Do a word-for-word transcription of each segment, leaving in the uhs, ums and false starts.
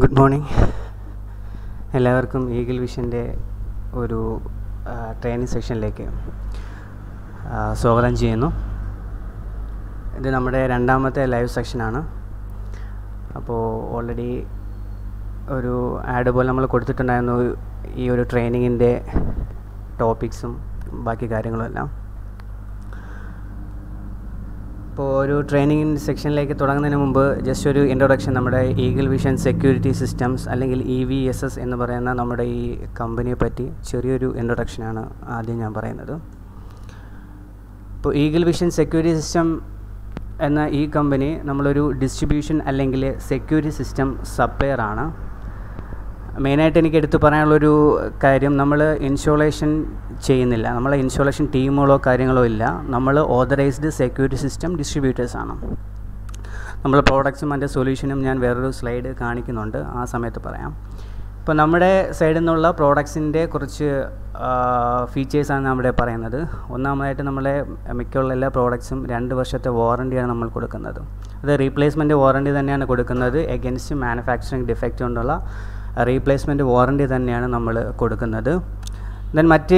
Good morning. എല്ലാവർക്കും Eagle വിഷൻ്റെ ഒരു ട്രെയിനിങ് സെഷനിലേക്ക് സ്വാഗതം ചെയ്യുന്നു. ഇത് നമ്മുടെ രണ്ടാമത്തെ ലൈവ് സെഷനാണ്. അപ്പോൾ ഓൾറെഡി ഒരു ആഡ് പോലെ നമ്മൾ കൊടുത്തിട്ടുണ്ടായിരുന്നു ഈ ഒരു ട്രെയിനിങ്ങിൻ്റെ ടോപ്പിക്സും ബാക്കി കാര്യങ്ങളും എല്ലാം. ഇപ്പോൾ ഒരു ട്രെയിനിങ് സെക്ഷനിലേക്ക് തുടങ്ങുന്നതിന് മുമ്പ് ജസ്റ്റ് ഒരു ഇൻട്രൊഡക്ഷൻ, നമ്മുടെ ഈഗിൾ വിഷൻ സെക്യൂരിറ്റി സിസ്റ്റംസ് അല്ലെങ്കിൽ ഇ വി എസ് എസ് എന്ന് പറയുന്ന നമ്മുടെ ഈ കമ്പനിയെ പറ്റി ചെറിയൊരു ഇൻട്രൊഡക്ഷനാണ് ആദ്യം ഞാൻ പറയുന്നത്. ഇപ്പോൾ ഈഗിൾ വിഷൻ സെക്യൂരിറ്റി സിസ്റ്റം എന്ന ഈ കമ്പനി നമ്മളൊരു ഡിസ്ട്രിബ്യൂഷൻ അല്ലെങ്കിൽ സെക്യൂരിറ്റി സിസ്റ്റം സപ്ലയർ ആണ്. മെയിനായിട്ട് എനിക്ക് എടുത്തു പറയാനുള്ളൊരു കാര്യം, നമ്മൾ ഇൻസ്റ്റോളേഷൻ ചെയ്യുന്നില്ല, നമ്മളെ ഇൻസ്റ്റോളേഷൻ ടീമുകളോ കാര്യങ്ങളോ ഇല്ല. നമ്മൾ ഓതറൈസ്ഡ് സെക്യൂരിറ്റി സിസ്റ്റം ഡിസ്ട്രിബ്യൂട്ടേഴ്സാണ്. നമ്മൾ പ്രോഡക്ട്സും അതിൻ്റെ സൊല്യൂഷനും ഞാൻ വേറൊരു സ്ലൈഡ് കാണിക്കുന്നുണ്ട്, ആ സമയത്ത് പറയാം. ഇപ്പോൾ നമ്മുടെ സൈഡിൽ നിന്നുള്ള പ്രോഡക്ട്സിൻ്റെ കുറച്ച് ഫീച്ചേഴ്സാണ് നമ്മുടെ പറയുന്നത്. ഒന്നാമതായിട്ട് നമ്മളെ മിക്കുള്ള എല്ലാ പ്രോഡക്ട്സും രണ്ട് വർഷത്തെ വാറണ്ടിയാണ് നമ്മൾ കൊടുക്കുന്നത്. അത് റീപ്ലേസ്മെൻറ്റ് വാറണ്ടി തന്നെയാണ് കൊടുക്കുന്നത്. എഗൻസ്റ്റ് മാനുഫാക്ചറിങ് ഡിഫക്റ്റ് കൊണ്ടുള്ള റീപ്ലേസ്മെൻറ്റ് വാറണ്ടി തന്നെയാണ് നമ്മൾ കൊടുക്കുന്നത്. ദെൻ മറ്റ്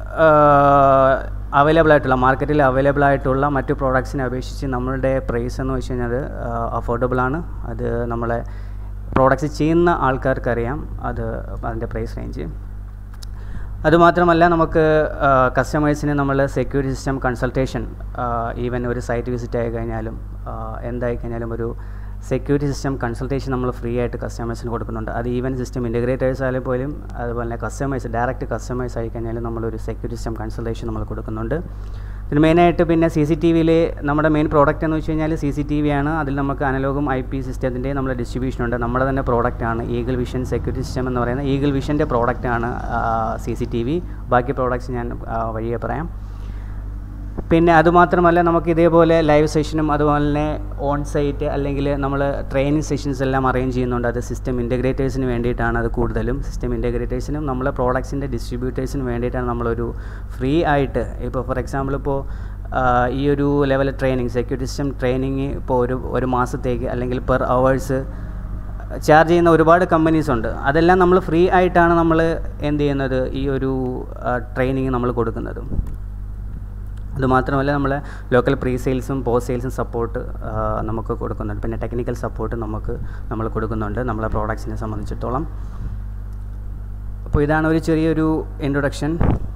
അവൈലബിൾ ആയിട്ടുള്ള മാർക്കറ്റിൽ അവൈലബിൾ ആയിട്ടുള്ള മറ്റു പ്രോഡക്ട്സിനെ അപേക്ഷിച്ച് നമ്മളുടെ പ്രൈസ് എന്ന് വെച്ച് കഴിഞ്ഞാൽ അഫോർഡബിൾ ആണ്. അത് നമ്മളെ പ്രോഡക്റ്റ്സ് ചെയ്യുന്ന ആൾക്കാർക്കറിയാം അത് അതിൻ്റെ പ്രൈസ് റേഞ്ച്. അതുമാത്രമല്ല, നമുക്ക് കസ്റ്റമേഴ്സിന് നമ്മൾ സെക്യൂരിറ്റി സിസ്റ്റം കൺസൾട്ടേഷൻ, ഈവൻ ഒരു സൈറ്റ് വിസിറ്റ് ആയി കഴിഞ്ഞാലും എന്തായി കഴിഞ്ഞാലും ഒരു സെക്യൂരിറ്റി സിസ്റ്റം കൺസൾട്ടേഷൻ നമ്മൾ ഫ്രീ ആയിട്ട് കസ്റ്റമേഴ്സിന് കൊടുക്കുന്നുണ്ട്. അത് ഈവൻ സിസ്റ്റം ഇൻറ്റഗ്രേറ്റേഴ്സ് ആയാലും പോലും, അതുപോലെ തന്നെ കസ്റ്റമേഴ്സ് ഡയറക്റ്റ് കസ്റ്റമേഴ്സ് ആയി കഴിഞ്ഞാലും നമ്മളൊരു സെക്യൂരിറ്റി സിസ്റ്റം കൺസൾട്ടേഷൻ നമ്മൾ കൊടുക്കുന്നുണ്ട്. ഇതിന് മെയിനായിട്ട് പിന്നെ സി സി ടി വിയിൽ നമ്മുടെ മെയിൻ പ്രോഡക്റ്റ് എന്ന് വെച്ച് കഴിഞ്ഞാൽ സി സി ടി വി ആണ്. അതിൽ നമുക്ക് അനലോഗും ഐ പി സിസ്റ്റത്തിൻ്റെ നമ്മുടെ ഡിസ്ട്രിബ്യൂഷൻ ഉണ്ട്. നമ്മുടെ തന്നെ പ്രോഡക്റ്റാണ് ഈഗിൾ വിഷൻ സെക്യൂരിറ്റി സിസ്റ്റം എന്ന് പറയുന്നത്. ഈഗിൾ വിഷൻ്റെ പ്രോഡക്റ്റാണ് സി സി ടി വി. ബാക്കി പ്രോഡക്റ്റ്സ് ഞാൻ വഴിയെ പറയാം. പിന്നെ അതുമാത്രമല്ല, നമുക്ക് ഇതേപോലെ ലൈവ് സെഷനും അതുപോലെ തന്നെ ഓൺ സൈറ്റ് അല്ലെങ്കിൽ നമ്മൾ ട്രെയിനിങ് സെഷൻസ് എല്ലാം അറേഞ്ച് ചെയ്യുന്നുണ്ട്. അത് സിസ്റ്റം ഇൻറ്റഗ്രേറ്റേഴ്സിന് വേണ്ടിയിട്ടാണ്. അത് കൂടുതലും സിസ്റ്റം ഇൻറ്റഗ്രേറ്റേഴ്സിനും നമ്മളെ പ്രോഡക്ട്സിൻ്റെ ഡിസ്ട്രിബ്യൂട്ടേഴ്സിനും വേണ്ടിയിട്ടാണ് നമ്മളൊരു ഫ്രീ ആയിട്ട്, ഇപ്പോൾ ഫോർ എക്സാമ്പിൾ ഇപ്പോൾ ഈ ഒരു level training security system training ഇപ്പോൾ ഒരു ഒരു മാസത്തേക്ക് അല്ലെങ്കിൽ പെർ അവേഴ്സ് ചാർജ് ചെയ്യുന്ന ഒരുപാട് കമ്പനീസ് ഉണ്ട്. അതെല്ലാം നമ്മൾ ഫ്രീ ആയിട്ടാണ് നമ്മൾ എന്ത് ചെയ്യുന്നത്, ഈ ഒരു ട്രെയിനിങ് നമ്മൾ കൊടുക്കുന്നത്. അതുമാത്രമല്ല, നമ്മൾ ലോക്കൽ പ്രീ സെയിൽസും പോസ്റ്റ് സെയിൽസും സപ്പോർട്ട് നമുക്ക് കൊടുക്കുന്നുണ്ട്. പിന്നെ ടെക്നിക്കൽ സപ്പോർട്ട് നമുക്ക് നമ്മൾ കൊടുക്കുന്നുണ്ട് നമ്മളെ പ്രോഡക്ട്സിനെ സംബന്ധിച്ചിടത്തോളം. അപ്പോൾ ഇതാണ് ഒരു ചെറിയൊരു ഇൻട്രൊഡക്ഷൻ.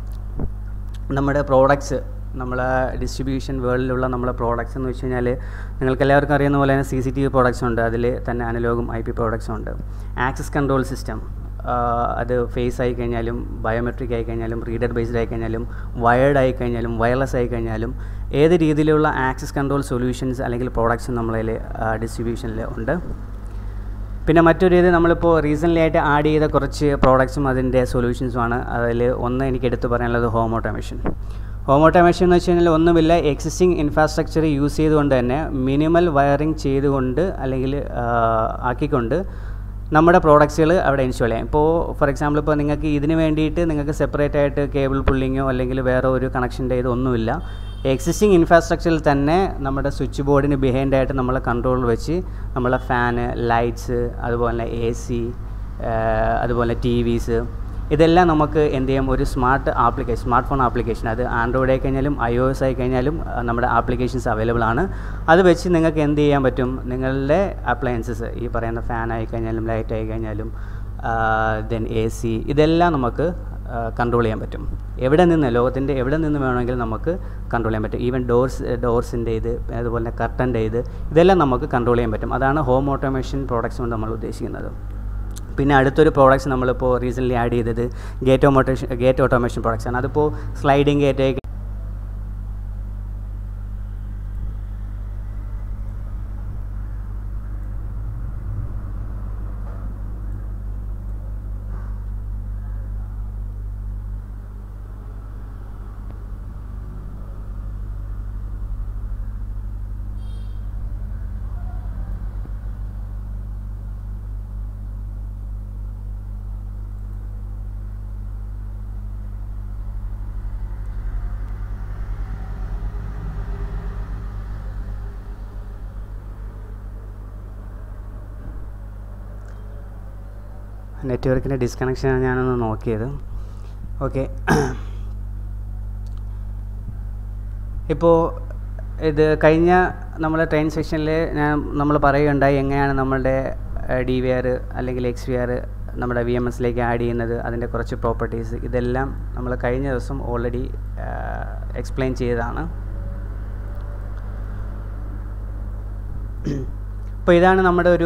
നമ്മുടെ പ്രോഡക്ട്സ്, നമ്മളെ ഡിസ്ട്രിബ്യൂഷൻ വേൾഡിലുള്ള നമ്മളെ പ്രോഡക്ട്സ് എന്ന് വെച്ച് കഴിഞ്ഞാൽ നിങ്ങൾക്ക് എല്ലാവർക്കും അറിയുന്ന പോലെ തന്നെ C C T V products ഉണ്ട്. അതിൽ തന്നെ അനലോഗും ഐ പി പ്രോഡക്ട്സും ഉണ്ട്. ആക്സസ് കൺട്രോൾ സിസ്റ്റം, അത് ഫേസ് ആയി കഴിഞ്ഞാലും ബയോമെട്രിക് ആയി കഴിഞ്ഞാലും റീഡർ ബേസ്ഡ് ആയി കഴിഞ്ഞാലും വയേർഡ് ആയി കഴിഞ്ഞാലും വയർലെസ് ആയി കഴിഞ്ഞാലും ഏത് രീതിയിലുള്ള ആക്സസ് കൺട്രോൾ സൊല്യൂഷൻസ് അല്ലെങ്കിൽ പ്രോഡക്ട്സും നമ്മളതിൽ ഡിസ്ട്രിബ്യൂഷനിൽ ഉണ്ട്. പിന്നെ മറ്റൊരു ഇത് നമ്മളിപ്പോൾ റീസെൻ്റ്ലി ആയിട്ട് ആഡ് ചെയ്ത കുറച്ച് പ്രോഡക്ട്സും അതിൻ്റെ സൊല്യൂഷൻസുമാണ്. അതിൽ ഒന്ന് എനിക്ക് എടുത്തു പറയാനുള്ളത് ഹോം ഓട്ടോമേഷൻ. ഹോം ഓട്ടോമേഷൻ എന്ന് വെച്ച് കഴിഞ്ഞാൽ ഒന്നുമില്ല, എക്സിസ്റ്റിംഗ് ഇൻഫ്രാസ്ട്രക്ചർ യൂസ് ചെയ്തുകൊണ്ട് തന്നെ മിനിമൽ വയറിങ് ചെയ്തുകൊണ്ട് അല്ലെങ്കിൽ ആക്കിക്കൊണ്ട് നമ്മുടെ പ്രോഡക്ട്സുകൾ അവിടെ ഇൻസ്റ്റാൾ ചെയ്യാം. ഇപ്പോൾ ഫോർ എക്സാമ്പിൾ ഇപ്പോൾ നിങ്ങൾക്ക് ഇതിന് വേണ്ടിയിട്ട് നിങ്ങൾക്ക് സെപ്പറേറ്റ് ആയിട്ട് കേബിൾ പുള്ളിങ്ങോ അല്ലെങ്കിൽ വേറെ ഒരു കണക്ഷൻ്റെ ഇതൊന്നുമില്ല. എക്സിസ്റ്റിംഗ് ഇൻഫ്രാസ്ട്രക്ചറിൽ തന്നെ നമ്മുടെ സ്വിച്ച് ബോർഡിന് ബിഹൈൻഡായിട്ട് നമ്മളെ കൺട്രോൾ വെച്ച് നമ്മളെ ഫാന്, ലൈറ്റ്സ്, അതുപോലെ എ സി, അതുപോലെ ടി വിസ്, ഇതെല്ലാം നമുക്ക് എന്ത് ചെയ്യാം, ഒരു smart application, smart phone application, അത് ആൻഡ്രോയിഡ് ആയി കഴിഞ്ഞാലും ഐ ഒ എസ് ആയി കഴിഞ്ഞാലും നമ്മുടെ ആപ്ലിക്കേഷൻസ് അവൈലബിൾ ആണ്. അത് വെച്ച് നിങ്ങൾക്ക് എന്ത് ചെയ്യാൻ പറ്റും, നിങ്ങളുടെ അപ്ലയൻസസ്, ഈ പറയുന്ന ഫാൻ ആയി കഴിഞ്ഞാലും ലൈറ്റ് ആയി കഴിഞ്ഞാലും ദെൻ എ സി, ഇതെല്ലാം നമുക്ക് കൺട്രോൾ ചെയ്യാൻ പറ്റും. എവിടെ നിന്ന്, ലോകത്തിൻ്റെ എവിടെ നിന്ന് വേണമെങ്കിലും നമുക്ക് കൺട്രോൾ ചെയ്യാൻ പറ്റും. ഈവൻ ഡോർസ് ഡോർസിൻ്റെ ഇത്, അതുപോലെ തന്നെ കർട്ടൻ്റെ ഇത്, ഇതെല്ലാം നമുക്ക് കൺട്രോൾ ചെയ്യാൻ പറ്റും. അതാണ് ഹോം ഓട്ടോമേഷൻ പ്രോഡക്ട്സ് കൊണ്ട് നമ്മൾ ഉദ്ദേശിക്കുന്നത്. പിന്നെ അടുത്തൊരു പ്രോഡക്റ്റ്സ് നമ്മളിപ്പോൾ റീസെൻ്റ്ലി ആഡ് ചെയ്തത് gate automation gate automation products ആണ്. അതിപ്പോൾ സ്ലൈഡിങ് ഗേറ്റ്, നെറ്റ്വർക്കിൻ്റെ ഡിസ്കണക്ഷനാണ് ഞാനൊന്ന് നോക്കിയത്. ഓക്കെ, ഇപ്പോൾ ഇത് കഴിഞ്ഞ നമ്മുടെ ട്രെയിൻ സെക്ഷനിൽ ഞാൻ നമ്മൾ പറയുകയുണ്ടായി എങ്ങനെയാണ് നമ്മളുടെ ഡി വി ആർ അല്ലെങ്കിൽ എക്സ് വി ആർ നമ്മുടെ വി എം എസിലേക്ക് ആഡ് ചെയ്യുന്നത്, അതിൻ്റെ കുറച്ച് പ്രോപ്പർട്ടീസ്, ഇതെല്ലാം നമ്മൾ കഴിഞ്ഞ ദിവസം ഓൾറെഡി എക്സ്പ്ലെയിൻ ചെയ്തതാണ്. അപ്പോൾ ഇതാണ് നമ്മുടെ ഒരു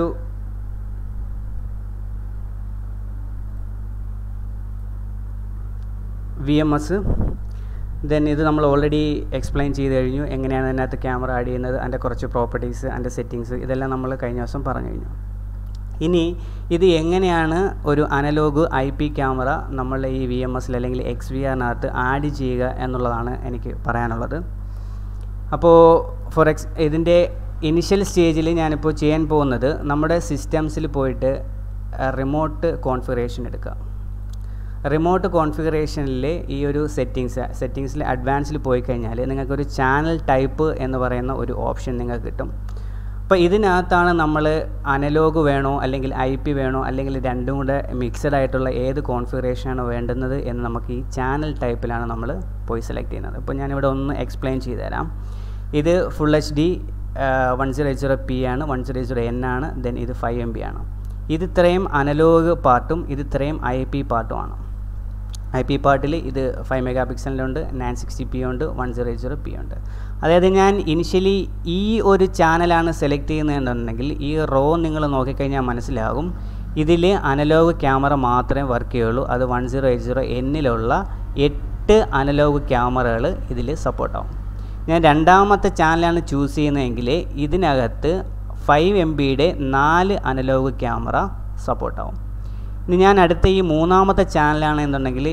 വി എം എസ്. ദെൻ ഇത് നമ്മൾ ഓൾറെഡി എക്സ്പ്ലെയിൻ ചെയ്ത് കഴിഞ്ഞു, എങ്ങനെയാണ് അതിനകത്ത് ക്യാമറ ആഡ് ചെയ്യുന്നത്, അതിൻ്റെ കുറച്ച് പ്രോപ്പർട്ടീസ്, അതിൻ്റെ സെറ്റിങ്സ്, ഇതെല്ലാം നമ്മൾ കഴിഞ്ഞ ദിവസം പറഞ്ഞു കഴിഞ്ഞു. ഇനി ഇത് എങ്ങനെയാണ് ഒരു അനലോഗ് ഐ പി ക്യാമറ നമ്മൾ ഈ വി എം എസിൽ അല്ലെങ്കിൽ എക്സ് വി ആറിനകത്ത് ആഡ് ചെയ്യുക എന്നുള്ളതാണ് എനിക്ക് പറയാനുള്ളത്. അപ്പോൾ ഫോർ എക്സ് ഇതിൻ്റെ ഇനിഷ്യൽ സ്റ്റേജിൽ ഞാനിപ്പോൾ ചെയ്യാൻ പോകുന്നത്, നമ്മുടെ സിസ്റ്റംസിൽ പോയിട്ട് റിമോട്ട് കോൺഫിഗറേഷൻ എടുക്കുക. റിമോട്ട് കോൺഫിഗറേഷനിൽ ഈ ഒരു സെറ്റിങ്സ് സെറ്റിങ്സിൽ അഡ്വാൻസിൽ പോയി കഴിഞ്ഞാൽ നിങ്ങൾക്കൊരു ചാനൽ ടൈപ്പ് എന്ന് പറയുന്ന ഒരു ഓപ്ഷൻ നിങ്ങൾക്ക് കിട്ടും. അപ്പോൾ ഇതിനകത്താണ് നമ്മൾ അനലോഗ് വേണോ അല്ലെങ്കിൽ ഐ പി വേണോ അല്ലെങ്കിൽ രണ്ടും കൂടെ മിക്സഡ് ആയിട്ടുള്ള ഏത് കോൺഫിഗറേഷനാണ് വേണ്ടുന്നത് എന്ന് നമുക്ക് ഈ ചാനൽ ടൈപ്പിലാണ് നമ്മൾ പോയി സെലക്ട് ചെയ്യുന്നത്. അപ്പോൾ ഞാനിവിടെ ഒന്ന് എക്സ്പ്ലെയിൻ ചെയ്തു തരാം. ഇത് full H D one zero eight zero P ആണ്, one zero eight zero N ആണ്, ദെൻ ഇത് ഫൈവ് എം ബി ആണ്. ഇത് ഇത്രയും അനലോഗ് പാർട്ടും ഇത് ഇത്രയും ഐ പി പാർട്ടുമാണ്. ഐ പി പാർട്ടിൽ ഇത് ഫൈവ് മെഗാ പിക്സലിലുണ്ട്, നയൻ സിക്സ്റ്റി പി ഉണ്ട്, one zero eight zero P ഉണ്ട്. അതായത് ഞാൻ ഇനിഷ്യലി ഈ ഒരു ചാനലാണ് സെലക്ട് ചെയ്യുന്നതെന്നുണ്ടെങ്കിൽ ഈ റോ നിങ്ങൾ നോക്കിക്കഴിഞ്ഞാൽ മനസ്സിലാകും, ഇതിൽ അനലോഗ് ക്യാമറ മാത്രമേ വർക്ക് ചെയ്യുള്ളൂ. അത് വൺ സീറോ എയ്റ്റ് സീറോ എന്നിലുള്ള എട്ട് അനലോഗ് ക്യാമറകൾ ഇതിൽ സപ്പോർട്ടാവും. ഞാൻ രണ്ടാമത്തെ ചാനലാണ് ചൂസ് ചെയ്യുന്നതെങ്കിൽ ഇതിനകത്ത് ഫൈവ് എം ബിയുടെ നാല് അനലോഗ് ക്യാമറ സപ്പോർട്ടാവും. ഇനി ഞാൻ അടുത്ത ഈ മൂന്നാമത്തെ ചാനലാണെന്നുണ്ടെങ്കിൽ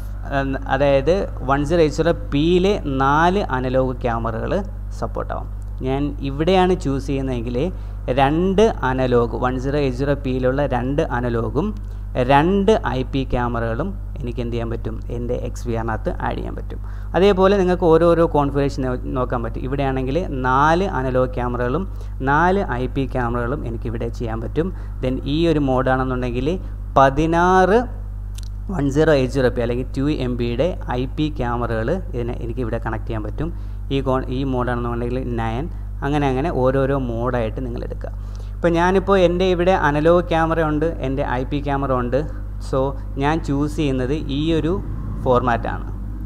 അതായത് വൺ സീറോ എയ്റ്റ് സീറോ പിയിലെ നാല് അനലോഗ് ക്യാമറകൾ സപ്പോർട്ടാവും. ഞാൻ ഇവിടെയാണ് ചൂസ് ചെയ്യുന്നതെങ്കിൽ രണ്ട് analogue one zero eight zero പിയിലുള്ള രണ്ട് അനലോഗും രണ്ട് ഐ പി ക്യാമറകളും എനിക്ക് എന്ത് ചെയ്യാൻ പറ്റും, എൻ്റെ എക്സ് വി ആറിനകത്ത് ആഡ് ചെയ്യാൻ പറ്റും. അതേപോലെ നിങ്ങൾക്ക് ഓരോരോ കോൺഫിഗറേഷൻ നോക്കാൻ പറ്റും. ഇവിടെയാണെങ്കിൽ നാല് അനലോഗ് ക്യാമറകളും നാല് ഐ പി ക്യാമറകളും എനിക്കിവിടെ ചെയ്യാൻ പറ്റും. ദെൻ ഈ ഒരു മോഡാണെന്നുണ്ടെങ്കിൽ പതിനാറ് one zero eight zero P അല്ലെങ്കിൽ ടു എം ബിയുടെ ഐ പി ക്യാമറകൾ ഇതിനെ എനിക്കിവിടെ കണക്ട് ചെയ്യാൻ പറ്റും. ഈ കോ ഈ മോഡാണെന്നുണ്ടെങ്കിൽ നയൻ, അങ്ങനെ അങ്ങനെ ഓരോരോ മോഡായിട്ട് നിങ്ങൾ എടുക്കുക. ഇപ്പോൾ ഞാനിപ്പോൾ എൻ്റെ ഇവിടെ അനലോഗ് ക്യാമറ ഉണ്ട്, എൻ്റെ ഐ പി ക്യാമറ ഉണ്ട്. സോ ഞാൻ ചൂസ് ചെയ്യുന്നത് ഈ ഒരു ഫോർമാറ്റാണ്,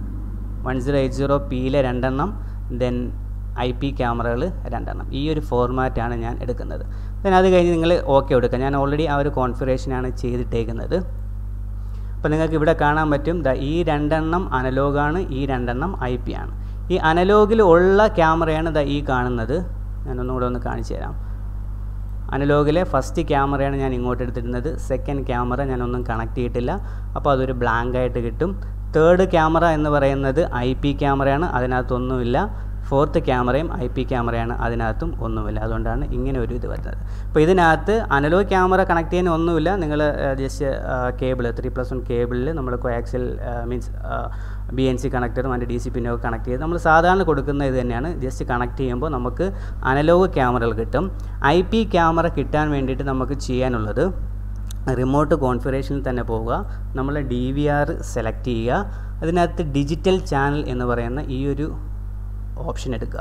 വൺ സീറോ എയ്റ്റ് സീറോ പിയിലെ രണ്ടെണ്ണം, ദെൻ ഐ പി ക്യാമറകൾ രണ്ടെണ്ണം. ഈ ഒരു ഫോർമാറ്റാണ് ഞാൻ എടുക്കുന്നത്. ദെൻ അത് കഴിഞ്ഞ് നിങ്ങൾ ഓക്കെ കൊടുക്കുക. ഞാൻ ഓൾറെഡി ആ ഒരു കോൺഫിഗറേഷനാണ് ചെയ്തിട്ടേക്കുന്നത്. അപ്പോൾ നിങ്ങൾക്ക് ഇവിടെ കാണാൻ പറ്റും, ദാ ഈ രണ്ടെണ്ണം അനലോഗാണ്, ഈ രണ്ടെണ്ണം ഐ പി ആണ്. ഈ അനലോഗിൽ ഉള്ള ക്യാമറയാണ് ദാ ഈ കാണുന്നത്. ഞാനൊന്നുകൂടെ ഒന്ന് കാണിച്ചു തരാം. അനലോഗിലെ ഫസ്റ്റ് ക്യാമറയാണ് ഞാൻ ഇങ്ങോട്ട് എടുത്തിരുന്നത്. സെക്കൻഡ് ക്യാമറ ഞാനൊന്നും കണക്ട് ചെയ്തിട്ടില്ല, അപ്പോൾ അതൊരു ബ്ലാങ്ക് ആയിട്ട് കിട്ടും. തേർഡ് ക്യാമറ എന്ന് പറയുന്നത് ഐ പി ക്യാമറയാണ്, അതിനകത്തൊന്നുമില്ല. ഫോർത്ത് ക്യാമറയും ഐ പി ക്യാമറയാണ്, അതിനകത്തും ഒന്നുമില്ല. അതുകൊണ്ടാണ് ഇങ്ങനെ ഒരു ഇത് വരുന്നത്. അപ്പോൾ ഇതിനകത്ത് അനലോഗ് ക്യാമറ കണക്ട് ചെയ്യാൻ ഒന്നുമില്ല. നിങ്ങൾ just cable three plus one കേബിളിൽ നമ്മൾ കോയാക്സിൽ മീൻസ് ബി എൻ സി കണക്ടറും അതിൻ്റെ ഡി സി പിന്നൊക്കെ കണക്ട് ചെയ്ത് നമ്മൾ സാധാരണ കൊടുക്കുന്ന ഇത് തന്നെയാണ്. ജസ്റ്റ് കണക്ട് ചെയ്യുമ്പോൾ നമുക്ക് അനലോഗ് ക്യാമറകൾ കിട്ടും. ഐ പി ക്യാമറ കിട്ടാൻ വേണ്ടിയിട്ട് നമുക്ക് ചെയ്യാനുള്ളത് റിമോട്ട് കോൺഫിഗറേഷനിൽ തന്നെ പോവുക, നമ്മൾ ഡി വി ആർ സെലക്ട് ചെയ്യുക, അതിനകത്ത് ഡിജിറ്റൽ ചാനൽ എന്ന് പറയുന്ന ഈ ഒരു ഓപ്ഷൻ എടുക്കുക.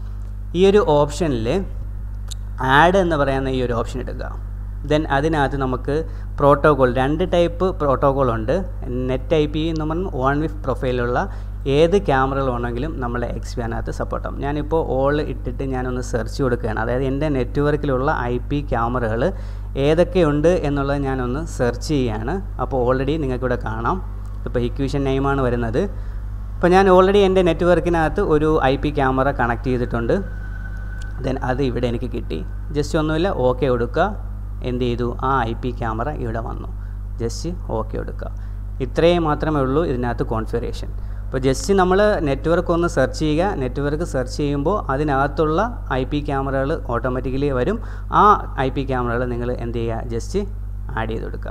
ഈ ഒരു ഓപ്ഷനിൽ ആഡ് എന്ന് പറയുന്ന ഈ ഒരു ഓപ്ഷൻ എടുക്കുക. ദെൻ അതിനകത്ത് നമുക്ക് പ്രോട്ടോകോൾ, രണ്ട് ടൈപ്പ് പ്രോട്ടോകോൾ ഉണ്ട്. നെറ്റ് ഐ പി എന്ന് പറഞ്ഞാൽ വൺ വിഫ് പ്രൊഫൈലുള്ള ഏത് ക്യാമറകൾ വേണമെങ്കിലും നമ്മളെ എക്സ് വി ആറിനകത്ത് സപ്പോർട്ടാവും. ഞാനിപ്പോൾ ഓൾ ഇട്ടിട്ട് ഞാനൊന്ന് സെർച്ച് കൊടുക്കുകയാണ്. അതായത് എൻ്റെ നെറ്റ്വർക്കിലുള്ള ഐ പി ക്യാമറകൾ ഏതൊക്കെയുണ്ട് എന്നുള്ളത് ഞാനൊന്ന് സെർച്ച് ചെയ്യുകയാണ്. അപ്പോൾ ഓൾറെഡി നിങ്ങൾക്കിവിടെ കാണാം. ഇപ്പോൾ ഇക്വേഷൻ നെയിമാണ് വരുന്നത്. അപ്പോൾ ഞാൻ ഓൾറെഡി എൻ്റെ നെറ്റ്വർക്കിനകത്ത് ഒരു ഐ പി ക്യാമറ കണക്ട് ചെയ്തിട്ടുണ്ട്. ദെൻ അത് ഇവിടെ എനിക്ക് കിട്ടി. ജസ്റ്റ് ഒന്നുമില്ല, ഓക്കെ കൊടുക്കുക. എന്ത് ചെയ്തു, ആ ഐ പി ക്യാമറ ഇവിടെ വന്നു. ജസ്റ്റ് ഓക്കെ കൊടുക്കുക. ഇത്രയും മാത്രമേ ഉള്ളൂ ഇതിനകത്ത് കോൺഫിഗറേഷൻ. അപ്പോൾ ജസ്റ്റ് നമ്മൾ നെറ്റ്വർക്ക് ഒന്ന് സെർച്ച് ചെയ്യുക. നെറ്റ്വർക്ക് സെർച്ച് ചെയ്യുമ്പോൾ അതിനകത്തുള്ള ഐ പി ക്യാമറകൾ ഓട്ടോമാറ്റിക്കലി വരും. ആ ഐ പി ക്യാമറകൾ നിങ്ങൾ എന്ത് ചെയ്യുക, ജസ്റ്റ് ആഡ് ചെയ്ത് കൊടുക്കുക.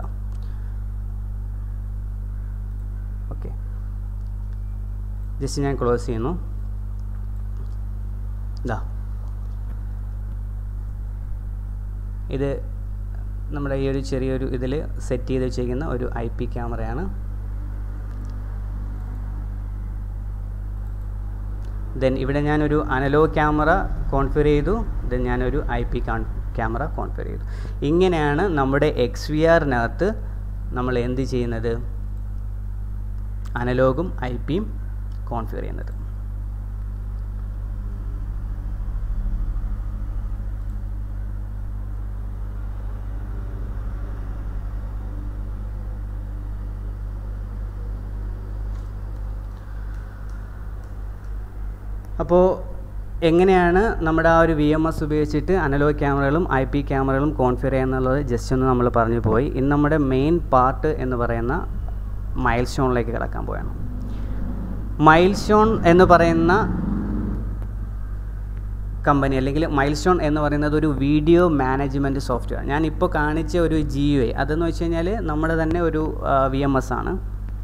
ഓക്കെ, ജസ്റ്റ് ഞാൻ ക്ലോസ് ചെയ്യുന്നു. ഇതാ ഇത് നമ്മുടെ ഈ ഒരു ചെറിയൊരു ഇതിൽ സെറ്റ് ചെയ്ത് വെച്ചിരിക്കുന്ന ഒരു ഐ പി ക്യാമറയാണ്. ദെൻ ഇവിടെ ഞാനൊരു അനലോഗ് ക്യാമറ കോൺഫിഗർ ചെയ്തു. ദെൻ ഞാനൊരു ഐ പി ക്യാമറ കോൺഫിഗർ ചെയ്തു. ഇങ്ങനെയാണ് നമ്മുടെ എക്സ് വി ആറിനകത്ത് നമ്മൾ എന്ത് ചെയ്യുന്നത്, അനലോഗും ഐ പിയും കോൺഫിഗർ ചെയ്യുന്നത്. അപ്പോൾ എങ്ങനെയാണ് നമ്മുടെ ആ ഒരു വി എം എസ് ഉപയോഗിച്ചിട്ട് അനലോഗ് ക്യാമറകളും ഐ പി ക്യാമറകളും കോൺഫിഗർ ചെയ്യുന്നുള്ളത് ജസ്റ്റ് ഒന്ന് നമ്മൾ പറഞ്ഞു പോയി. ഇന്ന് നമ്മുടെ മെയിൻ പാർട്ട് എന്ന് പറയുന്ന മൈൽ സ്റ്റോണിലേക്ക് കിടക്കാൻ പോവുകയാണ്. മൈൽ സ്റ്റോൺ എന്ന് പറയുന്ന കമ്പനി അല്ലെങ്കിൽ മൈൽ സ്റ്റോൺ എന്ന് പറയുന്നത് ഒരു വീഡിയോ മാനേജ്മെൻറ്റ് സോഫ്റ്റ്വെയർ. ഞാനിപ്പോൾ കാണിച്ച ഒരു ജി യു ഐ അതെന്ന് വെച്ച് കഴിഞ്ഞാൽ നമ്മുടെ തന്നെ ഒരു വി എം എസ് ആണ്.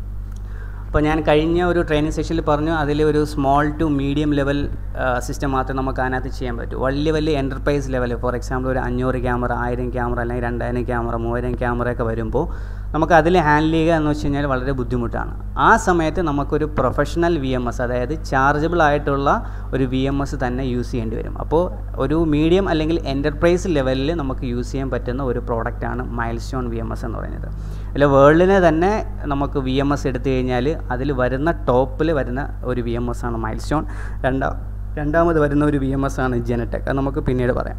അപ്പോൾ ഞാൻ കഴിഞ്ഞ ഒരു ട്രെയിനിങ് സെഷനിൽ പറഞ്ഞു അതിൽ ഒരു small to medium level system മാത്രമേ നമുക്ക് അതിനകത്ത് ചെയ്യാൻ പറ്റൂ. വലിയ വലിയ എൻ്റർപ്രൈസ് ലെവൽ, ഫോർ എക്സാമ്പിൾ ഒരു അഞ്ഞൂറ് ക്യാമറ, ആയിരം ക്യാമറ അല്ലെങ്കിൽ രണ്ടായിരം ക്യാമറ, മൂവായിരം ക്യാമറയൊക്കെ വരുമ്പോൾ നമുക്ക് അതിൽ ഹാൻഡിൽ ചെയ്യുക എന്ന് വെച്ച് കഴിഞ്ഞാൽ വളരെ ബുദ്ധിമുട്ടാണ്. ആ സമയത്ത് നമുക്കൊരു പ്രൊഫഷണൽ വി എം എസ്, അതായത് ചാർജബിൾ ആയിട്ടുള്ള ഒരു വി എം എസ് തന്നെ യൂസ് ചെയ്യേണ്ടി വരും. അപ്പോൾ ഒരു മീഡിയം അല്ലെങ്കിൽ എൻ്റർപ്രൈസ് ലെവലിൽ നമുക്ക് യൂസ് ചെയ്യാൻ പറ്റുന്ന ഒരു പ്രോഡക്റ്റാണ് mile stone V M S എന്ന് പറയുന്നത്. അല്ല വേൾഡിനെ തന്നെ നമുക്ക് വി എം എസ് എടുത്തു കഴിഞ്ഞാൽ അതിൽ വരുന്ന ടോപ്പിൽ വരുന്ന ഒരു വി എം എസ് ആണ് മൈൽ സ്റ്റോൺ. രണ്ടാ രണ്ടാമത് വരുന്ന ഒരു വി എം എസ് ആണ് ജെനടെക്. അത് നമുക്ക് പിന്നീട് പറയാം.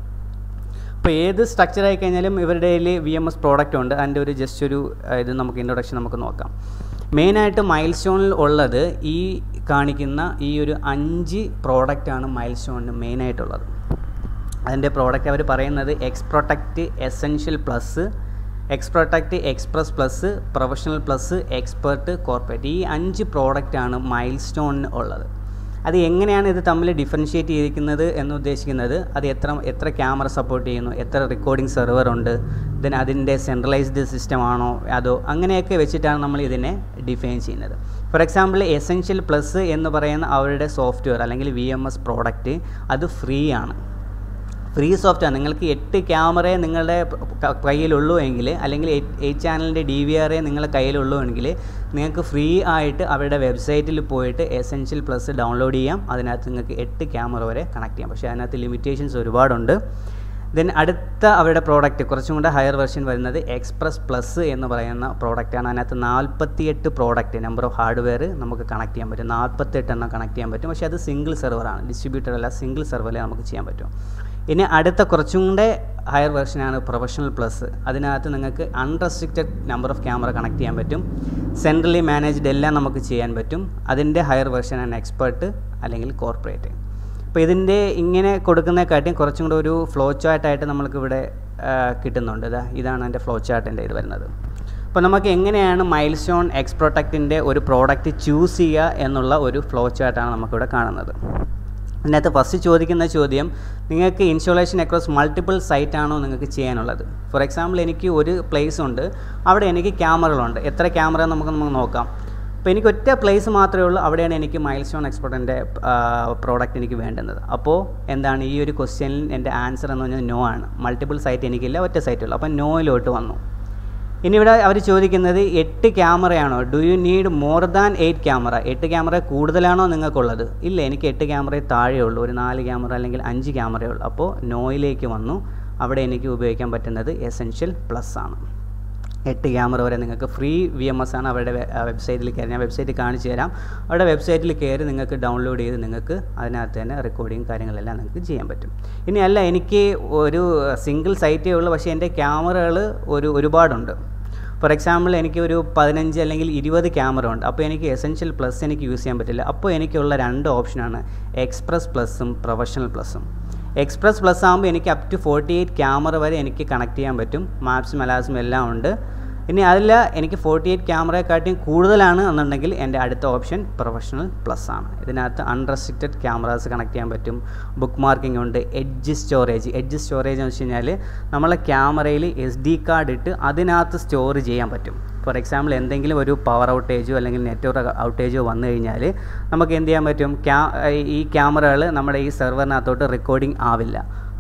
അപ്പോൾ ഏത് സ്ട്രക്ചർ ആയി കഴിഞ്ഞാലും ഇവരുടെ വി എം എസ് പ്രോഡക്റ്റ് ഉണ്ട്. അതിൻ്റെ ഒരു ജസ്റ്റ് ഒരു ഇത് നമുക്ക് ഇൻട്രൊഡക്ഷൻ നമുക്ക് നോക്കാം. മെയിനായിട്ട് മൈൽ സ്റ്റോണിൽ ഉള്ളത് ഈ കാണിക്കുന്ന ഈ ഒരു അഞ്ച് പ്രോഡക്റ്റാണ് മൈൽ സ്റ്റോണിന് മെയിനായിട്ടുള്ളത്. അതിൻ്റെ പ്രോഡക്റ്റ് അവർ പറയുന്നത് X protect essential plus, X protect express plus, professional plus, expert, corporate. ഈ അഞ്ച് പ്രോഡക്റ്റാണ് മൈൽ സ്റ്റോണിന് ഉള്ളത്. അത് എങ്ങനെയാണ് ഇത് തമ്മിൽ ഡിഫറൻഷ്യേറ്റ് ചെയ്തിരിക്കുന്നത് എന്ന് ഉദ്ദേശിക്കുന്നത്, അത് എത്ര എത്ര ക്യാമറ സപ്പോർട്ട് ചെയ്യുന്നു, എത്ര റെക്കോർഡിംഗ് സെർവർ ഉണ്ട്, ദെൻ അതിൻ്റെ സെൻട്രലൈസ്ഡ് സിസ്റ്റം ആണോ അതോ, അങ്ങനെയൊക്കെ വെച്ചിട്ടാണ് നമ്മൾ ഇതിനെ ഡിഫൈൻ ചെയ്യുന്നത്. ഫോർ എക്സാമ്പിൾ എസെൻഷ്യൽ പ്ലസ് എന്ന് പറയുന്ന അവരുടെ സോഫ്റ്റ്വെയർ അല്ലെങ്കിൽ വി എം എസ് പ്രോഡക്റ്റ് അത് ഫ്രീ ആണ്. Free software. നിങ്ങൾക്ക് എട്ട് ക്യാമറയെ നിങ്ങളുടെ കയ്യിലുള്ളൂ എങ്കിൽ, അല്ലെങ്കിൽ എയ്റ്റ് ചാനലിൻ്റെ ഡി വി ആറേ നിങ്ങളുടെ കയ്യിലുള്ളൂ എങ്കിൽ നിങ്ങൾക്ക് ഫ്രീ ആയിട്ട് അവരുടെ വെബ്സൈറ്റിൽ പോയിട്ട് എസെൻഷ്യൽ പ്ലസ് ഡൗൺലോഡ് ചെയ്യാം. അതിനകത്ത് നിങ്ങൾക്ക് എട്ട് ക്യാമറ വരെ കണക്ട് ചെയ്യാം. പക്ഷേ അതിനകത്ത് ലിമിറ്റേഷൻസ് ഒരുപാടുണ്ട്. ദെൻ അടുത്ത അവരുടെ പ്രോഡക്റ്റ് കുറച്ചും കൂടെ ഹയർ വെർഷൻ വരുന്നത് എക്സ്പ്രസ് പ്ലസ് എന്ന് പറയുന്ന പ്രോഡക്റ്റാണ്. അതിനകത്ത് നാൽപ്പത്തിയെട്ട് പ്രോഡക്റ്റ് നമ്പർ ഓഫ് ഹാർഡ്വെയർ നമുക്ക് കണക്ട് ചെയ്യാൻ പറ്റും. നാൽപ്പത്തെട്ട് എണ്ണം കണക്ട് ചെയ്യാൻ പറ്റും. പക്ഷേ അത് സിംഗിൾ സെർവറാണ്, ഡിസ്ട്രിബ്യൂട്ടർ അല്ല, സിംഗിൾ സെർവറിൽ നമുക്ക് ചെയ്യാൻ പറ്റും. ഇനി അടുത്ത കുറച്ചും കൂടെ ഹയർ വെർഷനാണ് പ്രൊഫഷണൽ പ്ലസ്. അതിനകത്ത് നിങ്ങൾക്ക് unrestricted number of camera connect ചെയ്യാൻ പറ്റും. സെൻട്രലി മാനേജ്ഡ് എല്ലാം നമുക്ക് ചെയ്യാൻ പറ്റും. അതിൻ്റെ ഹയർ വെർഷനാണ് എക്സ്പെർട്ട് അല്ലെങ്കിൽ കോർപ്പറേറ്റ്. അപ്പോൾ ഇതിൻ്റെ ഇങ്ങനെ കൊടുക്കുന്നതിനെക്കാട്ടിയും കുറച്ചും കൂടെ ഒരു ഫ്ലോ ചാർട്ടായിട്ട് നമ്മൾക്കിവിടെ കിട്ടുന്നുണ്ട്. ഇതാ ഇതാണ് എൻ്റെ ഫ്ലോ ചാർട്ടിൻ്റെ ഇത് വരുന്നത്. അപ്പോൾ നമുക്ക് എങ്ങനെയാണ് മൈൽ സ്റ്റോൺ എക്സ് പ്രൊട്ടക്റ്റിൻ്റെ ഒരു പ്രോഡക്റ്റ് ചൂസ് ചെയ്യുക എന്നുള്ള ഒരു ഫ്ലോ ചാർട്ടാണ് നമുക്കിവിടെ കാണുന്നത്. ഇതിനകത്ത് ഫസ്റ്റ് ചോദിക്കുന്ന ചോദ്യം, നിങ്ങൾക്ക് ഇൻസ്റ്റോളേഷൻ അക്രോസ് മൾട്ടിപ്പിൾ സൈറ്റ് ആണോ നിങ്ങൾക്ക് ചെയ്യാനുള്ളത്? ഫോർ എക്സാമ്പിൾ എനിക്ക് ഒരു പ്ലേസ് ഉണ്ട്, അവിടെ എനിക്ക് ക്യാമറകളുണ്ട്. എത്ര ക്യാമറ നമുക്ക് നമുക്ക് നോക്കാം. അപ്പോൾ എനിക്ക് ഒറ്റ പ്ലേസ് മാത്രമേ ഉള്ളൂ, അവിടെയാണ് എനിക്ക് മൈൽ സ്റ്റോൺ എക്സ്പെർട്ടിൻ്റെ പ്രോഡക്റ്റ് എനിക്ക് വേണ്ടുന്നത്. അപ്പോൾ എന്താണ് ഈ ഒരു ക്വസ്റ്റ്യനിൽ എൻ്റെ ആൻസർ എന്ന് പറഞ്ഞാൽ നോ ആണ്. മൾട്ടിപ്പിൾ സൈറ്റ് എനിക്കില്ല, ഒറ്റ സൈറ്റേ ഉള്ളൂ. അപ്പോൾ നോയിലോട്ട് വന്നു. ഇനി ഇവിടെ അവർ ചോദിക്കുന്നത് എട്ട് ക്യാമറയാണോ, do you need more than eight camera? എട്ട് ക്യാമറ കൂടുതലാണോ നിങ്ങൾക്കുള്ളത്? ഇല്ല, എനിക്ക് എട്ട് ക്യാമറയെ താഴെ ഉള്ളൂ, ഒരു നാല് ക്യാമറ അല്ലെങ്കിൽ അഞ്ച് ക്യാമറയേ ഉള്ളൂ. അപ്പോൾ നോയിലേക്ക് വന്നു. അവിടെ എനിക്ക് ഉപയോഗിക്കാൻ പറ്റുന്നത് എസെൻഷ്യൽ പ്ലസ് ആണ്. എട്ട് ക്യാമറ വരെ നിങ്ങൾക്ക് ഫ്രീ വി എം എസ് ആണ്. അവരുടെ വെബ്സൈറ്റിൽ കയറി, ഞാൻ വെബ്സൈറ്റ് കാണിച്ചു തരാം. അവരുടെ വെബ്സൈറ്റിൽ കയറി നിങ്ങൾക്ക് ഡൗൺലോഡ് ചെയ്ത് നിങ്ങൾക്ക് അതിനകത്ത് തന്നെ റെക്കോർഡിങ് കാര്യങ്ങളെല്ലാം നിങ്ങൾക്ക് ചെയ്യാൻ പറ്റും. ഇനി അല്ല, എനിക്ക് ഒരു സിംഗിൾ സൈറ്റേ ഉള്ളൂ, പക്ഷേ എൻ്റെ ക്യാമറകൾ ഒരു ഒരുപാടുണ്ട്. ഫോർ എക്സാമ്പിൾ എനിക്ക് ഒരു പതിനഞ്ച് അല്ലെങ്കിൽ ഇരുപത് ക്യാമറ ഉണ്ട്. അപ്പോൾ എനിക്ക് എസെൻഷ്യൽ പ്ലസ് എനിക്ക് യൂസ് ചെയ്യാൻ പറ്റില്ല. അപ്പോൾ എനിക്കുള്ള രണ്ട് ഓപ്ഷനാണ് എക്സ്പ്രസ് പ്ലസും പ്രൊഫഷണൽ പ്ലസും. എക്സ്പ്രസ് പ്ലസ് ആകുമ്പോൾ എനിക്ക് up to forty eight camera വരെ എനിക്ക് കണക്ട് ചെയ്യാൻ പറ്റും. മാപ്സും അലാസും എല്ലാം ഉണ്ട്. ഇനി അതിൽ എനിക്ക് ഫോർട്ടി എയ്റ്റ് ക്യാമറയെക്കാട്ടിയും കൂടുതലാണ് എന്നുണ്ടെങ്കിൽ എൻ്റെ അടുത്ത ഓപ്ഷൻ പ്രൊഫഷണൽ പ്ലസ് ആണ്. ഇതിനകത്ത് അൺറെസ്ട്രിക്റ്റഡ് ക്യാമറാസ് കണക്ട് ചെയ്യാൻ പറ്റും. ബുക്ക് മാർക്കിംഗ് ഉണ്ട്. Edge storage. എഡ്ജ് സ്റ്റോറേജ് എന്ന് വെച്ച് കഴിഞ്ഞാൽ നമ്മളെ ക്യാമറയിൽ എസ് ഡി കാർഡ് ഇട്ട് അതിനകത്ത് സ്റ്റോർ ചെയ്യാൻ പറ്റും. ഫോർ എക്സാമ്പിൾ എന്തെങ്കിലും ഒരു പവർ ഔട്ടേജോ അല്ലെങ്കിൽ നെറ്റ്വർക്ക് ഔട്ടേജോ വന്നു കഴിഞ്ഞാൽ നമുക്ക് എന്ത് ചെയ്യാൻ പറ്റും, ക്യാ ഈ ക്യാമറകൾ നമ്മുടെ ഈ സെർവറിനകത്തോട്ട് റെക്കോർഡിംഗ് ആവില്ല.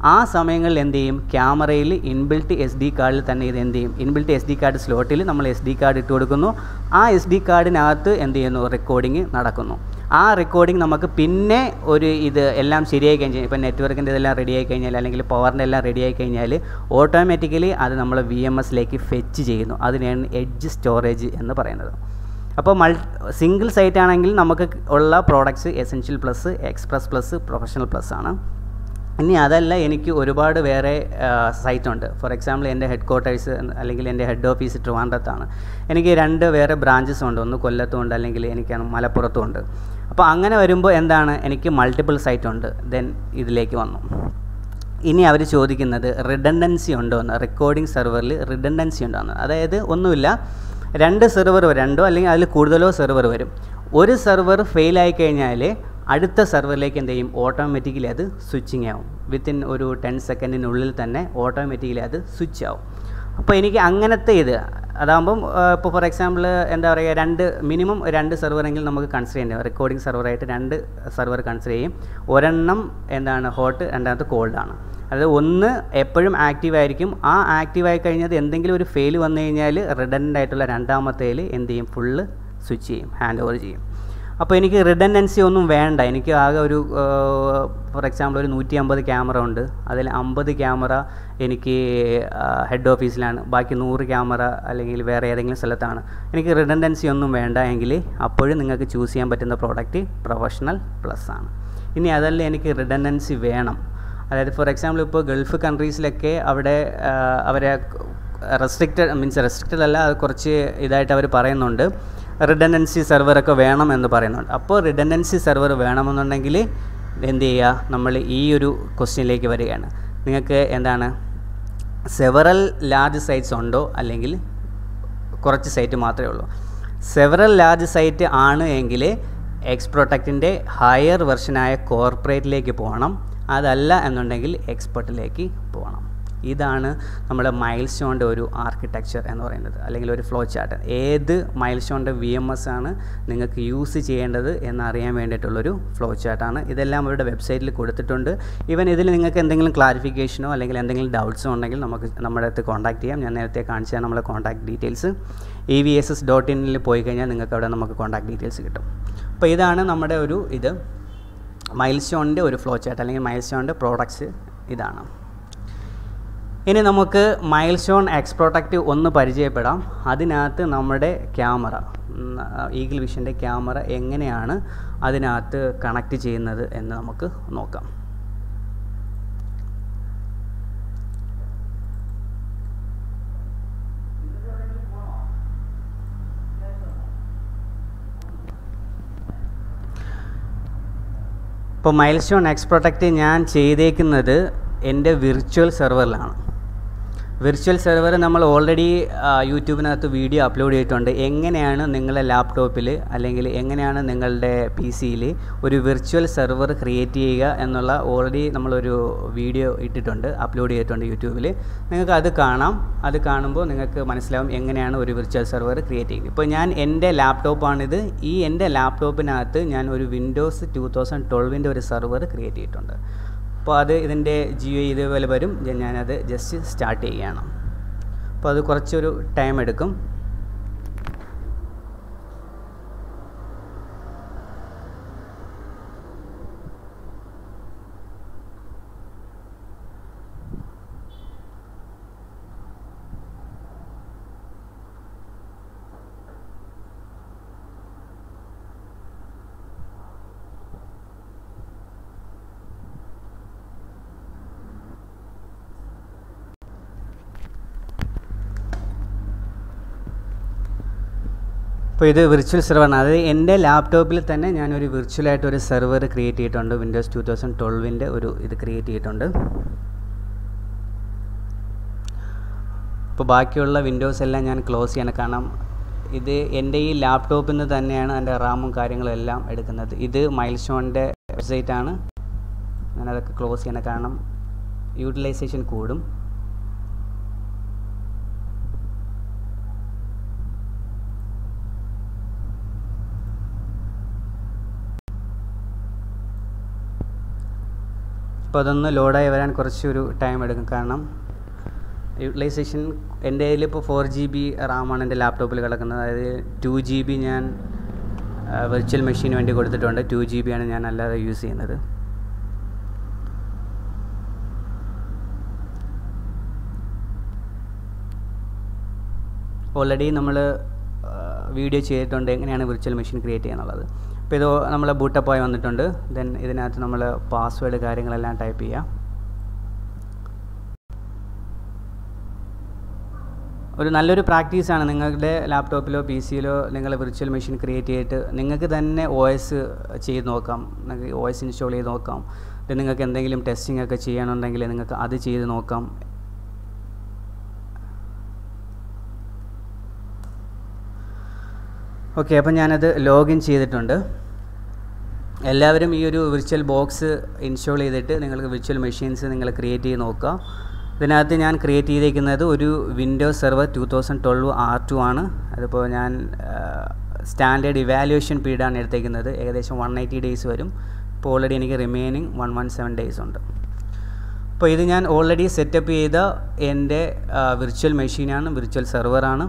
ആ സമയങ്ങളിൽ എന്ത് ചെയ്യും, ക്യാമറയിൽ ഇൻബിൽറ്റ് എസ് ഡി കാർഡിൽ തന്നെ ഇത് എന്ത് ചെയ്യും, ഇൻബിൽറ്റ് എസ് ഡി കാർഡ് സ്ലോട്ടിൽ നമ്മൾ എസ് ഡി കാർഡ് ഇട്ട് കൊടുക്കുന്നു. ആ എസ് ഡി കാർഡിനകത്ത് എന്ത് ചെയ്യുന്നു, റെക്കോർഡിങ് നടക്കുന്നു. ആ റെക്കോർഡിങ് നമുക്ക് പിന്നെ ഒരു ഇത് എല്ലാം ശരിയായി കഴിഞ്ഞാൽ, ഇപ്പോൾ നെറ്റ്വർക്കിൻ്റെ ഇതെല്ലാം റെഡി ആയി കഴിഞ്ഞാൽ അല്ലെങ്കിൽ പവറിൻ്റെ എല്ലാം റെഡി ആയി കഴിഞ്ഞാൽ ഓട്ടോമാറ്റിക്കലി അത് നമ്മൾ വി എം എസിലേക്ക് ഫെച്ച് ചെയ്യുന്നു. അതിനെയാണ് എഡ്ജ് സ്റ്റോറേജ് എന്ന് പറയുന്നത്. അപ്പോൾ മൾ സിംഗിൾ സൈറ്റ് ആണെങ്കിൽ നമുക്ക് ഉള്ള products essential plus, express plus, professional plus ആണ്. ഇനി അതല്ല, എനിക്ക് ഒരുപാട് വേറെ സൈറ്റുണ്ട്. ഫോർ എക്സാമ്പിൾ എൻ്റെ ഹെഡ് ക്വാർട്ടേഴ്സ് അല്ലെങ്കിൽ എൻ്റെ ഹെഡ് ഓഫീസ് ട്രിവാൻഡ്രത്താണ്. എനിക്ക് രണ്ട് വേറെ ബ്രാഞ്ചസ് ഉണ്ട്, ഒന്ന് കൊല്ലത്തും ഉണ്ട് അല്ലെങ്കിൽ എനിക്ക് മലപ്പുറത്തും ഉണ്ട്. അപ്പോൾ അങ്ങനെ വരുമ്പോൾ എന്താണ്, എനിക്ക് മൾട്ടിപ്പിൾ സൈറ്റ് ഉണ്ട്. ദെൻ ഇതിലേക്ക് വന്നു. ഇനി അവർ ചോദിക്കുന്നത് റിഡൻഡൻസി ഉണ്ടോ എന്ന്, റെക്കോർഡിംഗ് സെർവറിൽ റിഡൻഡൻസി ഉണ്ടോ എന്ന്. അതായത് ഒന്നുമില്ല, രണ്ട് സെർവർ രണ്ടോ അല്ലെങ്കിൽ അതിൽ കൂടുതലോ സെർവർ വരും. ഒരു സെർവർ ഫെയിലായി കഴിഞ്ഞാൽ അടുത്ത സെർവറിലേക്ക് എന്ത് ചെയ്യും, ഓട്ടോമാറ്റിക്കലി അത് സ്വിച്ചിങ് ആവും. വിത്തിൻ ഒരു ടെൻ സെക്കൻഡിനുള്ളിൽ തന്നെ ഓട്ടോമാറ്റിക്കലി അത് സ്വിച്ച് ആവും. അപ്പോൾ എനിക്ക് അങ്ങനത്തെ ഇത് അതാകുമ്പം ഇപ്പോൾ ഫോർ എക്സാമ്പിൾ എന്താ പറയുക, രണ്ട് മിനിമം രണ്ട് സെർവറെങ്കിലും നമുക്ക് കൺസിഡർ ചെയ്യേണ്ടത്. റെക്കോർഡിംഗ് സെർവറായിട്ട് രണ്ട് സെർവർ കൺസിഡർ ചെയ്യും. ഒരെണ്ണം എന്താണ് ഹോട്ട്, രണ്ടാമത്തെ കോൾഡാണ്. അതായത് ഒന്ന് എപ്പോഴും ആക്റ്റീവ് ആയിരിക്കും. ആ ആക്റ്റീവ് ആയി കഴിഞ്ഞാൽ എന്തെങ്കിലും ഒരു ഫെയിൽ വന്നു കഴിഞ്ഞാൽ റിഡൻഡൻ്റ് ആയിട്ടുള്ള രണ്ടാമത്തേൽ എന്ത് ചെയ്യും, ഫുള്ള് സ്വിച്ച് ചെയ്യും, ഹാൻഡ് ഓവർ ചെയ്യും. അപ്പോൾ എനിക്ക് റിഡൻഡൻസി ഒന്നും വേണ്ട. എനിക്ക് ആകെ ഒരു ഫോർ എക്സാമ്പിൾ ഒരു നൂറ്റി അമ്പത് ക്യാമറ ഉണ്ട്. അതിൽ അമ്പത് ക്യാമറ എനിക്ക് ഹെഡ് ഓഫീസിലാണ്, ബാക്കി നൂറ് ക്യാമറ അല്ലെങ്കിൽ വേറെ ഏതെങ്കിലും സ്ഥലത്താണ്. എനിക്ക് റിഡൻഡൻസി ഒന്നും വേണ്ട എങ്കിൽ അപ്പോഴും നിങ്ങൾക്ക് ചൂസ് ചെയ്യാൻ പറ്റുന്ന പ്രോഡക്റ്റ് പ്രൊഫഷണൽ പ്ലസ് ആണ്. ഇനി അതല്ല, എനിക്ക് റിഡൻഡൻസി വേണം. അതായത് ഫോർ എക്സാമ്പിൾ ഇപ്പോൾ ഗൾഫ് കൺട്രീസിലൊക്കെ അവിടെ അവരെ റെസ്ട്രിക്റ്റഡ് മീൻസ് റെസ്ട്രിക്റ്റഡ് അല്ല, അത് കുറച്ച് ഇതായിട്ട് അവർ പറയുന്നുണ്ട്, റിഡൻഡൻസി സെർവറൊക്കെ വേണം എന്ന് പറയുന്നുണ്ട്. അപ്പോൾ റിഡൻഡൻസി സെർവർ വേണമെന്നുണ്ടെങ്കിൽ എന്ത് ചെയ്യുക, നമ്മൾ ഈ ഒരു ക്വസ്റ്റ്യനിലേക്ക് വരികയാണ്. നിങ്ങൾക്ക് എന്താണ് സെവറൽ ലാർജ് സൈറ്റ്സ് ഉണ്ടോ അല്ലെങ്കിൽ കുറച്ച് സൈറ്റ് മാത്രമേ ഉള്ളൂ. സെവറൽ ലാർജ് സൈറ്റ് ആണ് എങ്കിൽ എക്സ് പ്രൊട്ടക്റ്റിൻ്റെ ഹയർ വെർഷനായ കോർപ്പറേറ്റിലേക്ക് പോകണം. അതല്ല എന്നുണ്ടെങ്കിൽ എക്സ്പെർട്ടിലേക്ക് പോകണം. ഇതാണ് നമ്മുടെ മൈൽ സ്റ്റോണിൻ്റെ ഒരു ആർക്കിടെക്ചർ എന്ന് പറയുന്നത്, അല്ലെങ്കിൽ ഒരു ഫ്ലോ ചാർട്ട്. ഏത് മൈൽ സ്റ്റോണിൻ്റെ വി എം എസ് ആണ് നിങ്ങൾക്ക് യൂസ് ചെയ്യേണ്ടത് എന്നറിയാൻ വേണ്ടിയിട്ടുള്ളൊരു ഫ്ലോ ചാർട്ടാണ്. ഇതെല്ലാം അവരുടെ വെബ്സൈറ്റിൽ കൊടുത്തിട്ടുണ്ട്. ഈവൻ ഇതിൽ നിങ്ങൾക്ക് എന്തെങ്കിലും ക്ലാരിഫിക്കേഷനോ അല്ലെങ്കിൽ എന്തെങ്കിലും ഡൗട്ട്സോ ഉണ്ടെങ്കിൽ നമുക്ക് നമ്മുടെ അടുത്ത് കോൺടാക്ട് ചെയ്യാം. ഞാൻ നേരത്തെ കാണിച്ചാൽ നമ്മളെ contact details E V S S dot ഇനിൽ പോയി കഴിഞ്ഞാൽ നിങ്ങൾക്ക് അവിടെ നമുക്ക് കോൺടാക്ട് ഡീറ്റെയിൽസ് കിട്ടും. അപ്പോൾ ഇതാണ് നമ്മുടെ ഒരു ഇത് മൈൽ സ്റ്റോണിൻ്റെ ഒരു ഫ്ലോ ചാർട്ട് അല്ലെങ്കിൽ മൈൽ സ്റ്റോണിൻ്റെ പ്രോഡക്ട്സ് ഇതാണ്. ഇനി നമുക്ക് മൈൽ സ്റ്റോൺ എക്സ് പ്രൊട്ടക്റ്റ് ഒന്ന് പരിചയപ്പെടാം. അതിനകത്ത് നമ്മുടെ ക്യാമറ, ഈഗിൾ വിഷൻ്റെ ക്യാമറ എങ്ങനെയാണ് അതിനകത്ത് കണക്റ്റ് ചെയ്യുന്നത് എന്ന് നമുക്ക് നോക്കാം. ഇപ്പോൾ മൈൽ സ്റ്റോൺ എക്സ് പ്രൊട്ടക്റ്റ് ഞാൻ ചെയ്തേക്കുന്നത് എൻ്റെ വിർച്വൽ സെർവറിലാണ്. വിർച്വൽ സെർവർ നമ്മൾ ഓൾറെഡി യൂട്യൂബിനകത്ത് വീഡിയോ അപ്ലോഡ് ചെയ്തിട്ടുണ്ട്. എങ്ങനെയാണ് നിങ്ങളുടെ ലാപ്ടോപ്പിൽ അല്ലെങ്കിൽ എങ്ങനെയാണ് നിങ്ങളുടെ പി സിയിൽ ഒരു വിർച്വൽ സെർവർ ക്രിയേറ്റ് ചെയ്യുക എന്നുള്ള ഓൾറെഡി നമ്മളൊരു വീഡിയോ ഇട്ടിട്ടുണ്ട്, അപ്ലോഡ് ചെയ്തിട്ടുണ്ട് യൂട്യൂബിൽ. നിങ്ങൾക്ക് അത് കാണാം. അത് കാണുമ്പോൾ നിങ്ങൾക്ക് മനസ്സിലാവും എങ്ങനെയാണ് ഒരു വിർച്വൽ സെർവർ ക്രിയേറ്റ് ചെയ്യുന്നത്. ഇപ്പോൾ ഞാൻ എൻ്റെ ലാപ്ടോപ്പാണിത്. ഈ എൻ്റെ ലാപ്ടോപ്പിനകത്ത് ഞാൻ ഒരു വിൻഡോസ് ടു തൗസൻഡ് ട്വൽവിൻ്റെ ഒരു സെർവർ ക്രിയേറ്റ് ചെയ്തിട്ടുണ്ട്. അപ്പോൾ അത് ഇതിൻ്റെ ജിയോ ഇതേപോലെ വരും. ഞാനത് ജസ്റ്റ് സ്റ്റാർട്ട് ചെയ്യുകയാണ്. അപ്പോൾ അത് കുറച്ചൊരു ടൈം എടുക്കും. അപ്പോൾ ഇത് വിർച്വൽ സെർവറാണ്. അതായത് എൻ്റെ ലാപ്ടോപ്പിൽ തന്നെ ഞാനൊരു വിർച്വലായിട്ട് ഒരു സെർവർ ക്രിയേറ്റ് ചെയ്തിട്ടുണ്ട്. വിൻഡോസ് ടു തൗസൻഡ് ട്വൽവിൻ്റെ ഒരു ഇത് ക്രിയേറ്റ് ചെയ്തിട്ടുണ്ട്. അപ്പോൾ ബാക്കിയുള്ള വിൻഡോസ് എല്ലാം ഞാൻ ക്ലോസ് ചെയ്യണം. കാരണം ഇത് എൻ്റെ ഈ ലാപ്ടോപ്പിൽ നിന്ന് തന്നെയാണ് എൻ്റെ റാമും കാര്യങ്ങളും എല്ലാം എടുക്കുന്നത്. ഇത് മൈൽ സ്റ്റോണിൻ്റെ വെബ്സൈറ്റാണ്. ഞാനതൊക്കെ ക്ലോസ് ചെയ്യണം, കാരണം യൂട്ടിലൈസേഷൻ കൂടും. അപ്പോൾ അതൊന്ന് ലോഡായി വരാൻ കുറച്ചൊരു ടൈം എടുക്കും. കാരണം യൂട്ടിലൈസേഷൻ എൻ്റെ കയ്യിൽ ഇപ്പോൾ ഫോർ ജി ബി റാമാണ് എൻ്റെ ലാപ്ടോപ്പിൽ കിടക്കുന്നത്. അതായത് ടു ജി ബി ഞാൻ വെർച്വൽ മെഷീന് വേണ്ടി കൊടുത്തിട്ടുണ്ട്. ടു ജി ബി ആണ് ഞാൻ അല്ലാതെ യൂസ് ചെയ്യുന്നത്. ഓൾറെഡി നമ്മൾ വീഡിയോ ചെയ്തിട്ടുണ്ട് എങ്ങനെയാണ് വിർച്വൽ മെഷീൻ ക്രിയേറ്റ് ചെയ്യാന്നുള്ളത്. അപ്പോൾ ഇത് നമ്മൾ ബൂട്ടപ്പായി വന്നിട്ടുണ്ട്. ദെൻ ഇതിനകത്ത് നമ്മൾ പാസ്വേഡ് കാര്യങ്ങളെല്ലാം ടൈപ്പ് ചെയ്യാം. ഒരു നല്ലൊരു പ്രാക്ടീസാണ്. നിങ്ങളുടെ ലാപ്ടോപ്പിലോ പി സിയിലോ നിങ്ങൾ വിർച്വൽ മെഷീൻ ക്രിയേറ്റ് ചെയ്തിട്ട് നിങ്ങൾക്ക് തന്നെ ഒ എസ് ചെയ്ത് നോക്കാം. നിങ്ങൾക്ക് ഒ എസ് ഇൻസ്റ്റാൾ ചെയ്ത് നോക്കാം. ദെൻ നിങ്ങൾക്ക് എന്തെങ്കിലും ടെസ്റ്റിംഗ് ഒക്കെ ചെയ്യണമെന്നുണ്ടെങ്കിൽ നിങ്ങൾക്ക് അത് ചെയ്ത് നോക്കാം. ഓക്കെ, അപ്പോൾ ഞാനത് ലോഗിൻ ചെയ്തിട്ടുണ്ട്. എല്ലാവരും ഈ ഒരു വിർച്വൽ ബോക്സ് ഇൻസ്റ്റാൾ ചെയ്തിട്ട് നിങ്ങൾക്ക് വിർച്വൽ മെഷീൻസ് നിങ്ങൾ ക്രിയേറ്റ് ചെയ്ത് നോക്കുക. ഇതിനകത്ത് ഞാൻ ക്രിയേറ്റ് ചെയ്തിരിക്കുന്നത് ഒരു Windows server two thousand twelve R two ആണ്. അതിപ്പോൾ ഞാൻ സ്റ്റാൻഡേർഡ് ഇവാലുവേഷൻ പീരീഡാണ് എടുത്തേക്കുന്നത്. ഏകദേശം വൺ എയ്റ്റി ഡേയ്സ് വരും. ഇപ്പോൾ ഓൾറെഡി എനിക്ക് remaining one one seven days ഉണ്ട്. അപ്പോൾ ഇത് ഞാൻ ഓൾറെഡി സെറ്റപ്പ് ചെയ്ത എൻ്റെ വിർച്വൽ മെഷീനാണ്, വിർച്വൽ സെർവറാണ്.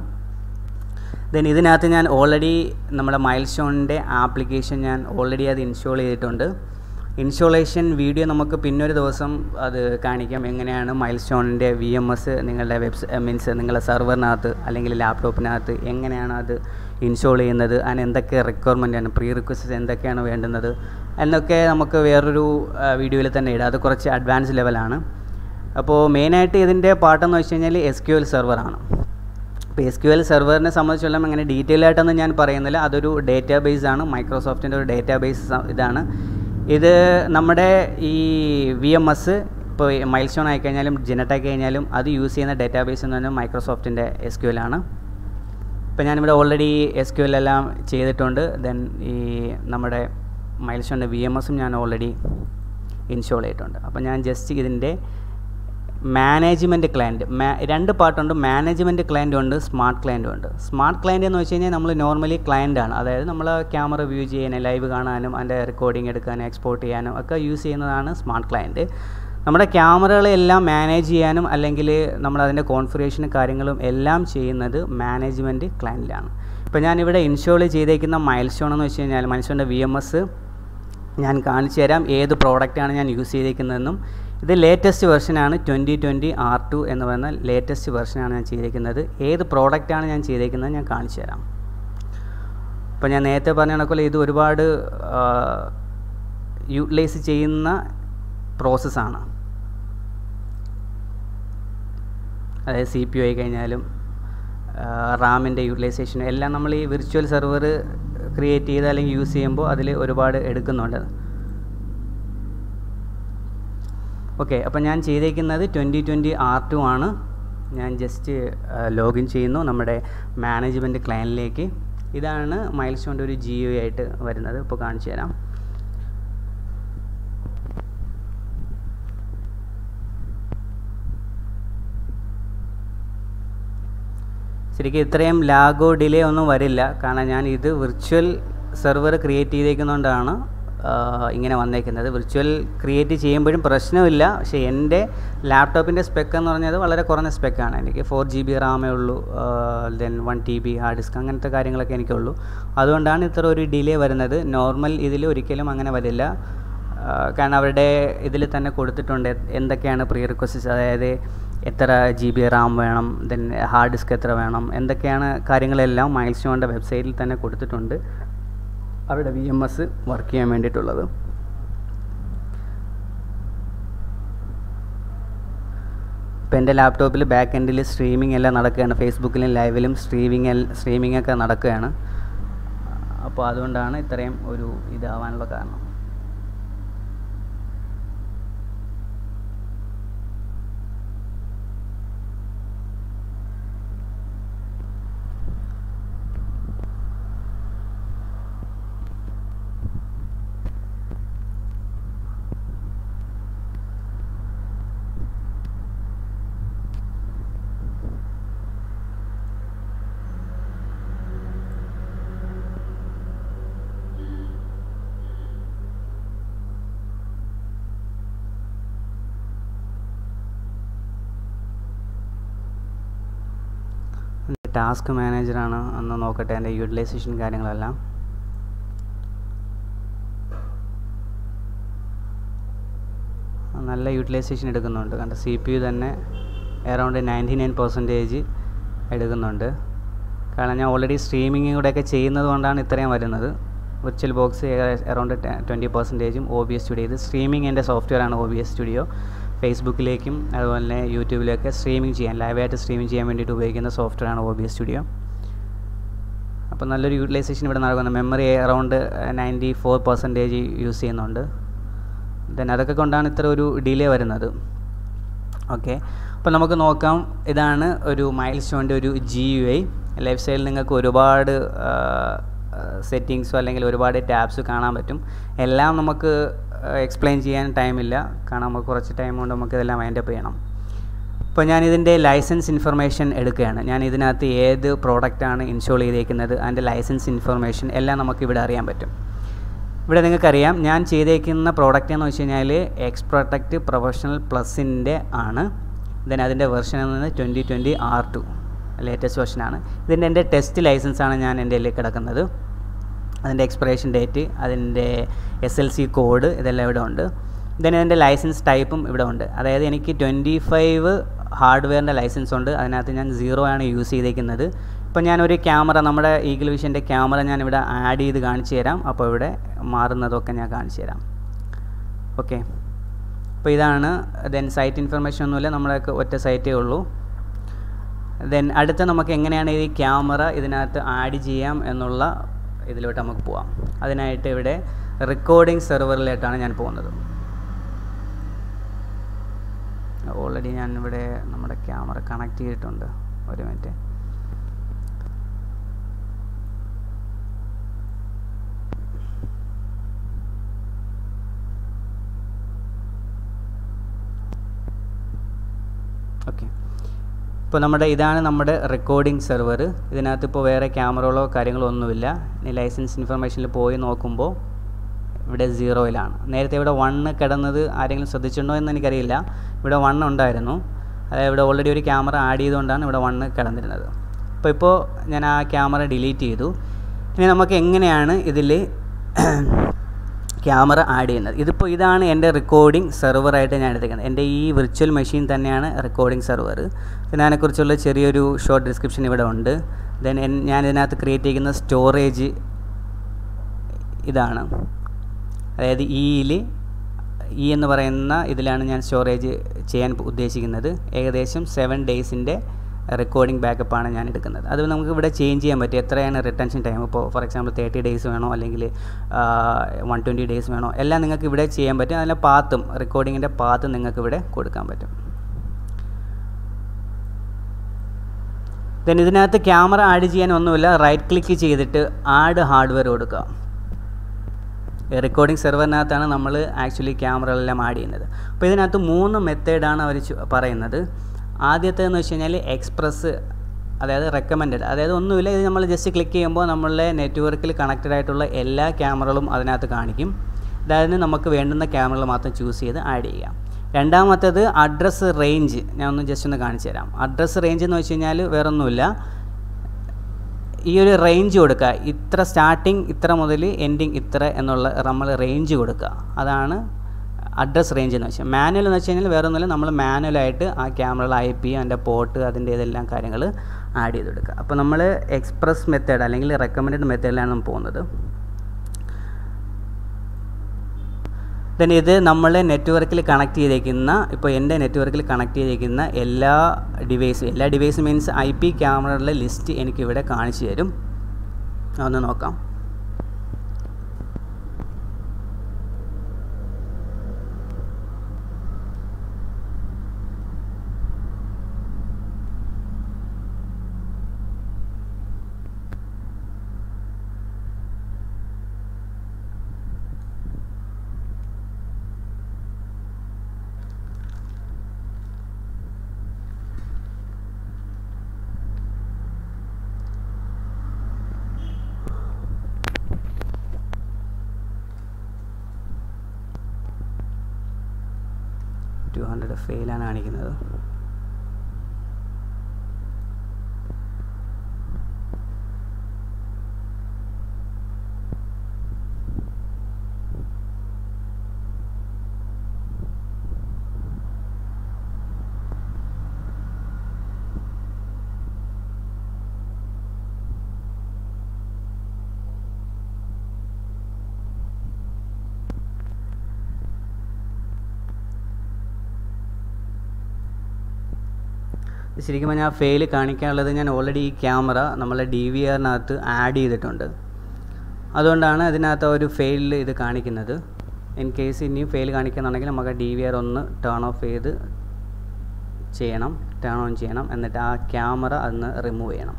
ദെൻ ഇതിനകത്ത് ഞാൻ ഓൾറെഡി നമ്മുടെ മൈൽ സ്റ്റോണിൻ്റെ ആപ്ലിക്കേഷൻ ഞാൻ ഓൾറെഡി അത് ഇൻസ്റ്റാൾ ചെയ്തിട്ടുണ്ട്. ഇൻസ്റ്റാളേഷൻ വീഡിയോ നമുക്ക് പിന്നൊരു ദിവസം അത് കാണിക്കാം. എങ്ങനെയാണ് മൈൽ സ്റ്റോണിൻ്റെ വി എം എസ് നിങ്ങളുടെ വെബ്സ് മീൻസ് നിങ്ങളുടെ സെർവറിനകത്ത് അല്ലെങ്കിൽ ലാപ്ടോപ്പിനകത്ത് എങ്ങനെയാണ് അത് ഇൻസ്റ്റാൾ ചെയ്യുന്നത്, അതിന് എന്തൊക്കെ റിക്വയർമെൻറ്റാണ്, പ്രീ റിക്വസ്റ്റ് എന്തൊക്കെയാണ് വേണ്ടുന്നത് എന്നൊക്കെ നമുക്ക് വേറൊരു വീഡിയോയിൽ തന്നെ ഇടാം. അത് കുറച്ച് അഡ്വാൻസ് ലെവലാണ്. അപ്പോൾ മെയിനായിട്ട് ഇതിൻ്റെ പാട്ടെന്ന് വെച്ച് കഴിഞ്ഞാൽ എസ് ക്യു എൽ സെർവറാണ്. ഇപ്പോൾ എസ് ക്യു എൽ സെർവറിനെ സംബന്ധിച്ചോളം അങ്ങനെ ഡീറ്റെയിൽ ആയിട്ടൊന്നും ഞാൻ പറയുന്നില്ല. അതൊരു ഡേറ്റാ ബേസ് ആണ്, മൈക്രോസോഫ്റ്റിൻ്റെ ഒരു ഡേറ്റാ ബേസ് ഇതാണ്. ഇത് നമ്മുടെ ഈ വി എം എസ് ഇപ്പോൾ മൈൽ സ്റ്റോൺ ആയിക്കഴിഞ്ഞാലും ജെനറ്റാക്കി കഴിഞ്ഞാലും അത് യൂസ് ചെയ്യുന്ന ഡേറ്റാ ബേസ് എന്ന് പറഞ്ഞാൽ മൈക്രോസോഫ്റ്റിൻ്റെ എസ് ക്യു എൽ ആണ്. ഇപ്പോൾ ഞാനിവിടെ ഓൾറെഡി എസ് ക്യു എൽ എല്ലാം ചെയ്തിട്ടുണ്ട്. ദെൻ ഈ നമ്മുടെ മൈൽ സ്റ്റോണിൻ്റെ വി എം എസും ഞാൻ ഓൾറെഡി ഇൻസ്റ്റാൾ ചെയ്തിട്ടുണ്ട്. അപ്പോൾ ഞാൻ ജസ്റ്റ് ഇതിൻ്റെ മാനേജ്മെൻറ്റ് ക്ലയൻറ്റ് മാ രണ്ട് പാർട്ടുണ്ട്. മാനേജ്മെൻറ്റ് ക്ലയൻറ്റും ഉണ്ട്, സ്മാർട്ട് ക്ലയൻറ്റും ഉണ്ട്. സ്മാർട്ട് ക്ലയൻറ്റ് എന്ന് വെച്ച് കഴിഞ്ഞാൽ നമ്മൾ നോർമലി ക്ലയൻറ്റാണ്. അതായത് നമ്മൾ ക്യാമറ വ്യൂ ചെയ്യാനും ലൈവ് കാണാനും അതിൻ്റെ റെക്കോർഡിംഗ് എടുക്കാനും എക്സ്പോർട്ട് ചെയ്യാനും ഒക്കെ യൂസ് ചെയ്യുന്നതാണ് സ്മാർട്ട് ക്ലയൻറ്റ്. നമ്മുടെ ക്യാമറകളെല്ലാം മാനേജ് ചെയ്യാനും അല്ലെങ്കിൽ നമ്മളതിൻ്റെ കോൺഫിഗറേഷനും കാര്യങ്ങളും എല്ലാം ചെയ്യുന്നത് മാനേജ്മെൻറ്റ് ക്ലയൻറ്റിലാണ്. ഇപ്പോൾ ഞാനിവിടെ ഇൻസ്റ്റാൾ ചെയ്തേക്കുന്ന മൈൽ സ്റ്റോൺ എന്ന് വെച്ച് കഴിഞ്ഞാൽ മൈൽ സ്റ്റോണിൻ്റെ വി എം എസ് ഞാൻ കാണിച്ചു തരാം ഏത് പ്രോഡക്റ്റാണ് ഞാൻ യൂസ് ചെയ്തേക്കുന്നതെന്നും. ഇത് ലേറ്റസ്റ്റ് വെർഷനാണ്, ട്വൻറ്റി ട്വൻറ്റി ആർ ടു എന്ന് പറയുന്ന ലേറ്റസ്റ്റ് വെർഷനാണ് ഞാൻ ചെയ്തേക്കുന്നത്. ഏത് പ്രോഡക്റ്റാണ് ഞാൻ ചെയ്തേക്കുന്നത് ഞാൻ കാണിച്ചു തരാം. അപ്പോൾ ഞാൻ നേരത്തെ പറഞ്ഞ കണക്കുള്ള ഇത് ഒരുപാട് യൂട്ടിലൈസ് ചെയ്യുന്ന പ്രോസസ്സാണ്. അതായത് സി പി യു ആയി കഴിഞ്ഞാലും റാമിൻ്റെ യൂട്ടിലൈസേഷനും എല്ലാം നമ്മൾ ഈ വിർച്വൽ സെർവർ ക്രിയേറ്റ് ചെയ്ത് അല്ലെങ്കിൽ യൂസ് ചെയ്യുമ്പോൾ അതിൽ ഒരുപാട് എടുക്കുന്നുണ്ട്. ഓക്കെ, അപ്പോൾ ഞാൻ ചെയ്തേക്കുന്നത് ട്വൻറ്റി ട്വൻറ്റി ആർ ടു ആണ്. ഞാൻ ജസ്റ്റ് ലോഗിൻ ചെയ്യുന്നു നമ്മുടെ മാനേജ്മെൻറ്റ് ക്ലയൻറ്റിലേക്ക്. ഇതാണ് മൈൽ സ്റ്റോണിൻ്റെ ഒരു ജി യു ആയിട്ട് വരുന്നത്. ഇപ്പോൾ കാണിച്ചു തരാം. ശരിക്കും ഇത്രയും ലാഗോ ഡിലേ ഒന്നും വരില്ല. കാരണം ഞാൻ ഇത് വിർച്വൽ സെർവർ ക്രിയേറ്റ് ചെയ്തേക്കുന്നതുകൊണ്ടാണ് ഇങ്ങനെ വന്നേക്കുന്നത്. വിർച്വൽ ക്രിയേറ്റ് ചെയ്യുമ്പോഴും പ്രശ്നമില്ല. പക്ഷേ എൻ്റെ ലാപ്ടോപ്പിൻ്റെ സ്പെക്ക് എന്ന് പറഞ്ഞത് വളരെ കുറഞ്ഞ സ്പെക്കാണ്. എനിക്ക് ഫോർ ജി ബി റാമേ ഉള്ളൂ. Then one T B hard disk അങ്ങനത്തെ കാര്യങ്ങളൊക്കെ എനിക്കുള്ളൂ. അതുകൊണ്ടാണ് ഇത്ര ഒരു ഡിലേ വരുന്നത്. നോർമൽ ഇതിൽ ഒരിക്കലും അങ്ങനെ വരില്ല. കാരണം അവരുടെ ഇതിൽ തന്നെ കൊടുത്തിട്ടുണ്ട് എന്തൊക്കെയാണ് പ്രീ റിക്വസ്റ്റ്, അതായത് എത്ര ജി ബി റാം വേണം, ദെൻ ഹാർഡ് ഡിസ്ക് എത്ര വേണം, എന്തൊക്കെയാണ് കാര്യങ്ങളെല്ലാം മൈൽ സ്റ്റോണിൻ്റെ വെബ്സൈറ്റിൽ തന്നെ കൊടുത്തിട്ടുണ്ട് അവരുടെ വി എം എസ് വർക്ക് ചെയ്യാൻ വേണ്ടിയിട്ടുള്ളത്. ഇപ്പോൾ എൻ്റെ ലാപ്ടോപ്പിൽ ബാക്ക് എൻഡിൽ സ്ട്രീമിംഗ് എല്ലാം നടക്കുകയാണ്. ഫേസ്ബുക്കിലും ലൈവിലും സ്ട്രീമിങ് സ്ട്രീമിംഗ് ഒക്കെ നടക്കുകയാണ്. അപ്പോൾ അതുകൊണ്ടാണ് ഇത്രയും ഒരു ഇതാവാനുള്ള കാരണം. ടാസ്ക് മാനേജറാണ്, ഒന്ന് നോക്കട്ടെ എൻ്റെ യൂട്ടിലൈസേഷൻ കാര്യങ്ങളെല്ലാം. നല്ല യൂട്ടിലൈസേഷൻ എടുക്കുന്നുണ്ട്. കണ്ട സി പി യു തന്നെ അറൗണ്ട് നയൻറ്റി നയൻ പെർസെൻറ്റേജ് എടുക്കുന്നുണ്ട്. കാരണം ഞാൻ ഓൾറെഡി സ്ട്രീമിങ് കൂടെയൊക്കെ ചെയ്യുന്നത് കൊണ്ടാണ് ഇത്രയും വരുന്നത്. വിർച്വൽ ബോക്സ് അറൗണ്ട് ട്വൻറ്റി പെർസെൻറ്റേജും ഒ ബി എസ് സ്റ്റുഡിയോ, ഇത് സ്ട്രീമിങ് എൻ്റെ സോഫ്റ്റ്വെയറാണ് ഒ ബി എസ് സ്റ്റുഡിയോ. ഫേസ്ബുക്കിലേക്കും അതുപോലെ തന്നെ യൂട്യൂബിലൊക്കെ സ്ട്രീമിങ് ചെയ്യാൻ, ലൈവായിട്ട് സ്ട്രീമിങ് ചെയ്യാൻ വേണ്ടിയിട്ട് ഉപയോഗിക്കുന്ന സോഫ്റ്റ്വെയറാണ് ഒ ബി എസ് സ്റ്റുഡിയോ. അപ്പോൾ നല്ലൊരു യൂട്ടിലൈസേഷൻ ഇവിടെ നടക്കുന്നു. Memory around ninety four percentage use ചെയ്യുന്നുണ്ട്. ദെൻ അതൊക്കെ കൊണ്ടാണ് ഇത്ര ഒരു ഡിലേ വരുന്നത്. ഓക്കെ, അപ്പോൾ നമുക്ക് നോക്കാം. ഇതാണ് ഒരു മൈൽ സ്റ്റോണിൻ്റെ ഒരു ജി യു ഐ. ലെഫ്റ്റ് സൈഡിൽ നിങ്ങൾക്ക് ഒരുപാട് സെറ്റിങ്സോ അല്ലെങ്കിൽ ഒരുപാട് ടാബ്സ് കാണാൻ പറ്റും. എല്ലാം നമുക്ക് എക്സ്പ്ലെയിൻ ചെയ്യാൻ ടൈമില്ല, കാരണം നമുക്ക് കുറച്ച് ടൈം കൊണ്ട് നമുക്ക് ഇതെല്ലാം വൈൻഡപ്പ് ചെയ്യണം. ഇപ്പോൾ ഞാനിതിൻ്റെ ലൈസൻസ് ഇൻഫർമേഷൻ എടുക്കുകയാണ്. ഞാൻ ഇതിനകത്ത് ഏത് പ്രോഡക്റ്റാണ് ഇൻസ്റ്റാൾ ചെയ്തേക്കുന്നത്, അതിൻ്റെ ലൈസൻസ് ഇൻഫർമേഷൻ എല്ലാം നമുക്കിവിടെ അറിയാൻ പറ്റും. ഇവിടെ നിങ്ങൾക്കറിയാം ഞാൻ ചെയ്തേക്കുന്ന പ്രോഡക്റ്റ് എന്ന് വെച്ച് കഴിഞ്ഞാൽ എക്സ് പ്രൊട്ടക്റ്റ് പ്രൊഫഷണൽ പ്ലസിൻ്റെ ആണ്. ദെൻ അതിൻ്റെ വെർഷൻ എന്നത് twenty twenty R two latest വെർഷനാണ്. ഇതിൻ്റെ എൻ്റെ ടെസ്റ്റ് ലൈസൻസാണ് ഞാൻ എൻ്റെ കയ്യിൽ കിടക്കുന്നത്. അതിൻ്റെ എക്സ്പയറേഷൻ ഡേറ്റ്, അതിൻ്റെ എസ് എൽ സി കോഡ് ഇതെല്ലാം ഇവിടെ ഉണ്ട്. ദെൻ ഇതിൻ്റെ ലൈസൻസ് ടൈപ്പും ഇവിടെ ഉണ്ട്. അതായത് എനിക്ക് ട്വൻറ്റി ഫൈവ് ഹാർഡ്വെയറിൻ്റെ ലൈസൻസ് ഉണ്ട്. അതിനകത്ത് ഞാൻ സീറോ ആണ് യൂസ് ചെയ്തേക്കുന്നത്. ഇപ്പോൾ ഞാനൊരു ക്യാമറ, നമ്മുടെ ഈഗിൾ വിഷൻ്റെ ക്യാമറ ഞാനിവിടെ ആഡ് ചെയ്ത് കാണിച്ചു തരാം. അപ്പോൾ ഇവിടെ മാറുന്നതൊക്കെ ഞാൻ കാണിച്ചു തരാം. ഓക്കെ, അപ്പോൾ ഇതാണ്. ദെൻ സൈറ്റ് ഇൻഫർമേഷൻ ഒന്നുമില്ല, നമ്മളൊക്കെ ഒറ്റ സൈറ്റേ ഉള്ളൂ. ദെൻ അടുത്ത നമുക്ക് എങ്ങനെയാണ് ഈ ക്യാമറ ഇതിനകത്ത് ആഡ് ചെയ്യാം എന്നുള്ള ഇതിലോട്ട് നമുക്ക് പോവാം. അതിനായിട്ട് ഇവിടെ റെക്കോർഡിംഗ് സെർവറിലായിട്ടാണ് ഞാൻ പോകുന്നത്. ഓൾറെഡി ഞാൻ ഇവിടെ നമ്മുടെ ക്യാമറ കണക്ട് ചെയ്തിട്ടുണ്ട്. ഒരു മിനിറ്റ്. ഓക്കെ, ഇപ്പോൾ നമ്മുടെ ഇതാണ് നമ്മുടെ റെക്കോർഡിംഗ് സെർവർ. ഇതിനകത്ത് ഇപ്പോൾ വേറെ ക്യാമറകളോ കാര്യങ്ങളോ ഒന്നുമില്ല. ഇനി ലൈസൻസ് ഇൻഫർമേഷനിൽ പോയി നോക്കുമ്പോൾ ഇവിടെ സീറോയിലാണ്. നേരത്തെ ഇവിടെ വണ്ണ് കിടന്നത് ആരെങ്കിലും ശ്രദ്ധിച്ചിട്ടുണ്ടോ എന്ന് എനിക്കറിയില്ല. ഇവിടെ വൺ ഉണ്ടായിരുന്നു. അതായത് ഇവിടെ ഓൾറെഡി ഒരു ക്യാമറ ആഡ് ചെയ്തുകൊണ്ടാണ് ഇവിടെ വണ്ണ് കിടന്നിരുന്നത്. അപ്പോൾ ഇപ്പോൾ ഞാൻ ആ ക്യാമറ ഡിലീറ്റ് ചെയ്തു. ഇനി നമുക്ക് എങ്ങനെയാണ് ഇതിൽ ക്യാമറ ആഡ് ചെയ്യുന്നത്. ഇതിപ്പോൾ ഇതാണ് എൻ്റെ റെക്കോർഡിംഗ് സെർവറായിട്ട് ഞാൻ എടുത്തിരിക്കുന്നത്. എൻ്റെ ഈ വിർച്വൽ മെഷീൻ തന്നെയാണ് റെക്കോർഡിംഗ് സെർവർ. പിന്നെ അതിനെക്കുറിച്ചുള്ള ചെറിയൊരു ഷോർട്ട് ഡിസ്ക്രിപ്ഷൻ ഇവിടെ ഉണ്ട്. ദെൻ ഞാൻ ഇതിനകത്ത് ക്രിയേറ്റ് ചെയ്യുന്ന സ്റ്റോറേജ് ഇതാണ്. അതായത് ഇയിൽ ഇ എന്ന് പറയുന്ന ഇതിലാണ് ഞാൻ സ്റ്റോറേജ് ചെയ്യാൻ ഉദ്ദേശിക്കുന്നത്. ഏകദേശം സെവൻ ഡേയ്സിൻ്റെ റെക്കോർഡിംഗ് ബാക്കപ്പാണ് ഞാൻ എടുക്കുന്നത്. അത് നമുക്ക് ഇവിടെ ചേഞ്ച് ചെയ്യാൻ പറ്റും. എത്രയാണ് റിട്ടൻഷൻ ടൈം, ഇപ്പോൾ ഫോർ എക്സാമ്പിൾ തേർട്ടി ഡേയ്സ് വേണോ അല്ലെങ്കിൽ വൺ ട്വൻറ്റി ഡേയ്സ് വേണോ, എല്ലാം നിങ്ങൾക്ക് ഇവിടെ ചെയ്യാൻ പറ്റും. അതിൻ്റെ പാത്തും റെക്കോർഡിങ്ങിൻ്റെ പാത്തും നിങ്ങൾക്ക് ഇവിടെ കൊടുക്കാൻ പറ്റും. ദെൻ ഇതിനകത്ത് ക്യാമറ ആഡ് ചെയ്യാൻ ഒന്നുമില്ല. റൈറ്റ് ക്ലിക്ക് ചെയ്തിട്ട് ആഡ് ഹാർഡ്വെയർ കൊടുക്കുക. റെക്കോർഡിംഗ് സെർവറിനകത്താണ് നമ്മൾ ആക്ച്വലി ക്യാമറകളെല്ലാം ആഡ് ചെയ്യുന്നത്. അപ്പോൾ ഇതിനകത്ത് മൂന്ന് മെത്തേഡാണ് അവർ പറയുന്നത്. ആദ്യത്തേതെന്ന് വെച്ച് കഴിഞ്ഞാൽ എക്സ്പ്രസ്, അതായത് റെക്കമെൻഡഡ്. അതായത് ഒന്നുമില്ല, ഇത് നമ്മൾ ജസ്റ്റ് ക്ലിക്ക് ചെയ്യുമ്പോൾ നമ്മളുടെ നെറ്റ്വർക്കിൽ കണക്റ്റഡ് ആയിട്ടുള്ള എല്ലാ ക്യാമറകളും അതിനകത്ത് കാണിക്കും. അതായത് നമുക്ക് വേണ്ടുന്ന ക്യാമറകൾ മാത്രം ചൂസ് ചെയ്ത് ആഡ് ചെയ്യാം. രണ്ടാമത്തേത് അഡ്രസ്സ് റേഞ്ച്. ഞാൻ ഒന്ന് ജസ്റ്റ് ഒന്ന് കാണിച്ചു തരാം. അഡ്രസ്സ് റേഞ്ച് എന്ന് വെച്ച് കഴിഞ്ഞാൽ വേറൊന്നുമില്ല, ഈ ഒരു റേഞ്ച് കൊടുക്കുക. ഇത്ര സ്റ്റാർട്ടിങ് ഇത്ര മുതൽ എൻഡിങ് ഇത്ര എന്നുള്ള നമ്മൾ റേഞ്ച് കൊടുക്കുക. അതാണ് അഡ്രസ് റേഞ്ച് എന്ന് വെച്ചാൽ. മാനുവൽ എന്ന് വെച്ച് കഴിഞ്ഞാൽ വേറെ ഒന്നുമില്ല, നമ്മൾ മാനുവലായിട്ട് ആ ക്യാമറകൾ ഐ പി, അതിൻ്റെ പോർട്ട്, അതിൻ്റെ ഇതെല്ലാം കാര്യങ്ങൾ ആഡ് ചെയ്ത് കൊടുക്കുക. അപ്പോൾ നമ്മൾ എക്സ്പ്രസ് മെത്തേഡ് അല്ലെങ്കിൽ റെക്കമെൻഡഡ് മെത്തേഡിലാണ് നമ്മൾ പോകുന്നത്. ദെൻ ഇത് നമ്മൾ നെറ്റ്വർക്കിൽ കണക്ട് ചെയ്തേക്കുന്ന, ഇപ്പോൾ എൻ്റെ നെറ്റ്വർക്കിൽ കണക്ട് ചെയ്തേക്കുന്ന എല്ലാ ഡിവൈസും, എല്ലാ ഡിവൈസ് മീൻസ് ഐ പി ക്യാമറകളുടെ ലിസ്റ്റ് എനിക്കിവിടെ കാണിച്ചു തരും. ഒന്ന് നോക്കാം. ടു ഹൺഡ്രഡ് ഫെയിലാണ് കാണിക്കുന്നത്. ശരിക്കും പറഞ്ഞാൽ ആ ഫെയിൽ കാണിക്കാനുള്ളത് ഞാൻ ഓൾറെഡി ഈ ക്യാമറ നമ്മളെ ഡി വി ആറിനകത്ത് ആഡ് ചെയ്തിട്ടുണ്ട്. അതുകൊണ്ടാണ് അതിനകത്ത് ഒരു ഫെയിലിൽ ഇത് കാണിക്കുന്നത്. ഇൻ കേസ് ഇനിയും ഫെയിൽ കാണിക്കുന്നുണ്ടെങ്കിൽ നമുക്ക് ഡി വി ആർ ഒന്ന് ടേൺ ഓഫ് ചെയ്ത് ചെയ്യണം, ടേൺ ഓൺ ചെയ്യണം. എന്നിട്ട് ആ ക്യാമറ അന്ന് റിമൂവ് ചെയ്യണം.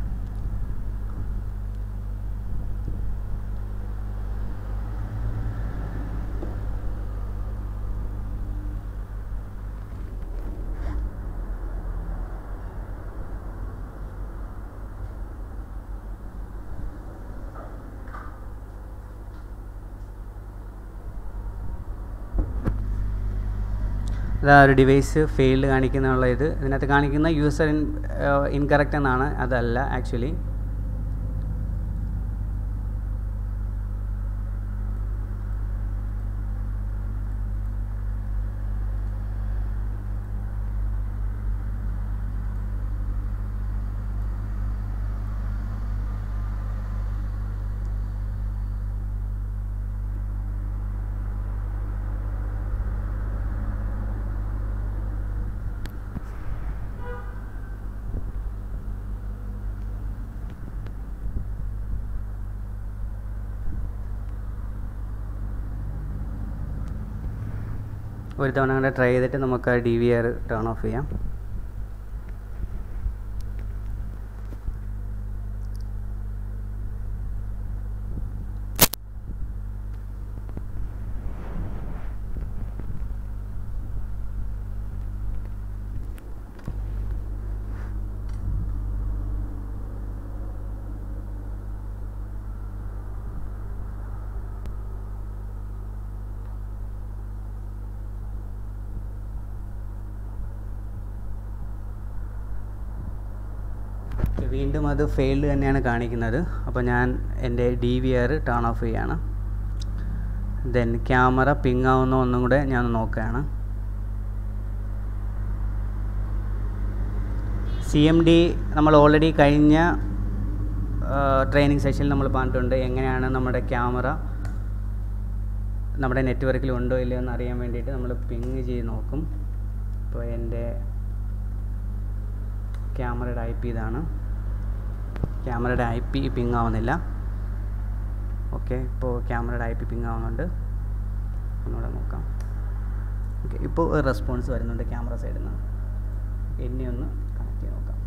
അതാ ഒരു ഡിവൈസ് ഫെയിൽഡ് കാണിക്കുന്നുള്ള ഇത് ഇതിനകത്ത് കാണിക്കുന്ന യൂസർ ഇൻ ഇൻകറക്റ്റ് എന്നാണ്. അതല്ല ആക്ച്വലി. ഒരു തവണ കൂടെ ട്രൈ ചെയ്തിട്ട് നമുക്ക് ആ D V R turn off ചെയ്യാം. വീണ്ടും അത് ഫെയിൽഡ് തന്നെയാണ് കാണിക്കുന്നത്. അപ്പോൾ ഞാൻ എൻ്റെ D V R turn off ചെയ്യാണ്. ദെൻ ക്യാമറ പിങ് ആവുന്ന ഒന്നും കൂടെ ഞാൻ നോക്കുകയാണ്. സി എം ഡി നമ്മൾ ഓൾറെഡി കഴിഞ്ഞ ട്രെയിനിങ് സെഷനിൽ നമ്മൾ പറഞ്ഞിട്ടുണ്ട് എങ്ങനെയാണ് നമ്മുടെ ക്യാമറ നമ്മുടെ നെറ്റ്വർക്കിൽ ഉണ്ടോ ഇല്ലയോ എന്ന് അറിയാൻ വേണ്ടിയിട്ട് നമ്മൾ പിങ് ചെയ്ത് നോക്കും. ഇപ്പോൾ എൻ്റെ ക്യാമറയുടെ ഐ പി ഇതാണ്. ക്യാമറയുടെ ഐ പി പിങ് ആവുന്നില്ല. ഓക്കെ, ഇപ്പോൾ ക്യാമറയുടെ ഐ പി പിങ് ആവുന്നുണ്ട്. ഒന്നുകൂടെ നോക്കാം. ഓക്കെ, ഇപ്പോൾ ഒരു റെസ്പോൺസ് വരുന്നുണ്ട് ക്യാമറ സൈഡിൽ നിന്ന്. എന്നെ ഒന്ന് കണക്ട് ചെയ്ത് നോക്കാം.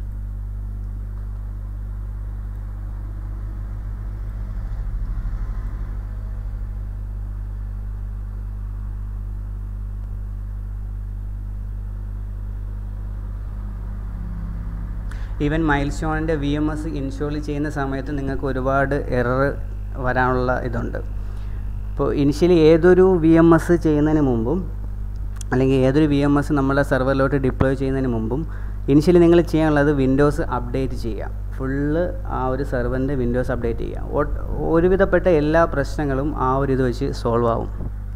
ഈവൻ മൈൽ സ്റ്റോണിൻ്റെ വി എം എസ് ഇൻസ്റ്റാൾ ചെയ്യുന്ന സമയത്ത് നിങ്ങൾക്ക് ഒരുപാട് എറർ വരാനുള്ള ഇതുണ്ട്. ഇപ്പോൾ ഇനിഷ്യലി ഏതൊരു വി എം എസ് ചെയ്യുന്നതിന് മുമ്പും അല്ലെങ്കിൽ ഏതൊരു വി എം എസ് നമ്മളെ സെർവറിലോട്ട് ഡിപ്ലോയ് ചെയ്യുന്നതിന് മുമ്പും ഇനിഷ്യലി നിങ്ങൾ ചെയ്യാനുള്ളത് വിൻഡോസ് അപ്ഡേറ്റ് ചെയ്യുക. ഫുള്ള് ആ ഒരു സെർവറിൻ്റെ വിൻഡോസ് അപ്ഡേറ്റ് ചെയ്യുക. ഒരുവിധപ്പെട്ട എല്ലാ പ്രശ്നങ്ങളും ആ ഒരു ഇത് വെച്ച് സോൾവ് ആവും.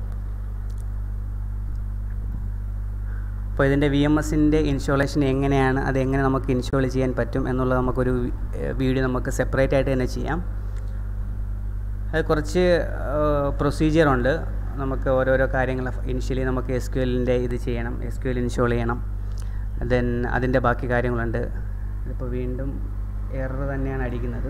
അപ്പോൾ ഇതിൻ്റെ വി എം എസിൻ്റെ ഇൻസ്റ്റാളേഷൻ എങ്ങനെയാണ്, അതെങ്ങനെ നമുക്ക് ഇൻസ്റ്റാൾ ചെയ്യാൻ പറ്റും എന്നുള്ളത് നമുക്കൊരു വീഡിയോ നമുക്ക് സെപ്പറേറ്റ് ആയിട്ട് തന്നെ ചെയ്യാം. അത് കുറച്ച് പ്രൊസീജിയറുണ്ട്. നമുക്ക് ഓരോരോ കാര്യങ്ങൾ ഇനിഷ്യലി നമുക്ക് എസ് ക്യു എല്ലിൻ്റെ ഇത് ചെയ്യണം, എസ് ക്യു എൽ ഇൻസ്റ്റാൾ ചെയ്യണം. ദെൻ അതിൻ്റെ ബാക്കി കാര്യങ്ങളുണ്ട്. ഇതിപ്പോൾ വീണ്ടും എറർ തന്നെയാണ് അടിക്കുന്നത്.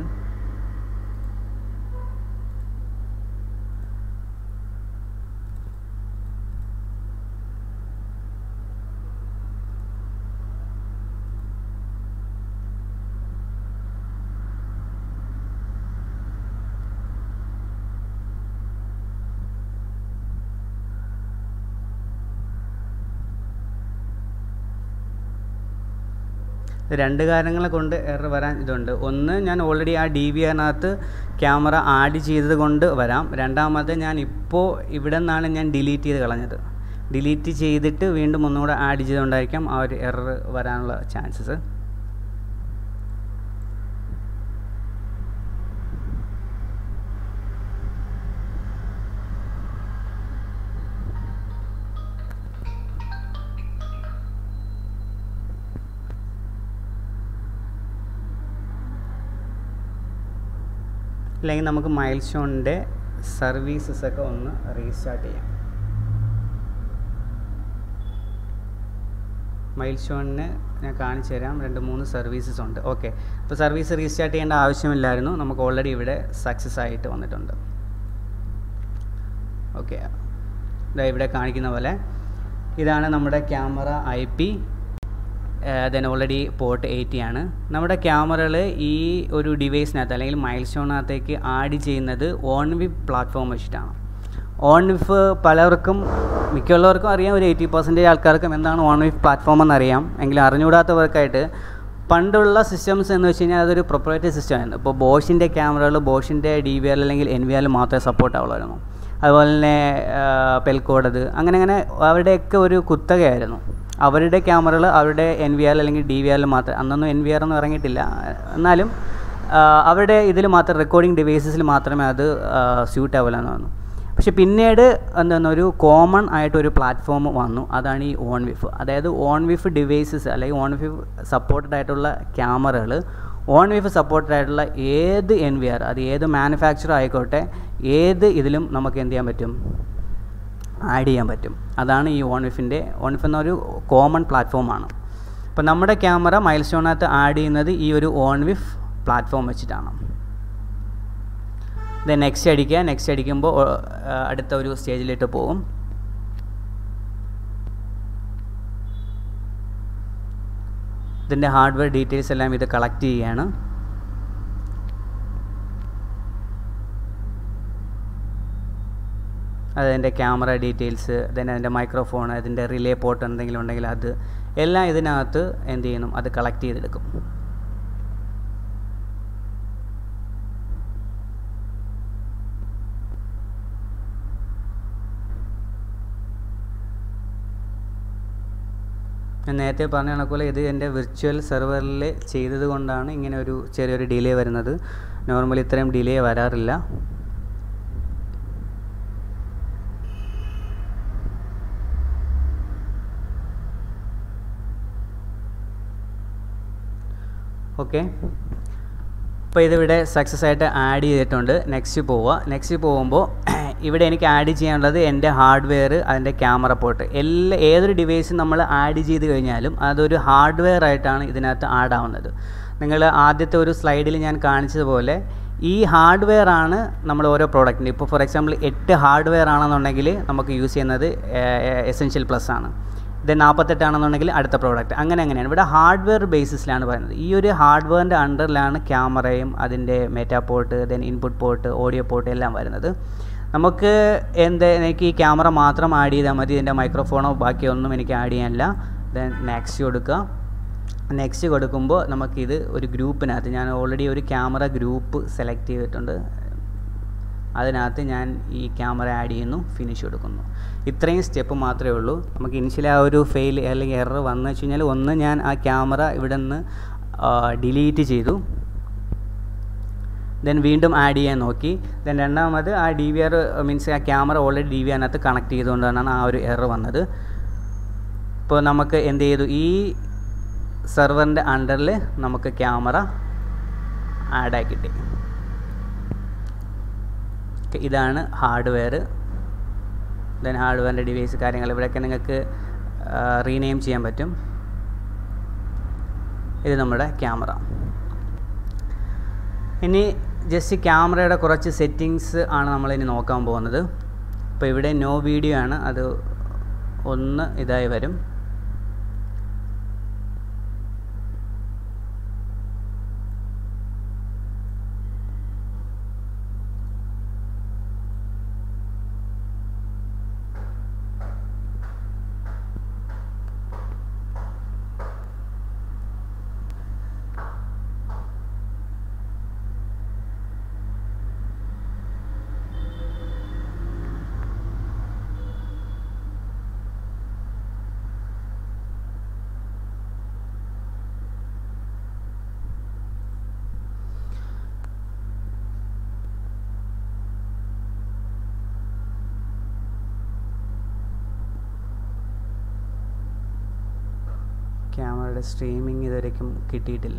രണ്ട് കാരണങ്ങളെ കൊണ്ട് എറർ വരാൻ ഇതുണ്ട്. ഒന്ന്, ഞാൻ ഓൾറെഡി ആ ഡി വി ആറിനകത്ത് ക്യാമറ ആഡ് ചെയ്തത് കൊണ്ട് വരാം. രണ്ടാമത് ഞാൻ ഇപ്പോൾ ഇവിടെ നിന്നാണ് ഞാൻ ഡിലീറ്റ് ചെയ്ത് കളഞ്ഞത്. ഡിലീറ്റ് ചെയ്തിട്ട് വീണ്ടും ഒന്നുകൂടെ ആഡ് ചെയ്തുകൊണ്ടായിരിക്കാം ആ ഒരു എറർ വരാനുള്ള ചാൻസസ്. അല്ലെങ്കിൽ നമുക്ക് മൈൽ സ്റ്റോണിൻ്റെ സർവീസസൊക്കെ ഒന്ന് റീസ്റ്റാർട്ട് ചെയ്യാം. മൈൽ സ്റ്റോണിന് ഞാൻ കാണിച്ചു തരാം. രണ്ട് മൂന്ന് സർവീസസ് ഉണ്ട്. ഓക്കെ, അപ്പോൾ സർവീസ് റീസ്റ്റാർട്ട് ചെയ്യേണ്ട ആവശ്യമില്ലായിരുന്നു. നമുക്ക് ഓൾറെഡി ഇവിടെ സക്സസ് ആയിട്ട് വന്നിട്ടുണ്ട്. ഓക്കെ, ഇതാ ഇവിടെ കാണിക്കുന്ന പോലെ ഇതാണ് നമ്മുടെ camera I P. Then already port eighty ആണ്. നമ്മുടെ ക്യാമറകൾ ഈ ഒരു ഡിവൈസിനകത്ത് അല്ലെങ്കിൽ മൈൽ സ്റ്റോണിനകത്തേക്ക് ആഡ് ചെയ്യുന്നത് ഓൺ വിഫ് പ്ലാറ്റ്ഫോം വെച്ചിട്ടാണ്. ഓൺ വിഫ് പലർക്കും മിക്കുള്ളവർക്കും അറിയാം, ഒരു എയ്റ്റി പെർസെൻറ്റേജ് ആൾക്കാർക്കും എന്താണ് ഓൺ വിഫ് പ്ലാറ്റ്ഫോം എന്നറിയാം. എങ്കിലും അറിഞ്ഞുകൂടാത്തവർക്കായിട്ട് പണ്ടുള്ള സിസ്റ്റംസ് എന്ന് വെച്ച് കഴിഞ്ഞാൽ അതൊരു പ്രൊപ്രൈറ്ററി സിസ്റ്റമായിരുന്നു. ഇപ്പോൾ ബോഷിൻ്റെ ക്യാമറകൾ ബോഷിൻ്റെ ഡി വി ആർ അല്ലെങ്കിൽ എൻ വി ആറിൽ മാത്രമേ സപ്പോർട്ട് ആവുള്ളായിരുന്നു. അതുപോലെ തന്നെ പെൽക്കോഡത് അങ്ങനെ അങ്ങനെ അവരുടെയൊക്കെ ഒരു കുത്തകയായിരുന്നു. അവരുടെ ക്യാമറകൾ അവരുടെ എൻ വി ആർ അല്ലെങ്കിൽ ഡി വി ആറിൽ മാത്രം, അന്നൊന്നും എൻ വി ആർ ഒന്നും ഇറങ്ങിയിട്ടില്ല, എന്നാലും അവരുടെ ഇതിൽ മാത്രം റെക്കോർഡിംഗ് ഡിവൈസസിൽ മാത്രമേ അത് സ്യൂട്ടാവുള്ളൂ എന്ന് വന്നു. പക്ഷെ പിന്നീട് എന്താണ് ഒരു കോമൺ ആയിട്ടൊരു പ്ലാറ്റ്ഫോം വന്നു, അതാണ് ഈ ഓൺ വിഫ്. അതായത് ഓൺ വിഫ് ഡിവൈസസ് അല്ലെങ്കിൽ ഓൺ വിഫ് സപ്പോർട്ടഡ് ആയിട്ടുള്ള ക്യാമറകൾ ഓൺ വിഫ് സപ്പോർട്ടഡ് ആയിട്ടുള്ള ഏത് എൻ വി ആർ, അത് ഏത് മാനുഫാക്ചർ ആയിക്കോട്ടെ, ഏത് ഇതിലും നമുക്ക് എന്ത് ചെയ്യാൻ പറ്റും, ആഡ് ചെയ്യാൻ പറ്റും. അതാണ് ഈ ഓൺ വിഫിൻ്റെ ഓൺ വിഫ് എന്നൊരു കോമൺ പ്ലാറ്റ്ഫോമാണ്. അപ്പോൾ നമ്മുടെ ക്യാമറ മൈൽ സ്റ്റോണിനകത്ത് ആഡ് ചെയ്യുന്നത് ഈ ഒരു ഓൺ വിഫ് പ്ലാറ്റ്ഫോം വെച്ചിട്ടാണ്. ദെൻ നെക്സ്റ്റ് അടിക്കുക. നെക്സ്റ്റ് അടിക്കുമ്പോൾ അടുത്ത ഒരു സ്റ്റേജിലേക്ക് പോകും. ഇതിൻ്റെ ഹാർഡ്വെയർ ഡീറ്റെയിൽസ് എല്ലാം ഇത് കളക്ട് ചെയ്യുകയാണ്. അതിൻ്റെ ക്യാമറ ഡീറ്റെയിൽസ്, ദെൻ അതിൻ്റെ മൈക്രോഫോൺ, അതിൻ്റെ റിലേ പോർട്ട് എന്തെങ്കിലും ഉണ്ടെങ്കിൽ അത് എല്ലാം ഇതിനകത്ത് എന്ത് ചെയ്യണം, അത് കളക്ട് ചെയ്തെടുക്കും. ഞാൻ നേരത്തെ പറഞ്ഞ കണക്കുപോലെ ഇത് എൻ്റെ വിർച്വൽ സെർവറിൽ ചെയ്തത് കൊണ്ടാണ് ഇങ്ങനെ ഒരു ചെറിയൊരു ഡിലേ വരുന്നത്. നോർമലി ഇത്രയും ഡിലേ വരാറില്ല. ഓക്കെ, അപ്പോൾ ഇതിവിടെ സക്സസ് ആയിട്ട് ആഡ് ചെയ്തിട്ടുണ്ട്. നെക്സ്റ്റ് പോവുക. നെക്സ്റ്റ് പോകുമ്പോൾ ഇവിടെ എനിക്ക് ആഡ് ചെയ്യാനുള്ളത് എൻ്റെ ഹാർഡ്വെയർ, അതിൻ്റെ ക്യാമറ പോർട്ട്, എല്ലാ ഏതൊരു ഡിവൈസും നമ്മൾ ആഡ് ചെയ്ത് കഴിഞ്ഞാലും അതൊരു ഹാർഡ്വെയർ ആയിട്ടാണ് ഇതിനകത്ത് ആഡ് ആവുന്നത്. നിങ്ങൾ ആദ്യത്തെ ഒരു സ്ലൈഡിൽ ഞാൻ കാണിച്ചതുപോലെ ഈ ഹാർഡ്വെയർ ആണ് നമ്മൾ ഓരോ പ്രോഡക്റ്റിൻ്റെ. ഇപ്പോൾ ഫോർ എക്സാമ്പിൾ എട്ട് ഹാർഡ്വെയർ ആണെന്നുണ്ടെങ്കിൽ നമുക്ക് യൂസ് ചെയ്യുന്നത് എസെൻഷ്യൽ പ്ലസ് ആണ്. ഇത് നാൽപ്പത്തെട്ടാണെന്നുണ്ടെങ്കിൽ അടുത്ത പ്രോഡക്റ്റ്, അങ്ങനെ അങ്ങനെയാണ്. ഇവിടെ ഹാർഡ്വെയർ ബേസിസിലാണ് പറയുന്നത്. ഈ ഒരു ഹാർഡ്വെയറിൻ്റെ അണ്ടറിലാണ് ക്യാമറയും അതിൻ്റെ meta port, then input port, audio port എല്ലാം വരുന്നത്. നമുക്ക് എന്ത് എനിക്ക് ഈ ക്യാമറ മാത്രം ആഡ് ചെയ്താൽ മതി, ഇതിൻ്റെ മൈക്രോഫോണോ ബാക്കിയൊന്നും എനിക്ക് ആഡ് ചെയ്യാനില്ല. ദെൻ നെക്സ്റ്റ് കൊടുക്കുക. നെക്സ്റ്റ് കൊടുക്കുമ്പോൾ നമുക്കിത് ഒരു ഗ്രൂപ്പിനകത്ത്, ഞാൻ ഓൾറെഡി ഒരു ക്യാമറ ഗ്രൂപ്പ് സെലക്ട് ചെയ്തിട്ടുണ്ട്, അതിനകത്ത് ഞാൻ ഈ ക്യാമറ ആഡ് ചെയ്യുന്നു, ഫിനിഷ് കൊടുക്കുന്നു. ഇത്രയും സ്റ്റെപ്പ് മാത്രമേ ഉള്ളൂ. നമുക്ക് ഇനിഷ്യലി ആ ഒരു ഫെയിൽ അല്ലെങ്കിൽ എറർ വന്നു വെച്ച് കഴിഞ്ഞാൽ, ഒന്ന് ഞാൻ ആ ക്യാമറ ഇവിടെ നിന്ന് ഡിലീറ്റ് ചെയ്തു, ദെൻ വീണ്ടും ആഡ് ചെയ്യാൻ നോക്കി, ദെൻ രണ്ടാമത് ആ ഡി വി ആർ മീൻസ് ആ ക്യാമറ ഓൾറെഡി ഡി വി ആറിനകത്ത് കണക്ട് ചെയ്തുകൊണ്ടാണ് ആ ഒരു എറർ വന്നത്. ഇപ്പോൾ നമുക്ക് എന്ത് ചെയ്തു, ഈ സെർവറിൻ്റെ അണ്ടറിൽ നമുക്ക് ക്യാമറ ആഡായി കിട്ടി. ഇതാണ് ഹാർഡ്വെയർ. ദെൻ ഹാർഡ്വെയറിൻ്റെ ഡിവൈസ് കാര്യങ്ങൾ ഇവിടെയൊക്കെ നിങ്ങൾക്ക് റീനെയിം ചെയ്യാൻ പറ്റും. ഇത് നമ്മുടെ ക്യാമറ. ഇനി ജസ്റ്റ് ക്യാമറയുടെ കുറച്ച് സെറ്റിങ്സ് ആണ് നമ്മളിനി നോക്കാൻ പോകുന്നത്. ഇപ്പോൾ ഇവിടെ നോ വീഡിയോ ആണ്, അത് ഒന്ന് ഇതായി വരും. ക്യാമറയുടെ സ്ട്രീമിംഗ് ഇതുവരേക്കും കിട്ടിയിട്ടില്ല.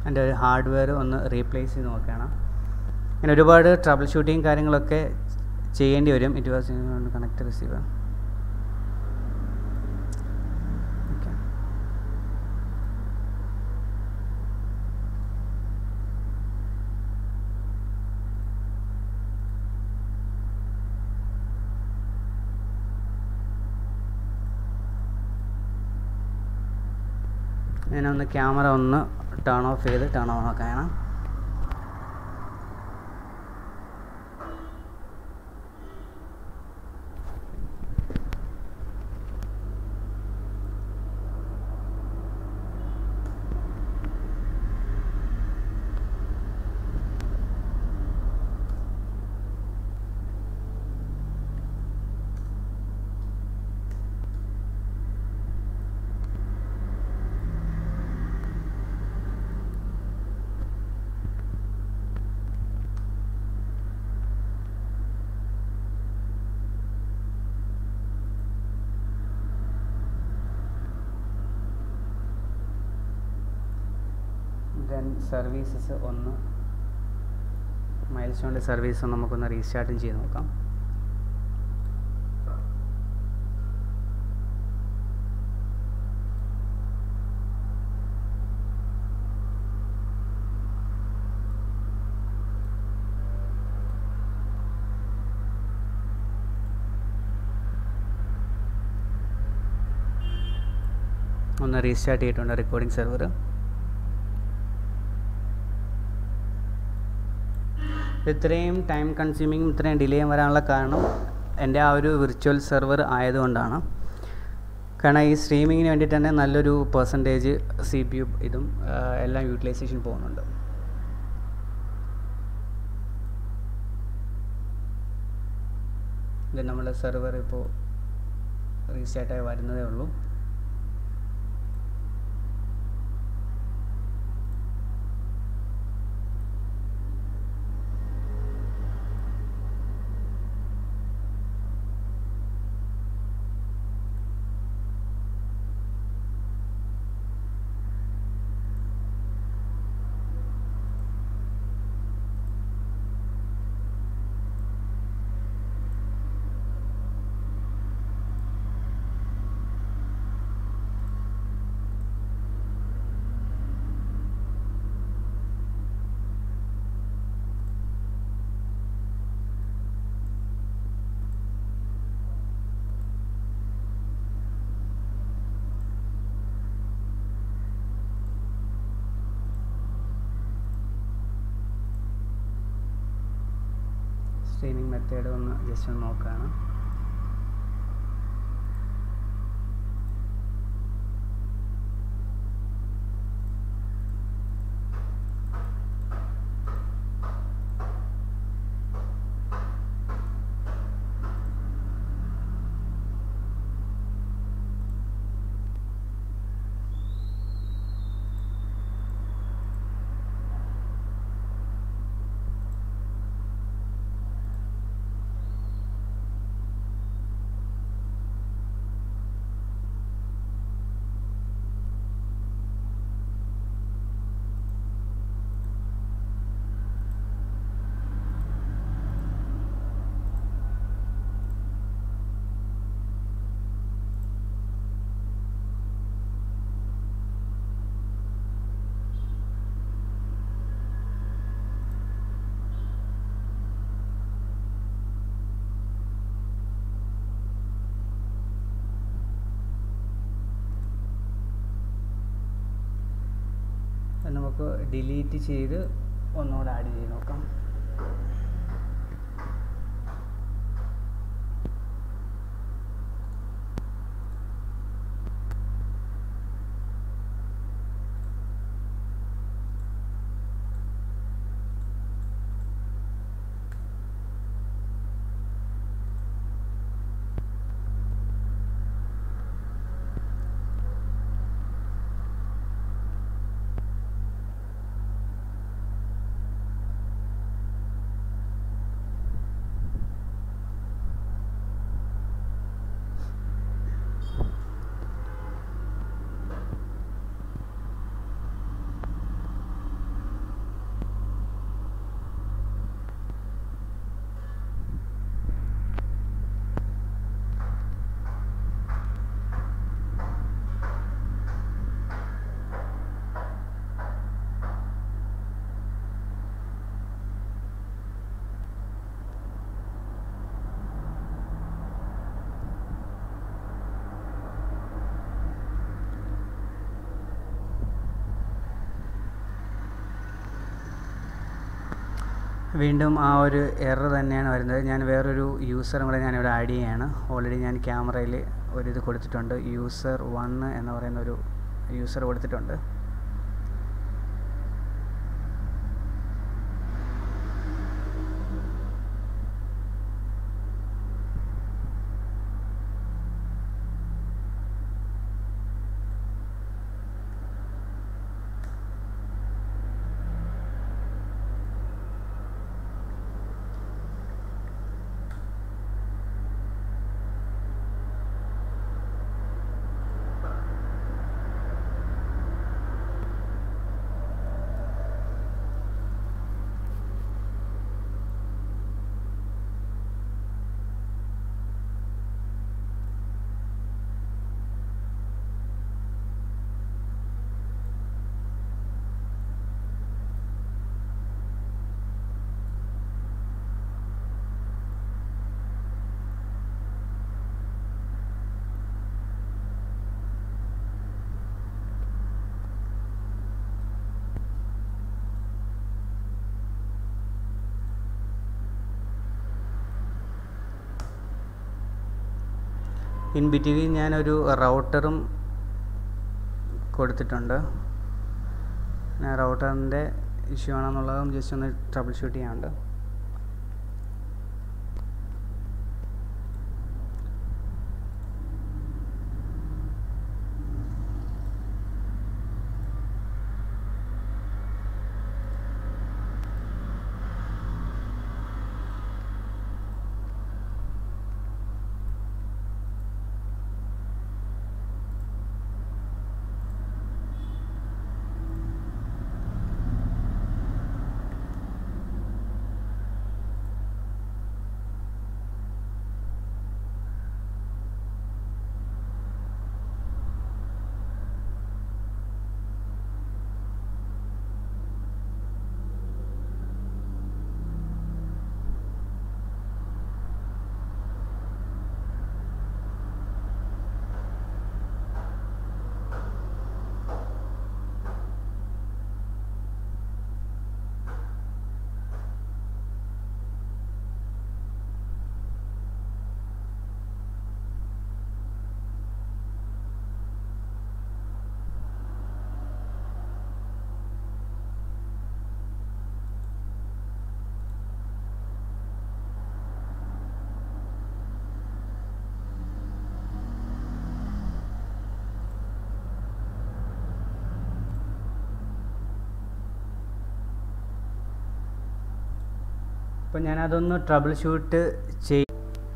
അതിൻ്റെ ഒരു ഹാർഡ്വെയർ ഒന്ന് റീപ്ലേസ് ചെയ്ത് നോക്കണം. അങ്ങനെ ഒരുപാട് ട്രബിൾ ഷൂട്ടിങ് കാര്യങ്ങളൊക്കെ ചെയ്യേണ്ടി വരും. It was connect receiver. Okay, ഞാനൊന്ന് ക്യാമറ ഒന്ന് ടേൺ ഓഫ് ചെയ്ത് ടേൺ ഓൺ ആക്കണം. ദെൻ സർവീസസ് ഒന്ന് മൈൽ സ്റ്റോണിൻ്റെ സർവീസ് നമുക്കൊന്ന് റീസ്റ്റാർട്ടും ചെയ്ത് നോക്കാം. ഒന്ന് റീസ്റ്റാർട്ട് ചെയ്തിട്ടുണ്ട് റെക്കോർഡിംഗ് സെർവർ. ഇത്രയും ടൈം കൺസ്യൂമിങ് ഇത്രയും ഡിലേയും വരാനുള്ള കാരണം എൻ്റെ ആ ഒരു വിർച്വൽ സെർവർ ആയതുകൊണ്ടാണ്. കാരണം ഈ സ്ട്രീമിങ്ങിന് വേണ്ടിയിട്ട് തന്നെ നല്ലൊരു പെർസെൻറ്റേജ് സി പി യു ഇതും എല്ലാം യൂട്ടിലൈസേഷൻ പോകുന്നുണ്ട്. ഇത് നമ്മുടെ സെർവർ ഇപ്പോൾ റീസ്റ്റാർട്ടായി വരുന്നതേ ഉള്ളൂ. സ്ട്രീമിംഗ് മെത്തേഡ് ഒന്ന് ജസ്റ്റ് ഒന്ന് നോക്കുകയാണ്. നമുക്ക് ഡിലീറ്റ് ചെയ്ത് ഒന്നുകൂടെ ആഡ് ചെയ്ത് നോക്കാം. വീണ്ടും ആ ഒരു എറർ തന്നെയാണ് വരുന്നത്. ഞാൻ വേറൊരു യൂസറും കൂടെ ഞാനിവിടെ ആഡ് ചെയ്യുകയാണ്. ഓൾറെഡി ഞാൻ ക്യാമറയിൽ ഒരിത് കൊടുത്തിട്ടുണ്ട്, യൂസർ വൺ എന്ന് പറയുന്ന ഒരു യൂസർ കൊടുത്തിട്ടുണ്ട്. ഇൻ ബിറ്റ്വീൻ ഞാനൊരു റൗട്ടറും കൊടുത്തിട്ടുണ്ട്. റൗട്ടറിൻ്റെ ഇഷ്യൂ ആണെന്നുള്ളതും ജസ്റ്റ് ഒന്ന് ട്രബിൾ ഷൂട്ട് ചെയ്യാനുണ്ട്. അപ്പോൾ ഞാനതൊന്ന് ട്രബിൾ ഷൂട്ട് ചെയ്യും.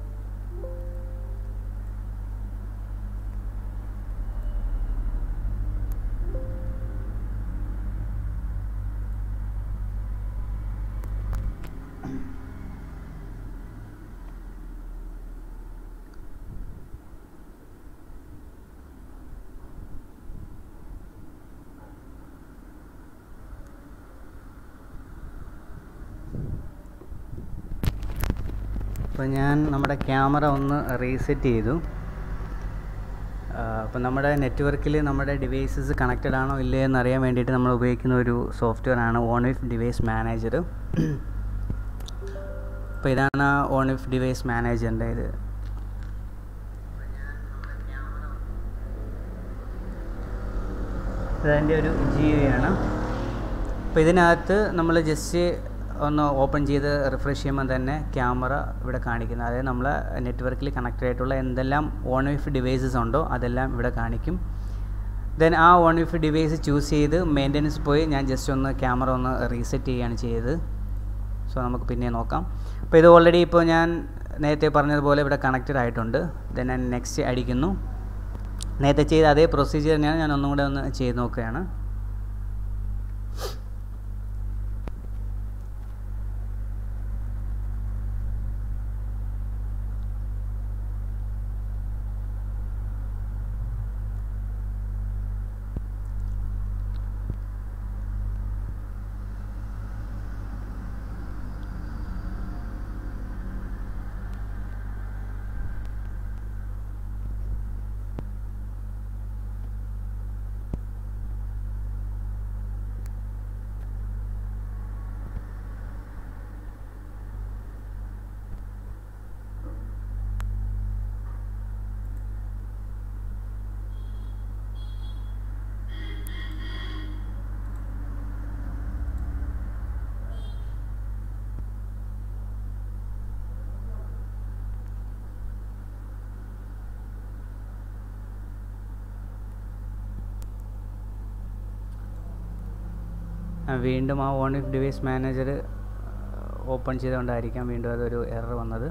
അപ്പോൾ ഞാൻ നമ്മുടെ ക്യാമറ ഒന്ന് റീസെറ്റ് ചെയ്തു. അപ്പോൾ നമ്മുടെ നെറ്റ്വർക്കിൽ നമ്മുടെ ഡിവൈസസ് കണക്റ്റഡ് ആണോ ഇല്ലേ എന്നറിയാൻ വേണ്ടിയിട്ട് നമ്മൾ ഉപയോഗിക്കുന്ന ഒരു സോഫ്റ്റ്വെയർ ആണ് ഓൺവിഫ് ഡിവൈസ് മാനേജർ. അപ്പോൾ ഇതാണ് ഓൺവിഫ് ഡിവൈസ് മാനേജറിൻ്റെ ഇത്. ഇതതിൻ്റെ ഒരു ജി യു ആണ്. അപ്പോൾ ഇതിനകത്ത് നമ്മൾ ജസ്റ്റ് ഒന്ന് ഓപ്പൺ ചെയ്ത് റിഫ്രഷ് ചെയ്യുമ്പോൾ തന്നെ ക്യാമറ ഇവിടെ കാണിക്കുന്നത്, അതായത് നമ്മൾ നെറ്റ്വർക്കിൽ കണക്റ്റഡ് ആയിട്ടുള്ള എന്തെല്ലാം ഓൺവിഫ് ഡിവൈസസ് ഉണ്ടോ അതെല്ലാം ഇവിടെ കാണിക്കും. ദെൻ ആ ഓൺവിഫ് ഡിവൈസ് ചൂസ് ചെയ്ത് മെയിൻ്റനൻസ് പോയി ഞാൻ ജസ്റ്റ് ഒന്ന് ക്യാമറ ഒന്ന് റീസെറ്റ് ചെയ്യുകയാണ് ചെയ്തത്. സോ നമുക്ക് പിന്നെ നോക്കാം. അപ്പോൾ ഇത് ഓൾറെഡി ഇപ്പോൾ ഞാൻ നേരത്തെ പറഞ്ഞതുപോലെ ഇവിടെ കണക്റ്റഡ് ആയിട്ടുണ്ട്. ദെൻ ഞാൻ നെക്സ്റ്റ് അടിക്കുന്നു. നേരത്തെ ചെയ്ത അതേ പ്രൊസീജിയർ തന്നെയാണ് ഞാൻ ഒന്നും കൂടെ ഒന്ന് ചെയ്ത് നോക്കുകയാണ്. വീണ്ടും ആ ONVIF device manager open ചെയ്തുകൊണ്ടായിരിക്കാം വീണ്ടും അതൊരു എറർ വന്നത്.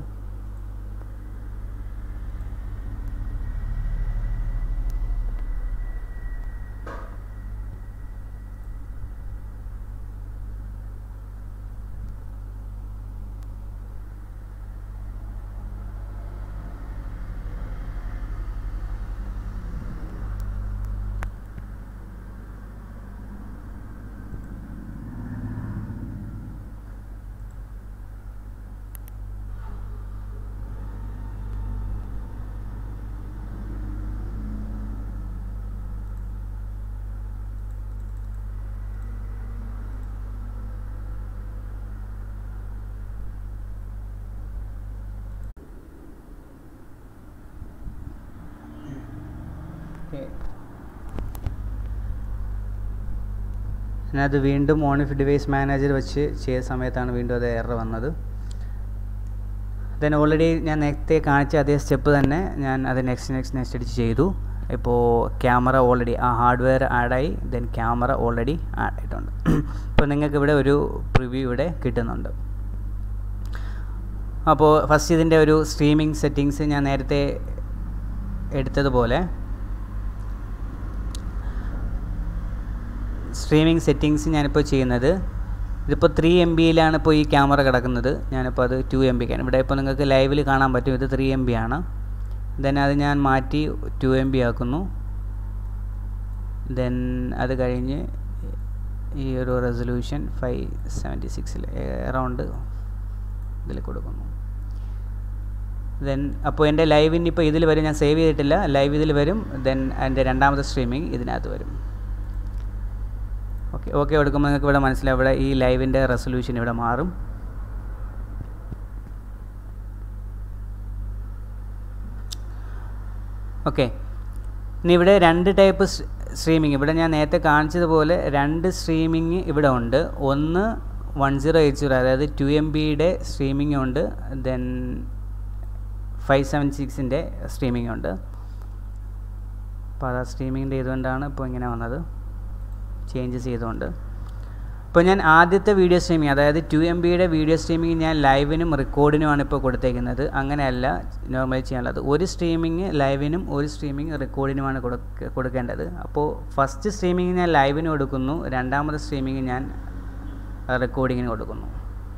അത് വീണ്ടും ഓൺ ഇഫ് ഡിവൈസ് മാനേജർ വെച്ച് ചെയ്ത സമയത്താണ് വീണ്ടും അത് എറർ വന്നത്. ദെൻ ഓൾറെഡി ഞാൻ നേരത്തെ കാണിച്ച അതേ സ്റ്റെപ്പ് തന്നെ ഞാൻ അത് നെക്സ്റ്റ് നെക്സ്റ്റ് നെക്സ്റ്റ് അടിച്ച് ചെയ്തു. ഇപ്പോൾ ക്യാമറ ഓൾറെഡി ആ ഹാർഡ്വെയർ ആഡായി, ദെൻ ക്യാമറ ഓൾറെഡി ആഡ് ആയിട്ടുണ്ട്. ഇപ്പോൾ നിങ്ങൾക്ക് ഇവിടെ ഒരു പ്രിവ്യൂ ഇവിടെ കിട്ടുന്നുണ്ട്. അപ്പോൾ ഫസ്റ്റ് ഇതിൻ്റെ ഒരു സ്ട്രീമിംഗ് സെറ്റിങ്സ് ഞാൻ നേരത്തെ എടുത്തതുപോലെ സ്ട്രീമിംഗ് സെറ്റിങ്സ് ഞാനിപ്പോൾ ചെയ്യുന്നത്, ഇതിപ്പോൾ ത്രീ എം ബിയിലാണ് ഇപ്പോൾ ഈ ക്യാമറ കിടക്കുന്നത്. ഞാനിപ്പോൾ അത് ടു എം ബിക്കാണ്. ഇവിടെ ഇപ്പോൾ നിങ്ങൾക്ക് ലൈവിൽ കാണാൻ പറ്റും ഇത് ത്രീ എം ബി ആണ്. ദെൻ അത് ഞാൻ മാറ്റി ടു എം ബി ആക്കുന്നു. ദെൻ അത് കഴിഞ്ഞ് ഈ ഒരു റെസൊല്യൂഷൻ ഫൈവ് സെവൻറ്റി സിക്സിൽ അറൗണ്ട് ഇതിൽ കൊടുക്കുന്നു. ദെൻ അപ്പോൾ എൻ്റെ ലൈവിന് ഇപ്പോൾ ഇതിൽ വരും, ഞാൻ സേവ് ചെയ്തിട്ടില്ല, ലൈവ് ഇതിൽ വരും. ദെൻ എൻ്റെ രണ്ടാമത്തെ സ്ട്രീമിംഗ് ഇതിനകത്ത് വരും. ഓക്കെ ഓക്കെ കൊടുക്കുമ്പോൾ നിങ്ങൾക്ക് ഇവിടെ മനസ്സിലാവും, ഇവിടെ ഈ ലൈവിൻ്റെ റെസൊല്യൂഷൻ ഇവിടെ മാറും. ഓക്കെ, ഇനി ഇവിടെ രണ്ട് ടൈപ്പ് സ്ട്രീമിംഗ്, ഇവിടെ ഞാൻ നേരത്തെ കാണിച്ചതുപോലെ രണ്ട് സ്ട്രീമിംഗ് ഇവിടെ ഉണ്ട്. ഒന്ന് വൺ സീറോ എയ്റ്റ് സീറോ അതായത് ടു എം ബിയുടെ സ്ട്രീമിംഗ് ഉണ്ട്. ദെൻ ഫൈവ് സെവൻ സിക്സിൻ്റെ സ്ട്രീമിംഗ് ഉണ്ട്. അപ്പോൾ അത് സ്ട്രീമിങ്ങിൻ്റെ ഇതുകൊണ്ടാണ് ഇപ്പോൾ ഇങ്ങനെ വന്നത്, ചേഞ്ചസ് ചെയ്തുകൊണ്ട്. ഇപ്പോൾ ഞാൻ ആദ്യത്തെ വീഡിയോ സ്ട്രീമിംഗ് അതായത് ടു എം ബിയുടെ വീഡിയോ സ്ട്രീമിംഗ് ഞാൻ ലൈവിനും റെക്കോർഡിനുമാണ് ഇപ്പോൾ കൊടുത്തേക്കുന്നത്. അങ്ങനെയല്ല നോർമലി ചെയ്യാനുള്ളത്. ഒരു സ്ട്രീമിംഗ് ലൈവിനും ഒരു സ്ട്രീമിംഗ് റെക്കോർഡിനുമാണ് കൊടുക്ക കൊടുക്കേണ്ടത് അപ്പോൾ ഫസ്റ്റ് സ്ട്രീമിംഗ് ഞാൻ ലൈവിന് കൊടുക്കുന്നു, രണ്ടാമത്തെ സ്ട്രീമിംഗ് ഞാൻ റെക്കോർഡിങ്ങിന് കൊടുക്കുന്നു.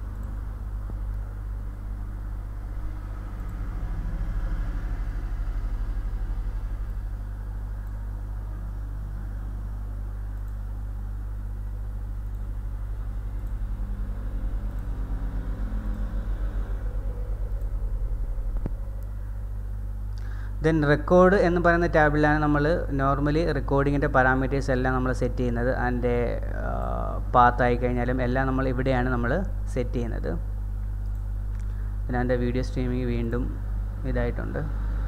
ദെൻ റെക്കോർഡ് എന്ന് പറയുന്ന ടാബിലാണ് നമ്മൾ നോർമലി റെക്കോർഡിങ്ങിൻ്റെ പാരാമീറ്റേഴ്സ് എല്ലാം നമ്മൾ സെറ്റ് ചെയ്യുന്നത്. അതിൻ്റെ പാത്തായി കഴിഞ്ഞാലും എല്ലാം നമ്മൾ ഇവിടെയാണ് നമ്മൾ സെറ്റ് ചെയ്യുന്നത്. പിന്നെ അതിൻ്റെ വീഡിയോ സ്ട്രീമിംഗ് വീണ്ടും ഇതായിട്ടുണ്ട്.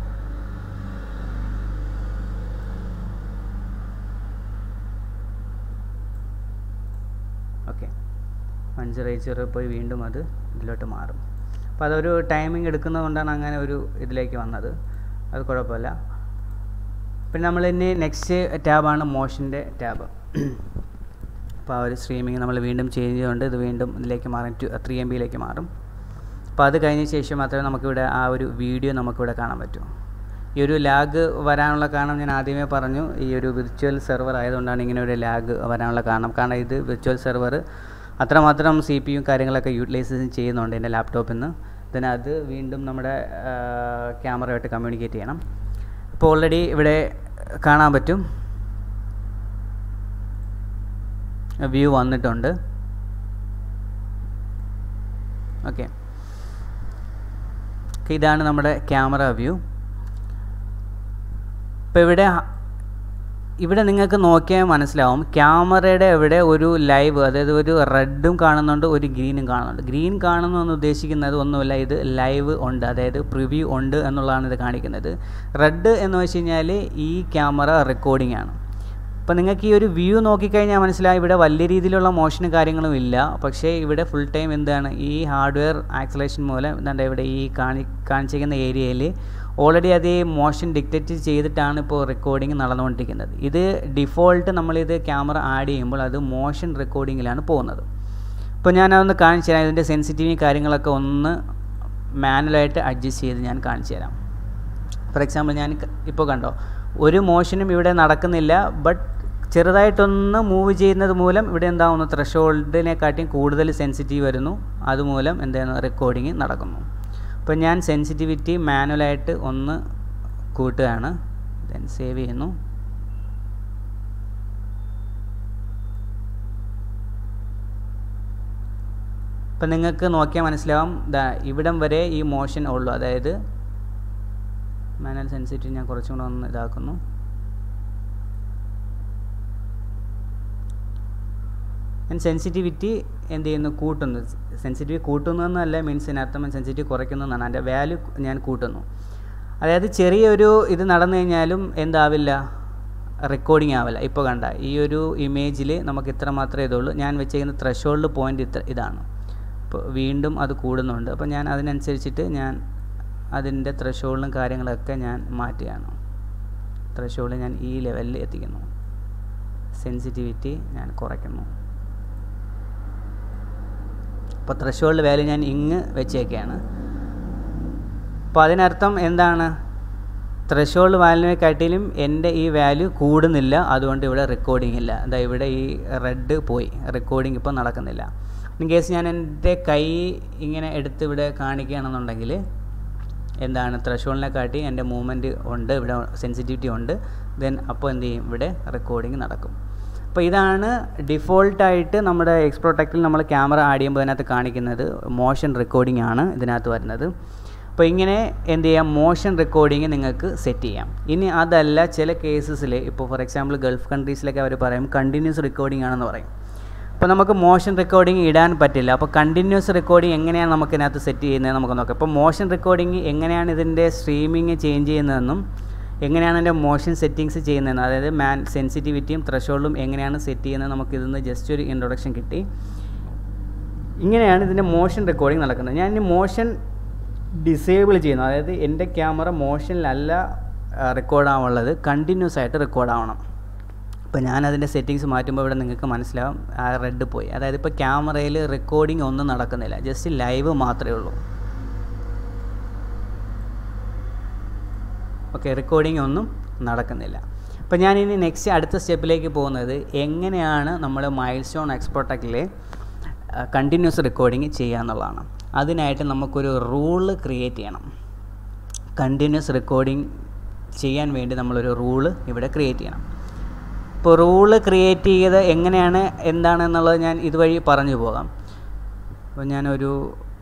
Okay, one zero eight zero പോയി വീണ്ടും അത് ഇതിലോട്ട് മാറും. അപ്പോൾ അതൊരു ടൈമിംഗ് എടുക്കുന്നതുകൊണ്ടാണ് അങ്ങനെ ഒരു ഇതിലേക്ക് വന്നത്. അത് കുഴപ്പമില്ല. പിന്നെ നമ്മൾ ഇനി നെക്സ്റ്റ് ടാബാണ് മോഷൻ്റെ ടാബ്. അപ്പോൾ ആ ഒരു സ്ട്രീമിംഗ് നമ്മൾ വീണ്ടും ചേഞ്ച് ചെയ്തുകൊണ്ട് ഇത് വീണ്ടും ഇതിലേക്ക് മാറും, ടു ത്രീ എം ബിയിലേക്ക് മാറും. അപ്പോൾ അത് കഴിഞ്ഞ ശേഷം മാത്രമേ നമുക്കിവിടെ ആ ഒരു വീഡിയോ നമുക്കിവിടെ കാണാൻ പറ്റൂ. ഈ ഒരു ലാഗ് വരാനുള്ള കാരണം ഞാൻ ആദ്യമേ പറഞ്ഞു, ഈ ഒരു വിർച്വൽ സെർവർ ആയതുകൊണ്ടാണ് ഇങ്ങനെ ഒരു ലാഗ് വരാനുള്ള കാരണം. കാരണം ഇത് വിർച്വൽ സെർവർ അത്രമാത്രം സി പി യും കാര്യങ്ങളൊക്കെ യൂട്ടിലൈസ് ചെയ്യുന്നുണ്ട് എൻ്റെ ലാപ്ടോപ്പിൽ നിന്ന്. ദെൻ അത് വീണ്ടും നമ്മുടെ ക്യാമറയായിട്ട് കമ്മ്യൂണിക്കേറ്റ് ചെയ്യണം. ഇപ്പോൾ ഓൾറെഡി ഇവിടെ കാണാൻ പറ്റും, വ്യൂ വന്നിട്ടുണ്ട്. ഓക്കെ, ഇതാണ് നമ്മുടെ ക്യാമറ വ്യൂ. ഇപ്പോൾ ഇവിടെ ഇവിടെ നിങ്ങൾക്ക് നോക്കിയാൽ മനസ്സിലാവും, ക്യാമറയുടെ ഇവിടെ ഒരു ലൈവ് അതായത് ഒരു റെഡും കാണുന്നുണ്ട്, ഒരു ഗ്രീനും കാണുന്നുണ്ട്. ഗ്രീൻ കാണുന്നു എന്ന് ഉദ്ദേശിക്കുന്നത് ഒന്നുമില്ല, ഇത് ലൈവ് ഉണ്ട്, അതായത് പ്രിവ്യൂ ഉണ്ട് എന്നുള്ളതാണ് ഇത് കാണിക്കുന്നത്. റെഡ് എന്ന് വെച്ച് കഴിഞ്ഞാൽ ഈ ക്യാമറ റെക്കോർഡിംഗ് ആണ്. അപ്പോൾ നിങ്ങൾക്ക് ഈ ഒരു വ്യൂ നോക്കിക്കഴിഞ്ഞാൽ മനസ്സിലാവും, ഇവിടെ വലിയ രീതിയിലുള്ള മോഷനും കാര്യങ്ങളും ഇല്ല. പക്ഷേ ഇവിടെ ഫുൾ ടൈം എന്താണ്, ഈ ഹാർഡ്വെയർ ആക്സലേഷൻ മൂലം എന്താണ്ട് ഇവിടെ ഈ കാണി കാണിച്ചിരിക്കുന്ന ഏരിയയിൽ ഓൾറെഡി അത് മോഷൻ ഡിക്റ്റേറ്റ് ചെയ്തിട്ടാണ് ഇപ്പോൾ റെക്കോർഡിങ് നടന്നുകൊണ്ടിരിക്കുന്നത്. ഇത് ഡിഫോൾട്ട് നമ്മളിത് ക്യാമറ ആഡ് ചെയ്യുമ്പോൾ അത് മോഷൻ റെക്കോർഡിങ്ങിലാണ് പോകുന്നത്. ഇപ്പോൾ ഞാനതൊന്ന് കാണിച്ചു തരാം. ഇതിൻ്റെ സെൻസിറ്റിവിറ്റി കാര്യങ്ങളൊക്കെ ഒന്ന് മാനുവലായിട്ട് അഡ്ജസ്റ്റ് ചെയ്ത് ഞാൻ കാണിച്ചു തരാം. ഫോർ എക്സാമ്പിൾ ഞാൻ ഇപ്പോൾ കണ്ടോ, ഒരു മോഷനും ഇവിടെ നടക്കുന്നില്ല, ബട്ട് ചെറുതായിട്ടൊന്ന് മൂവ് ചെയ്യുന്നത് മൂലം ഇവിടെ എന്താവുന്നു, ത്രഷോൾഡിനെക്കാട്ടിയും കൂടുതൽ സെൻസിറ്റീവ് വരുന്നു. അതുമൂലം എന്താണ് റെക്കോർഡിങ് നടക്കുന്നു. അപ്പോൾ ഞാൻ സെൻസിറ്റിവിറ്റി മാനുവലായിട്ട് ഒന്ന് കൂട്ടുകയാണ്, ദെൻ സേവ് ചെയ്യുന്നു. അപ്പം നിങ്ങൾക്ക് നോക്കിയാൽ മനസ്സിലാവും, ദാ ഇവിടം വരെ ഈ മോഷൻ ഉള്ളൂ. അതായത് മാനുവൽ സെൻസിറ്റിവിറ്റി ഞാൻ കുറച്ചും കൂടെ ഒന്ന് ഇതാക്കുന്നു. ഞാൻ സെൻസിറ്റിവിറ്റി എന്ത് ചെയ്യുന്നു, കൂട്ടുന്നു. സെൻസിറ്റിവിറ്റി കൂട്ടുന്നതെന്നല്ല മീൻസ് ഇതിനർത്ഥം സെൻസിറ്റിവിറ്റി കുറയ്ക്കുന്നതെന്നാണ്. അതിൻ്റെ വാല്യൂ ഞാൻ കൂട്ടുന്നു. അതായത് ചെറിയൊരു ഇത് നടന്നു കഴിഞ്ഞാലും എന്താവില്ല, റെക്കോർഡിംഗ് ആവില്ല. ഇപ്പോൾ കണ്ട ഈ ഒരു ഇമേജിൽ നമുക്ക് ഇത്ര മാത്രമേ ഇതുള്ളൂ. ഞാൻ വെച്ചിരിക്കുന്ന ത്രഷോൾഡ് പോയിൻ്റ് ഇത്ര ഇതാണ്. ഇപ്പോൾ വീണ്ടും അത് കൂടുന്നുണ്ട്. അപ്പോൾ ഞാൻ അതിനനുസരിച്ചിട്ട് ഞാൻ അതിൻ്റെ ത്രഷോൾഡും കാര്യങ്ങളൊക്കെ ഞാൻ മാറ്റുകയാണ്. ത്രഷോൾഡ് ഞാൻ ഈ ലെവലിൽ എത്തിക്കുന്നു. സെൻസിറ്റിവിറ്റി ഞാൻ കുറയ്ക്കുന്നു. അപ്പോൾ ത്രഷോൾഡ് വാല്യൂ ഞാൻ ഇങ്ങ് വെച്ചേക്കാണ്. അപ്പോൾ അതിനർത്ഥം എന്താണ്, ത്രഷോൾഡ് വാല്യൂവിനെക്കാട്ടിലും എൻ്റെ ഈ വാല്യൂ കൂടുന്നില്ല. അതുകൊണ്ട് ഇവിടെ റെക്കോർഡിംഗ് ഇല്ല. അതാ ഇവിടെ ഈ റെഡ് പോയി, റെക്കോർഡിംഗ് ഇപ്പോൾ നടക്കുന്നില്ല. ഇൻ കേസ് ഞാൻ എൻ്റെ കൈ ഇങ്ങനെ എടുത്ത് ഇവിടെ കാണിക്കുകയാണെന്നുണ്ടെങ്കിൽ എന്താണ്, ത്രഷോൾഡിനെക്കാട്ടി എൻ്റെ മൂവ്മെൻറ്റ് ഉണ്ട്, ഇവിടെ സെൻസിറ്റിവിറ്റി ഉണ്ട്. ദെൻ അപ്പോൾ എന്ത് ചെയ്യും, ഇവിടെ റെക്കോർഡിംഗ് നടക്കും. അപ്പോൾ ഇതാണ് ഡിഫോൾട്ടായിട്ട് നമ്മുടെ എക്സ് പ്രൊട്ടക്റ്റിൽ നമ്മൾ ക്യാമറ ആഡ് ചെയ്യുമ്പോൾ അതിനകത്ത് കാണിക്കുന്നത് മോഷൻ റെക്കോർഡിംഗ് ആണ് ഇതിനകത്ത് വരുന്നത്. അപ്പോൾ ഇങ്ങനെ എന്ത് ചെയ്യാം, മോഷൻ റെക്കോർഡിംഗ് നിങ്ങൾക്ക് സെറ്റ് ചെയ്യാം. ഇനി അതല്ല, ചില കേസസിൽ ഇപ്പോൾ ഫോർ എക്സാമ്പിൾ ഗൾഫ് കൺട്രീസിലൊക്കെ അവർ പറയും കണ്ടിന്യൂസ് റെക്കോർഡിംഗ് ആണെന്ന് പറയും. അപ്പോൾ നമുക്ക് മോഷൻ റെക്കോർഡിംഗ് ഇടാൻ പറ്റില്ല. അപ്പോൾ കണ്ടിന്യൂസ് റെക്കോർഡിംഗ് എങ്ങനെയാണ് നമുക്ക് ഇതിനകത്ത് സെറ്റ് ചെയ്യുന്നത് നമുക്ക് നോക്കാം. അപ്പോൾ മോഷൻ റെക്കോർഡിംഗ് എങ്ങനെയാണ് ഇതിൻ്റെ സ്ട്രീമിങ് ചേഞ്ച് ചെയ്യുന്നതെന്നും എങ്ങനെയാണ് എൻ്റെ മോഷൻ സെറ്റിങ്സ് ചെയ്യുന്നതെന്നും, അതായത് മാൻ സെൻസിറ്റിവിറ്റിയും ത്രഷോൾഡും എങ്ങനെയാണ് സെറ്റ് ചെയ്യുന്നത് നമുക്ക് ഇതിൽ നിന്ന് ജസ്റ്റ് ഒരു ഇൻട്രൊഡക്ഷൻ കിട്ടി. ഇങ്ങനെയാണ് ഇതിൻ്റെ മോഷൻ റെക്കോർഡിംഗ് നടക്കുന്നത്. ഞാൻ ഇനി മോഷൻ ഡിസേബിൾ ചെയ്യുന്നു. അതായത് എൻ്റെ ക്യാമറ മോഷനിലല്ല റെക്കോർഡാവുള്ളത്, കണ്ടിന്യൂസ് ആയിട്ട് റെക്കോർഡാവണം. ഇപ്പോൾ ഞാനതിൻ്റെ സെറ്റിങ്സ് മാറ്റുമ്പോൾ ഇവിടെ നിങ്ങൾക്ക് മനസ്സിലാവും ആ റെഡ് പോയി. അതായത് ഇപ്പോൾ ക്യാമറയിൽ റെക്കോർഡിംഗ് ഒന്നും നടക്കുന്നില്ല, ജസ്റ്റ് ലൈവ് മാത്രമേ ഉള്ളൂ. ഓക്കെ, റെക്കോർഡിംഗ് ഒന്നും നടക്കുന്നില്ല. അപ്പോൾ ഞാനിനി നെക്സ്റ്റ് അടുത്ത സ്റ്റെപ്പിലേക്ക് പോകുന്നത് എങ്ങനെയാണ് നമ്മൾ മൈൽ സ്റ്റോൺ എക്സ് പ്രൊട്ടക്റ്റിലെ കണ്ടിന്യൂസ് റെക്കോർഡിംഗ് ചെയ്യുക എന്നുള്ളതാണ്. അതിനായിട്ട് നമുക്കൊരു റൂള് ക്രിയേറ്റ് ചെയ്യണം. കണ്ടിന്യൂസ് റെക്കോർഡിംഗ് ചെയ്യാൻ വേണ്ടി നമ്മളൊരു റൂള് ഇവിടെ ക്രിയേറ്റ് ചെയ്യണം. ഇപ്പോൾ റൂള് ക്രിയേറ്റ് ചെയ്ത് എങ്ങനെയാണ് എന്താണെന്നുള്ളത് ഞാൻ ഇതുവഴി പറഞ്ഞു പോകാം. അപ്പോൾ ഞാനൊരു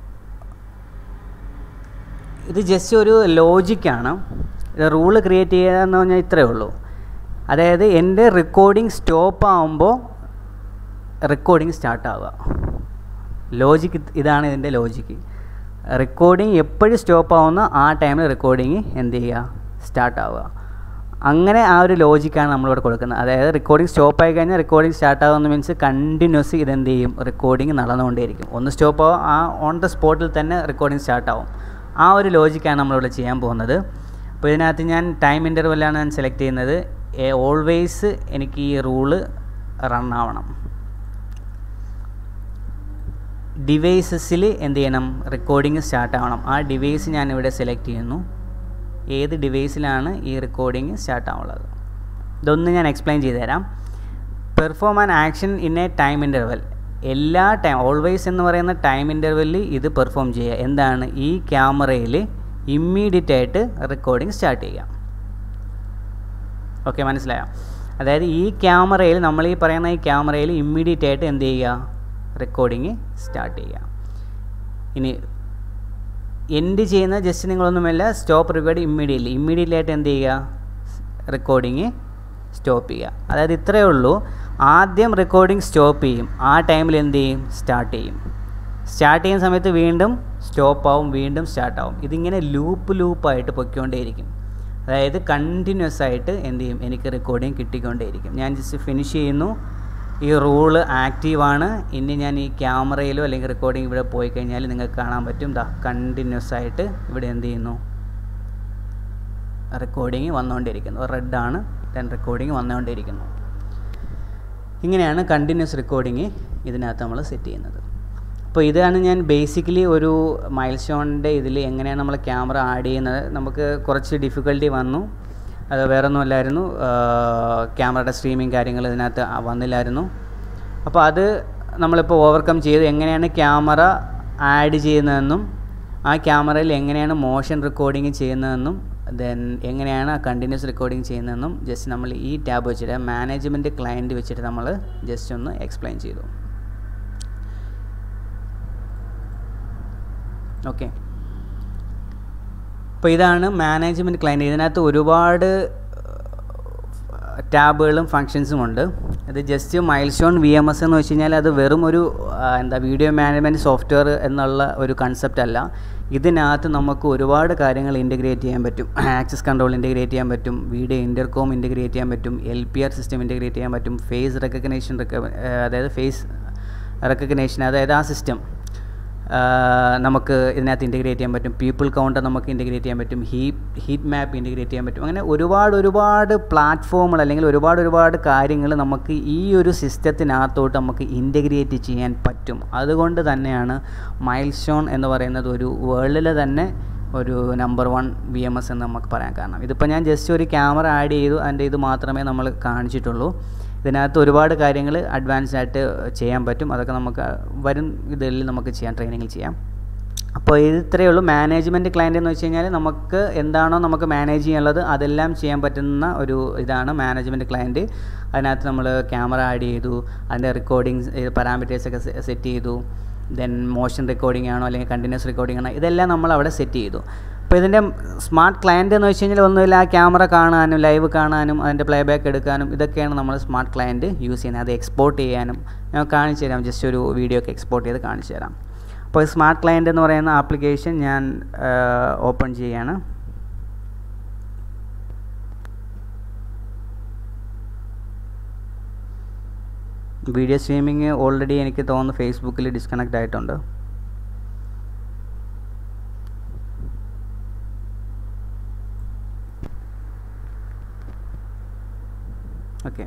ഇത് ജസ്റ്റ് ഒരു ലോജിക്കാണ്. ഇത് റൂള് ക്രിയേറ്റ് ചെയ്യുക എന്ന് പറഞ്ഞാൽ ഇത്രയേ ഉള്ളൂ. അതായത് എൻ്റെ റെക്കോർഡിംഗ് സ്റ്റോപ്പ് ആകുമ്പോൾ റെക്കോർഡിംഗ് സ്റ്റാർട്ടാവുക. ലോജിക്ക് ഇതാണ് ഇതിൻ്റെ ലോജിക്ക്. റെക്കോർഡിംഗ് എപ്പോഴും സ്റ്റോപ്പ് ആവുന്ന ആ ടൈമിൽ റെക്കോർഡിംഗ് എന്ത് ചെയ്യുക, സ്റ്റാർട്ടാവുക. അങ്ങനെ ആ ഒരു ലോജിക്കാണ് നമ്മളിവിടെ കൊടുക്കുന്നത്. അതായത് റെക്കോർഡിംഗ് സ്റ്റോപ്പ് ആയി കഴിഞ്ഞാൽ റെക്കോർഡിംഗ് സ്റ്റാർട്ട് ആകുമെന്ന് മീൻസ് കണ്ടിന്യൂസ് ഇതെന്ത് ചെയ്യും, റെക്കോർഡിംഗ് നടന്നുകൊണ്ടേയിരിക്കും. ഒന്ന് സ്റ്റോപ്പ് ആവും, ആ ഓൺ ദ സ്പോട്ടിൽ തന്നെ റെക്കോർഡിംഗ് സ്റ്റാർട്ടാവും. ആ ഒരു ലോജിക്കാണ് നമ്മളിവിടെ ചെയ്യാൻ പോകുന്നത്. അപ്പോൾ ഇതിനകത്ത് ഞാൻ ടൈം ഇൻ്റർവെല്ലാണ് ഞാൻ സെലക്ട് ചെയ്യുന്നത്. ഓൾവേസ് എനിക്ക് ഈ റൂള് റൺ ആവണം. ഡിവൈസസിൽ എന്ത് ചെയ്യണം, റെക്കോർഡിംഗ് സ്റ്റാർട്ട് ആവണം. ആ ഡിവൈസ് ഞാനിവിടെ സെലക്ട് ചെയ്യുന്നു. ഏത് ഡിവൈസിലാണ് ഈ റെക്കോർഡിംഗ് സ്റ്റാർട്ട് ആവുള്ളത് ഇതൊന്ന് ഞാൻ എക്സ്പ്ലെയിൻ ചെയ്തു തരാം. Perform an action in a time interval. എല്ലാ ടൈം ഓൾവേസ് എന്ന് പറയുന്ന ടൈം ഇൻ്റർവെല്ലിൽ ഇത് പെർഫോം ചെയ്യുക. എന്താണ്, ഈ ക്യാമറയിൽ ഇമ്മീഡിയറ്റ് ആയിട്ട് റെക്കോർഡിംഗ് സ്റ്റാർട്ട് ചെയ്യാം. ഓക്കെ, മനസ്സിലായോ? അതായത് ഈ ക്യാമറയിൽ നമ്മൾ ഈ പറയുന്ന ഈ ക്യാമറയിൽ ഇമ്മീഡിയറ്റ് ആയിട്ട് എന്ത് ചെയ്യുക, റെക്കോർഡിംഗ് സ്റ്റാർട്ട് ചെയ്യുക. ഇനി എൻഡ് ചെയ്യുന്ന ജസ്റ്റ് നിങ്ങളൊന്നുമല്ല, സ്റ്റോപ്പ് റെക്കോർഡ് ഇമ്മീഡിയറ്റ്ലി ഇമ്മീഡിയറ്റ്ലി ആയിട്ട് എന്ത് ചെയ്യുക, റെക്കോർഡിങ് സ്റ്റോപ്പ് ചെയ്യുക. അതായത് ഇത്രയേ ഉള്ളൂ. ആദ്യം റെക്കോർഡിംഗ് സ്റ്റോപ്പ് ചെയ്യും, ആ ടൈമിൽ എന്ത് ചെയ്യും, സ്റ്റാർട്ട് ചെയ്യും. സ്റ്റാർട്ട് ചെയ്യുന്ന സമയത്ത് വീണ്ടും സ്റ്റോപ്പ് ആവും, വീണ്ടും സ്റ്റാർട്ട് ആവും. ഇതിങ്ങനെ ലൂപ്പ് ലൂപ്പായിട്ട് പൊയ്ക്കൊണ്ടേയിരിക്കും. അതായത് കണ്ടിന്യൂസ് ആയിട്ട് എന്ത് ചെയ്യും, എനിക്ക് റെക്കോർഡിംഗ് കിട്ടിക്കൊണ്ടേയിരിക്കും. ഞാൻ ജസ്റ്റ് ഫിനിഷ് ചെയ്യുന്നു. ഈ റൂള് ആക്റ്റീവാണ്. ഇനി ഞാൻ ഈ ക്യാമറയിലോ അല്ലെങ്കിൽ റെക്കോർഡിംഗ് ഇവിടെ പോയി കഴിഞ്ഞാൽ നിങ്ങൾക്ക് കാണാൻ പറ്റും, ദാ കണ്ടിന്യൂസ് ആയിട്ട് ഇവിടെ എന്ത് ചെയ്യുന്നു, റെക്കോർഡിങ് വന്നുകൊണ്ടിരിക്കുന്നു. റെഡാണ്, ദെൻ റെക്കോർഡിങ് വന്നുകൊണ്ടിരിക്കുന്നു. ഇങ്ങനെയാണ് കണ്ടിന്യൂസ് റെക്കോർഡിങ് ഇതിനകത്ത് നമ്മൾ സെറ്റ് ചെയ്യുന്നത്. അപ്പോൾ ഇതാണ് ഞാൻ ബേസിക്കലി ഒരു മൈൽ സ്റ്റോണിൻ്റെ ഇതിൽ എങ്ങനെയാണ് നമ്മൾ ക്യാമറ ആഡ് ചെയ്യുന്നത്. നമുക്ക് കുറച്ച് ഡിഫിക്കൽട്ടി വന്നു, അത് വേറെ ഒന്നുമല്ലായിരുന്നു, ക്യാമറയുടെ സ്ട്രീമിങ് കാര്യങ്ങൾ ഇതിനകത്ത് വന്നില്ലായിരുന്നു. അപ്പോൾ അത് നമ്മളിപ്പോൾ ഓവർകം ചെയ്ത് എങ്ങനെയാണ് ക്യാമറ ആഡ് ചെയ്യുന്നതെന്നും ആ ക്യാമറയിൽ എങ്ങനെയാണ് മോഷൻ റെക്കോർഡിങ് ചെയ്യുന്നതെന്നും ദെൻ എങ്ങനെയാണ് കണ്ടിന്യൂസ് റെക്കോർഡിങ് ചെയ്യുന്നതെന്നും ജസ്റ്റ് നമ്മൾ ഈ ടാബ് വെച്ചിട്ട് മാനേജ്മെൻറ്റ് ക്ലയൻറ്റ് വെച്ചിട്ട് നമ്മൾ ജസ്റ്റ് ഒന്ന് എക്സ്പ്ലെയിൻ ചെയ്തു. ഓക്കെ, അപ്പോൾ ഇതാണ് മാനേജ്മെൻറ്റ് ക്ലയൻറ്റ്. ഇതിനകത്ത് ഒരുപാട് ടാബുകളും ഫങ്ഷൻസും ഉണ്ട്. ഇത് just mile stone V M S എന്ന് വെച്ച് കഴിഞ്ഞാൽ അത് വെറും ഒരു എന്താ വീഡിയോ മാനേജ്മെൻറ്റ് സോഫ്റ്റ്വെയർ എന്നുള്ള ഒരു കൺസെപ്റ്റ് അല്ല. ഇതിനകത്ത് നമുക്ക് ഒരുപാട് കാര്യങ്ങൾ ഇൻറ്റഗ്രേറ്റ് ചെയ്യാൻ പറ്റും. ആക്സസ് കൺട്രോൾ ഇൻറ്റഗ്രേറ്റ് ചെയ്യാൻ പറ്റും, വീഡിയോ ഇൻ്റർകോം ഇൻറ്റഗ്രേറ്റ് ചെയ്യാൻ പറ്റും, L P R system integrate ചെയ്യാൻ പറ്റും, ഫേസ് റെക്കഗ്നേഷൻ അതായത് ഫേസ് റെക്കഗ്നേഷൻ അതായത് ആ സിസ്റ്റം നമുക്ക് ഇതിനകത്ത് ഇൻറ്റഗ്രേറ്റ് ചെയ്യാൻ പറ്റും, പീപ്പിൾ കൗണ്ടർ നമുക്ക് ഇൻറ്റഗ്രേറ്റ് ചെയ്യാൻ പറ്റും, ഹീറ്റ് ഹീറ്റ് മാപ്പ് ഇൻറ്റഗ്രേറ്റ് ചെയ്യാൻ പറ്റും. അങ്ങനെ ഒരുപാട് ഒരുപാട് പ്ലാറ്റ്ഫോമുകൾ അല്ലെങ്കിൽ ഒരുപാട് ഒരുപാട് കാര്യങ്ങൾ നമുക്ക് ഈ ഒരു സിസ്റ്റത്തിനകത്തോട്ട് നമുക്ക് ഇൻറ്റഗ്രേറ്റ് ചെയ്യാൻ പറ്റും. അതുകൊണ്ട് തന്നെയാണ് മൈൽ സ്റ്റോൺ എന്ന് പറയുന്നത് ഒരു വേൾഡിൽ തന്നെ ഒരു number one V M S എന്ന് നമുക്ക് പറയാൻ കാരണം. ഇതിപ്പോൾ ഞാൻ ജസ്റ്റ് ഒരു ക്യാമറ ആഡ് ചെയ്തു, അതിൻ്റെ ഇത് മാത്രമേ നമ്മൾ കാണിച്ചിട്ടുള്ളൂ. ഇതിനകത്ത് ഒരുപാട് കാര്യങ്ങൾ അഡ്വാൻസ്ഡ് ആയിട്ട് ചെയ്യാൻ പറ്റും. അതൊക്കെ നമുക്ക് വരും ഇതിൽ നമുക്ക് ചെയ്യാം, ട്രെയിനിങ്ങിൽ ചെയ്യാം. അപ്പോൾ ഇത് ഇത്രയേ ഉള്ളൂ. മാനേജ്മെൻറ്റ് ക്ലയൻറ്റ് എന്ന് വെച്ച് കഴിഞ്ഞാൽ നമുക്ക് എന്താണോ നമുക്ക് മാനേജ് ചെയ്യാനുള്ളത് അതെല്ലാം ചെയ്യാൻ പറ്റുന്ന ഒരു ഇതാണ് മാനേജ്മെൻറ്റ് ക്ലയൻറ്റ്. അതിനകത്ത് നമ്മൾ ക്യാമറ ആഡ് ചെയ്തു, അതിൻ്റെ റെക്കോർഡിങ് പാരാമീറ്റേഴ്സൊക്കെ സെറ്റ് ചെയ്തു, ദെൻ മോഷൻ റെക്കോർഡിംഗ് ആണോ അല്ലെങ്കിൽ കണ്ടിന്യൂസ് റെക്കോർഡിംഗ് ആണോ ഇതെല്ലാം നമ്മൾ അവിടെ സെറ്റ് ചെയ്തു. അപ്പോൾ ഇതിൻ്റെ സ്മാർട്ട് ക്ലയൻറ്റ് എന്ന് വെച്ച് കഴിഞ്ഞാൽ ഒന്നുമില്ല, ആ ക്യാമറ കാണാനും ലൈവ് കാണാനും അതിൻ്റെ പ്ലേ ബാക്ക് എടുക്കാനും ഇതൊക്കെയാണ് നമ്മൾ സ്മാർട്ട് ക്ലയൻറ്റ് യൂസ് ചെയ്യുന്നത്. അത് എക്സ്പോർട്ട് ചെയ്യാനും ഞാൻ കാണിച്ചു തരാം, ജസ്റ്റ് ഒരു വീഡിയോ ഒക്കെ എക്സ്പോർട്ട് ചെയ്ത് കാണിച്ചു തരാം. അപ്പോൾ സ്മാർട്ട് ക്ലയൻറ്റ് എന്ന് പറയുന്ന ആപ്ലിക്കേഷൻ ഞാൻ ഓപ്പൺ ചെയ്യാണ്. വീഡിയോ സ്ട്രീമിങ് ഓൾറെഡി എനിക്ക് തോന്നുന്നു ഫേസ്ബുക്കിൽ ഡിസ്കണക്റ്റ് ആയിട്ടുണ്ട്. ഓക്കെ,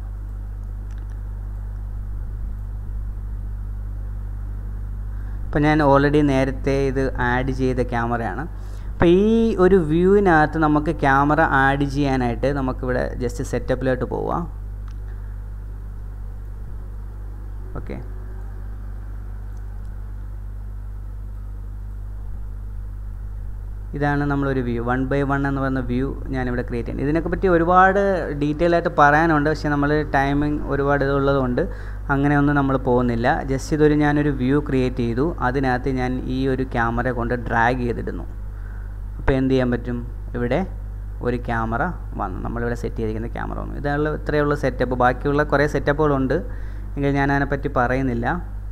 അപ്പോൾ ഞാൻ ഓൾറെഡി നേരത്തെ ഇത് ആഡ് ചെയ്ത ക്യാമറയാണ്. അപ്പോൾ ഈ ഒരു വ്യൂവിനകത്ത് നമുക്ക് ക്യാമറ ആഡ് ചെയ്യാനായിട്ട് നമുക്കിവിടെ ജസ്റ്റ് സെറ്റപ്പിലോട്ട് പോവാം. ഓക്കെ, ഇതാണ് നമ്മളൊരു വ്യൂ, വൺ ബൈ വൺ എന്ന് പറയുന്ന വ്യൂ ഞാനിവിടെ ക്രിയേറ്റ് ചെയ്യുന്നത്. ഇതിനെപ്പറ്റി ഒരുപാട് ഡീറ്റെയിൽ ആയിട്ട് പറയാനുണ്ട്, പക്ഷേ നമ്മൾ ടൈമിങ് ഒരുപാട് ഇതുള്ളതുകൊണ്ട് അങ്ങനെയൊന്നും നമ്മൾ പോകുന്നില്ല. ജസ്റ്റ് ഇതൊരു ഞാനൊരു വ്യൂ ക്രിയേറ്റ് ചെയ്തു, അതിനകത്ത് ഞാൻ ഈ ഒരു ക്യാമറ കൊണ്ട് ഡ്രാഗ് ചെയ്തിടുന്നു. അപ്പോൾ എന്ത് ചെയ്യാൻ പറ്റും, ഇവിടെ ഒരു ക്യാമറ വന്നു, നമ്മളിവിടെ സെറ്റ് ചെയ്തിരിക്കുന്ന ക്യാമറ വന്നു. ഇതാണ് ഇത്രയുള്ള സെറ്റപ്പ്. ബാക്കിയുള്ള കുറേ സെറ്റപ്പുകളുണ്ട്, എങ്കിൽ ഞാൻ അതിനെപ്പറ്റി പറയുന്നില്ല.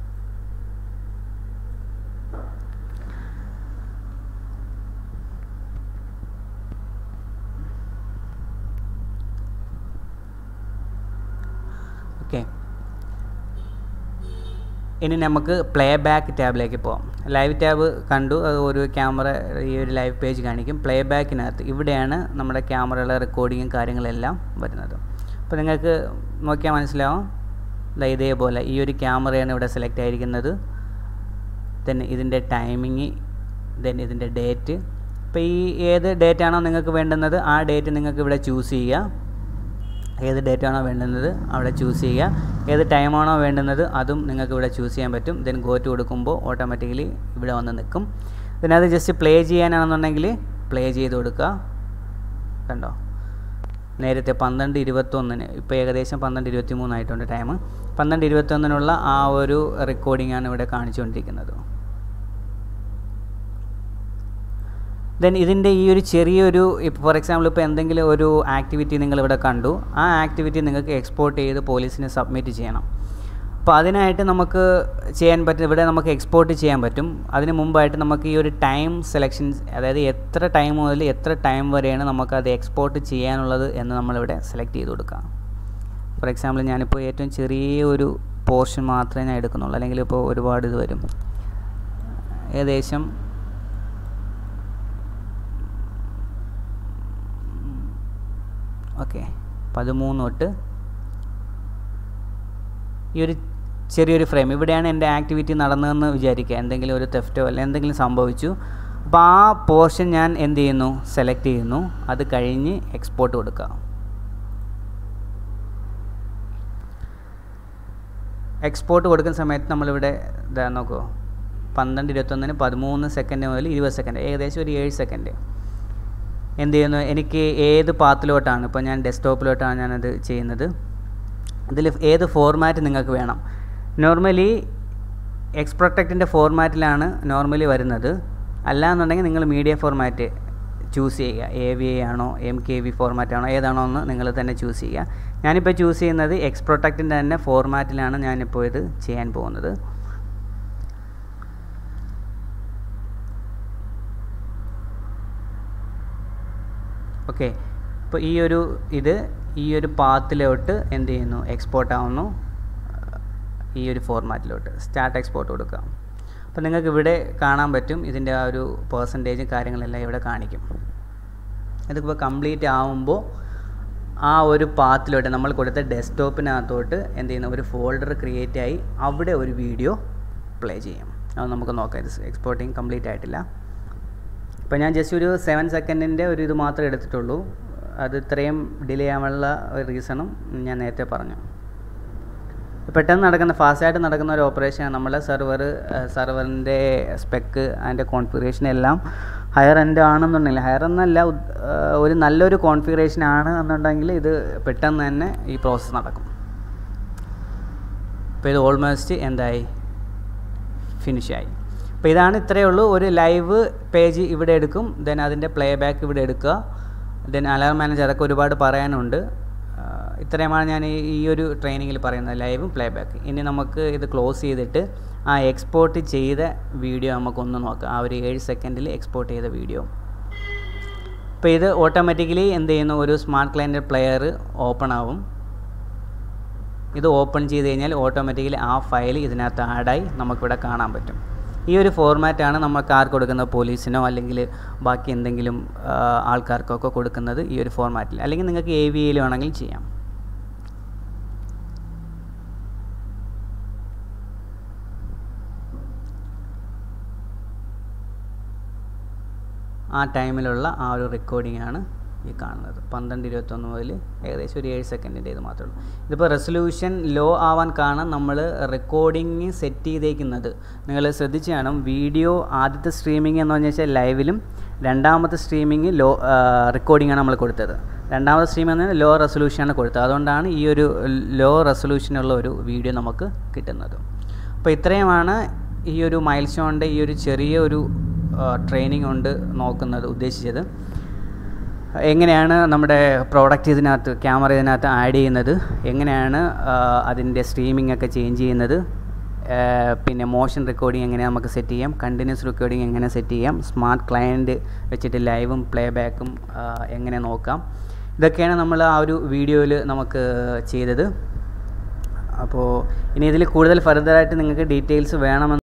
ഓക്കെ, ഇനി നമുക്ക് പ്ലേ ബാക്ക് ടാബിലേക്ക് പോകാം. ലൈവ് ടാബ് കണ്ടു, അത് ഒരു ക്യാമറ ഈ ഒരു ലൈവ് പേജ് കാണിക്കും. പ്ലേ ബാക്കിനകത്ത് ഇവിടെയാണ് നമ്മുടെ ക്യാമറയുടെ റെക്കോർഡിങ്ങും കാര്യങ്ങളെല്ലാം വരുന്നത്. അപ്പോൾ നിങ്ങൾക്ക് നോക്കിയാൽ മനസ്സിലാവും, ഇതേപോലെ ഈ ഒരു ക്യാമറയാണ് ഇവിടെ സെലക്ട് ആയിരിക്കുന്നത്. ദെൻ ഇതിൻ്റെ ടൈമിങ്, ദെൻ ഇതിൻ്റെ ഡേറ്റ്. അപ്പോൾ ഈ ഏത് ഡേറ്റ് ആണോ നിങ്ങൾക്ക് വേണ്ടുന്നത് ആ ഡേറ്റ് നിങ്ങൾക്ക് ഇവിടെ ചൂസ് ചെയ്യുക. ഏത് ഡേറ്റ് ആണോ വേണ്ടുന്നത് അവിടെ ചൂസ് ചെയ്യുക. ഏത് ടൈമാണോ വേണ്ടുന്നത് അതും നിങ്ങൾക്ക് ഇവിടെ ചൂസ് ചെയ്യാൻ പറ്റും. ദെൻ ഗോ ടു കൊടുക്കുമ്പോൾ ഓട്ടോമാറ്റിക്കലി ഇവിടെ വന്ന് നിൽക്കും. ഇതിനകത്ത് ജസ്റ്റ് പ്ലേ ചെയ്യാനാണെന്നുണ്ടെങ്കിൽ പ്ലേ ചെയ്ത് കൊടുക്കുക. കണ്ടോ, നേരത്തെ പന്ത്രണ്ട് ഇരുപത്തൊന്നിന്, ഇപ്പോൾ ഏകദേശം പന്ത്രണ്ട് ഇരുപത്തി മൂന്നായിട്ടുണ്ട് ടൈം. പന്ത്രണ്ട് ഇരുപത്തൊന്നിനുള്ള ആ ഒരു റെക്കോർഡിംഗാണ് ഇവിടെ കാണിച്ചുകൊണ്ടിരിക്കുന്നത്. ദെൻ ഇതിൻ്റെ ഈ ഒരു ചെറിയൊരു, ഇപ്പോൾ ഫോർ എക്സാമ്പിൾ ഇപ്പോൾ എന്തെങ്കിലും ഒരു ആക്ടിവിറ്റി നിങ്ങളിവിടെ കണ്ടു, ആ ആക്ടിവിറ്റി നിങ്ങൾക്ക് എക്സ്പോർട്ട് ചെയ്ത് പോലീസിന് സബ്മിറ്റ് ചെയ്യണം. അപ്പോൾ അതിനായിട്ട് നമുക്ക് ചെയ്യാൻ പറ്റും, ഇവിടെ നമുക്ക് എക്സ്പോർട്ട് ചെയ്യാൻ പറ്റും. അതിന് മുമ്പായിട്ട് നമുക്ക് ഈ ഒരു ടൈം സെലക്ഷൻസ്, അതായത് എത്ര ടൈം മുതൽ എത്ര ടൈം വരെയാണ് നമുക്കത് എക്സ്പോർട്ട് ചെയ്യാനുള്ളത് എന്ന് നമ്മളിവിടെ സെലക്ട് ചെയ്ത് കൊടുക്കാം. ഫോർ എക്സാമ്പിൾ ഞാനിപ്പോൾ ഏറ്റവും ചെറിയ ഒരു പോർഷൻ മാത്രമേ ഞാൻ എടുക്കുന്നുള്ളൂ, അല്ലെങ്കിൽ ഇപ്പോൾ ഒരുപാട് ഇത് വരും. ഏകദേശം ഓക്കെ, പതിമൂന്ന് തൊട്ട് ഈ ഒരു ചെറിയൊരു ഫ്രെയിം, ഇവിടെയാണ് എൻ്റെ ആക്ടിവിറ്റി നടന്നതെന്ന് വിചാരിക്കുക. എന്തെങ്കിലും ഒരു തെഫ്റ്റോ അല്ലെങ്കിൽ എന്തെങ്കിലും സംഭവിച്ചു. അപ്പോൾ ആ പോർഷൻ ഞാൻ എന്ത് ചെയ്യുന്നു, സെലക്ട് ചെയ്യുന്നു. അത് കഴിഞ്ഞ് എക്സ്പോർട്ട് കൊടുക്കുക. എക്സ്പോർട്ട് കൊടുക്കുന്ന സമയത്ത് നമ്മളിവിടെ ഇതാ നോക്കുമോ, പന്ത്രണ്ട് ഇരുപത്തൊന്നിന് പതിമൂന്ന് സെക്കൻഡ് മുതൽ ഇരുപത് സെക്കൻഡ്, ഏകദേശം ഒരു ഏഴ് സെക്കൻഡ് എന്ത് ചെയ്യുന്നു, എനിക്ക് ഏത് പാത്തിലോട്ടാണ്, ഇപ്പോൾ ഞാൻ ഡെസ്ക്ടോപ്പിലോട്ടാണ് ഞാനത് ചെയ്യുന്നത്. ഇതിൽ ഏത് ഫോർമാറ്റ് നിങ്ങൾക്ക് വേണം. നോർമലി എക്സ്പ്രൊട്ടക്റ്റിൻ്റെ ഫോർമാറ്റിലാണ് നോർമലി വരുന്നത്. അല്ലാന്നുണ്ടെങ്കിൽ നിങ്ങൾ മീഡിയ ഫോർമാറ്റ് ചൂസ് ചെയ്യുക. എ വി എ ആണോ എം കെ വി ഫോർമാറ്റ് ആണോ ഏതാണോ എന്ന് നിങ്ങൾ തന്നെ ചൂസ് ചെയ്യുക. ഞാനിപ്പോൾ ചൂസ് ചെയ്യുന്നത് എക്സ്പ്രൊട്ടക്റ്റിൻ്റെ തന്നെ ഫോർമാറ്റിലാണ് ഞാനിപ്പോൾ ഇത് ചെയ്യാൻ പോകുന്നത്. ഓക്കെ, ഇപ്പോൾ ഈ ഒരു ഇത് ഈ ഒരു പാത്തിലോട്ട് എന്ത് ചെയ്യുന്നു, എക്സ്പോർട്ട് ആവുന്നു. ഈ ഒരു ഫോർമാറ്റിലോട്ട് സ്റ്റാർട്ട് എക്സ്പോർട്ട് കൊടുക്കുക. അപ്പോൾ നിങ്ങൾക്ക് ഇവിടെ കാണാൻ പറ്റും ഇതിൻ്റെ ആ ഒരു പെർസെൻറ്റേജും കാര്യങ്ങളെല്ലാം ഇവിടെ കാണിക്കും. ഇതിപ്പോൾ കംപ്ലീറ്റ് ആവുമ്പോൾ ആ ഒരു പാത്തിലോട്ട് നമ്മൾ കൊടുത്ത ഡെസ്ക്ടോപ്പിനകത്തോട്ട് എന്ത് ചെയ്യുന്ന ഒരു ഫോൾഡർ ക്രിയേറ്റ് ആയി അവിടെ ഒരു വീഡിയോ പ്ലേ ചെയ്യും. അത് നമുക്ക് നോക്കാം. ഇത് എക്സ്പോർട്ടിങ് കംപ്ലീറ്റ് ആയിട്ടില്ല. ഇപ്പോൾ ഞാൻ ജസ്റ്റ് ഒരു സെവൻ സെക്കൻഡിൻ്റെ ഒരു ഇത് മാത്രമേ എടുത്തിട്ടുള്ളൂ. അത് ഇത്രയും ഡിലേ ആവാനുള്ള റീസണും ഞാൻ നേരത്തെ പറഞ്ഞു. പെട്ടെന്ന് നടക്കുന്ന ഫാസ്റ്റായിട്ട് നടക്കുന്ന ഒരു ഓപ്പറേഷൻ നമ്മളെ സെർവർ സെർവറിൻ്റെ സ്പെക്ക് അതിൻ്റെ കോൺഫിഗറേഷൻ എല്ലാം ഹയർ എൻഡ് ആണെന്നുണ്ടെങ്കിൽ, ഹയർ എന്നല്ല ഒരു നല്ലൊരു കോൺഫിഗറേഷൻ ആണ് എന്നുണ്ടെങ്കിൽ ഇത് പെട്ടെന്ന് തന്നെ ഈ പ്രോസസ്സ് നടക്കും. ഇപ്പോൾ ഇത് ഓൾമോസ്റ്റ് എന്തായി, ഫിനിഷായി. അപ്പോൾ ഇതാണ്, ഇത്രയേ ഉള്ളൂ. ഒരു ലൈവ് പേജ് ഇവിടെ എടുക്കും, ദെൻ അതിൻ്റെ പ്ലേ ബാക്ക് ഇവിടെ എടുക്കുക, ദെൻ അലാർം മാനേജർ, അതൊക്കെ ഒരുപാട് പറയാനുണ്ട്. ഇത്രയുമാണ് ഞാൻ ഈ ഒരു ട്രെയിനിങ്ങിൽ പറയുന്നത്, ലൈവും പ്ലേ ബാക്ക്. ഇനി നമുക്ക് ഇത് ക്ലോസ് ചെയ്തിട്ട് ആ എക്സ്പോർട്ട് ചെയ്ത വീഡിയോ നമുക്കൊന്ന് നോക്കാം. ആ ഒരു ഏഴ് സെക്കൻഡിൽ എക്സ്പോർട്ട് ചെയ്ത വീഡിയോ. അപ്പോൾ ഇത് ഓട്ടോമാറ്റിക്കലി എന്ത് ചെയ്യുന്നു, ഒരു സ്മാർട്ട് ക്ലയൻറ്റ് പ്ലെയർ ഓപ്പൺ ആവും. ഇത് ഓപ്പൺ ചെയ്ത് കഴിഞ്ഞാൽ ഓട്ടോമാറ്റിക്കലി ആ ഫയൽ ഇതിനകത്ത് ആഡായി നമുക്കിവിടെ കാണാൻ പറ്റും. ഈ ഒരു ഫോർമാറ്റാണ് നമുക്ക് ആർക്ക് കൊടുക്കുന്നത്, പോലീസിനോ അല്ലെങ്കിൽ ബാക്കി എന്തെങ്കിലും ആൾക്കാർക്കൊക്കെ കൊടുക്കുന്നത് ഈ ഒരു ഫോർമാറ്റിൽ. അല്ലെങ്കിൽ നിങ്ങൾക്ക് എ വി എയിൽ വേണമെങ്കിൽ ചെയ്യാം. ആ ടൈമിലുള്ള ആ ഒരു റെക്കോർഡിംഗ് ആണ് ഈ കാണുന്നത്. പന്ത്രണ്ട് ഇരുപത്തൊന്ന് മുതൽ ഏകദേശം ഒരു ഏഴ് സെക്കൻഡിൻ്റെ ഇത് മാത്രമേ ഉള്ളൂ. ഇതിപ്പോൾ റെസൊല്യൂഷൻ ലോ ആവാൻ കാരണം നമ്മൾ റെക്കോർഡിങ് സെറ്റ് ചെയ്തേക്കുന്നത് നിങ്ങൾ ശ്രദ്ധിച്ച് കാണും. വീഡിയോ ആദ്യത്തെ സ്ട്രീമിംഗ് എന്ന് പറഞ്ഞു വെച്ചാൽ ലൈവിലും, രണ്ടാമത്തെ സ്ട്രീമിംഗ് ലോ റെക്കോർഡിംഗ് ആണ് നമ്മൾ കൊടുത്തത്. രണ്ടാമത്തെ സ്ട്രീമിംഗ് എന്ന് പറഞ്ഞാൽ ലോ റെസൊല്യൂഷനാണ് കൊടുത്തത്. അതുകൊണ്ടാണ് ഈ ഒരു ലോ റെസൊല്യൂഷനുള്ള ഒരു വീഡിയോ നമുക്ക് കിട്ടുന്നത്. അപ്പോൾ ഇത്രയുമാണ് ഈ ഒരു മൈൽ സ്റ്റോണിൻ്റെ ഈ ഒരു ചെറിയ ഒരു ട്രെയിനിങ് കൊണ്ട് നോക്കുന്നത്, ഉദ്ദേശിച്ചത്. എങ്ങനെയാണ് നമ്മുടെ പ്രോഡക്റ്റ് ഇതിനകത്ത് ക്യാമറ ഇതിനകത്ത് ആഡ് ചെയ്യുന്നത്, എങ്ങനെയാണ് അതിൻ്റെ സ്ട്രീമിംഗ് ഒക്കെ ചേഞ്ച് ചെയ്യുന്നത്, പിന്നെ മോഷൻ റെക്കോർഡിംഗ് എങ്ങനെ നമുക്ക് സെറ്റ് ചെയ്യാം, കണ്ടിന്യൂസ് റെക്കോർഡിംഗ് എങ്ങനെ സെറ്റ് ചെയ്യാം, സ്മാർട്ട് ക്ലയൻറ്റ് വെച്ചിട്ട് ലൈവും പ്ലേ ബാക്കും എങ്ങനെ നോക്കാം, ഇതൊക്കെയാണ് നമ്മൾ ആ ഒരു വീഡിയോയിൽ നമുക്ക് ചെയ്തത്. അപ്പോൾ ഇനി ഇതിൽ കൂടുതൽ ഫർദറായിട്ട് നിങ്ങൾക്ക് ഡീറ്റെയിൽസ് വേണമെന്ന്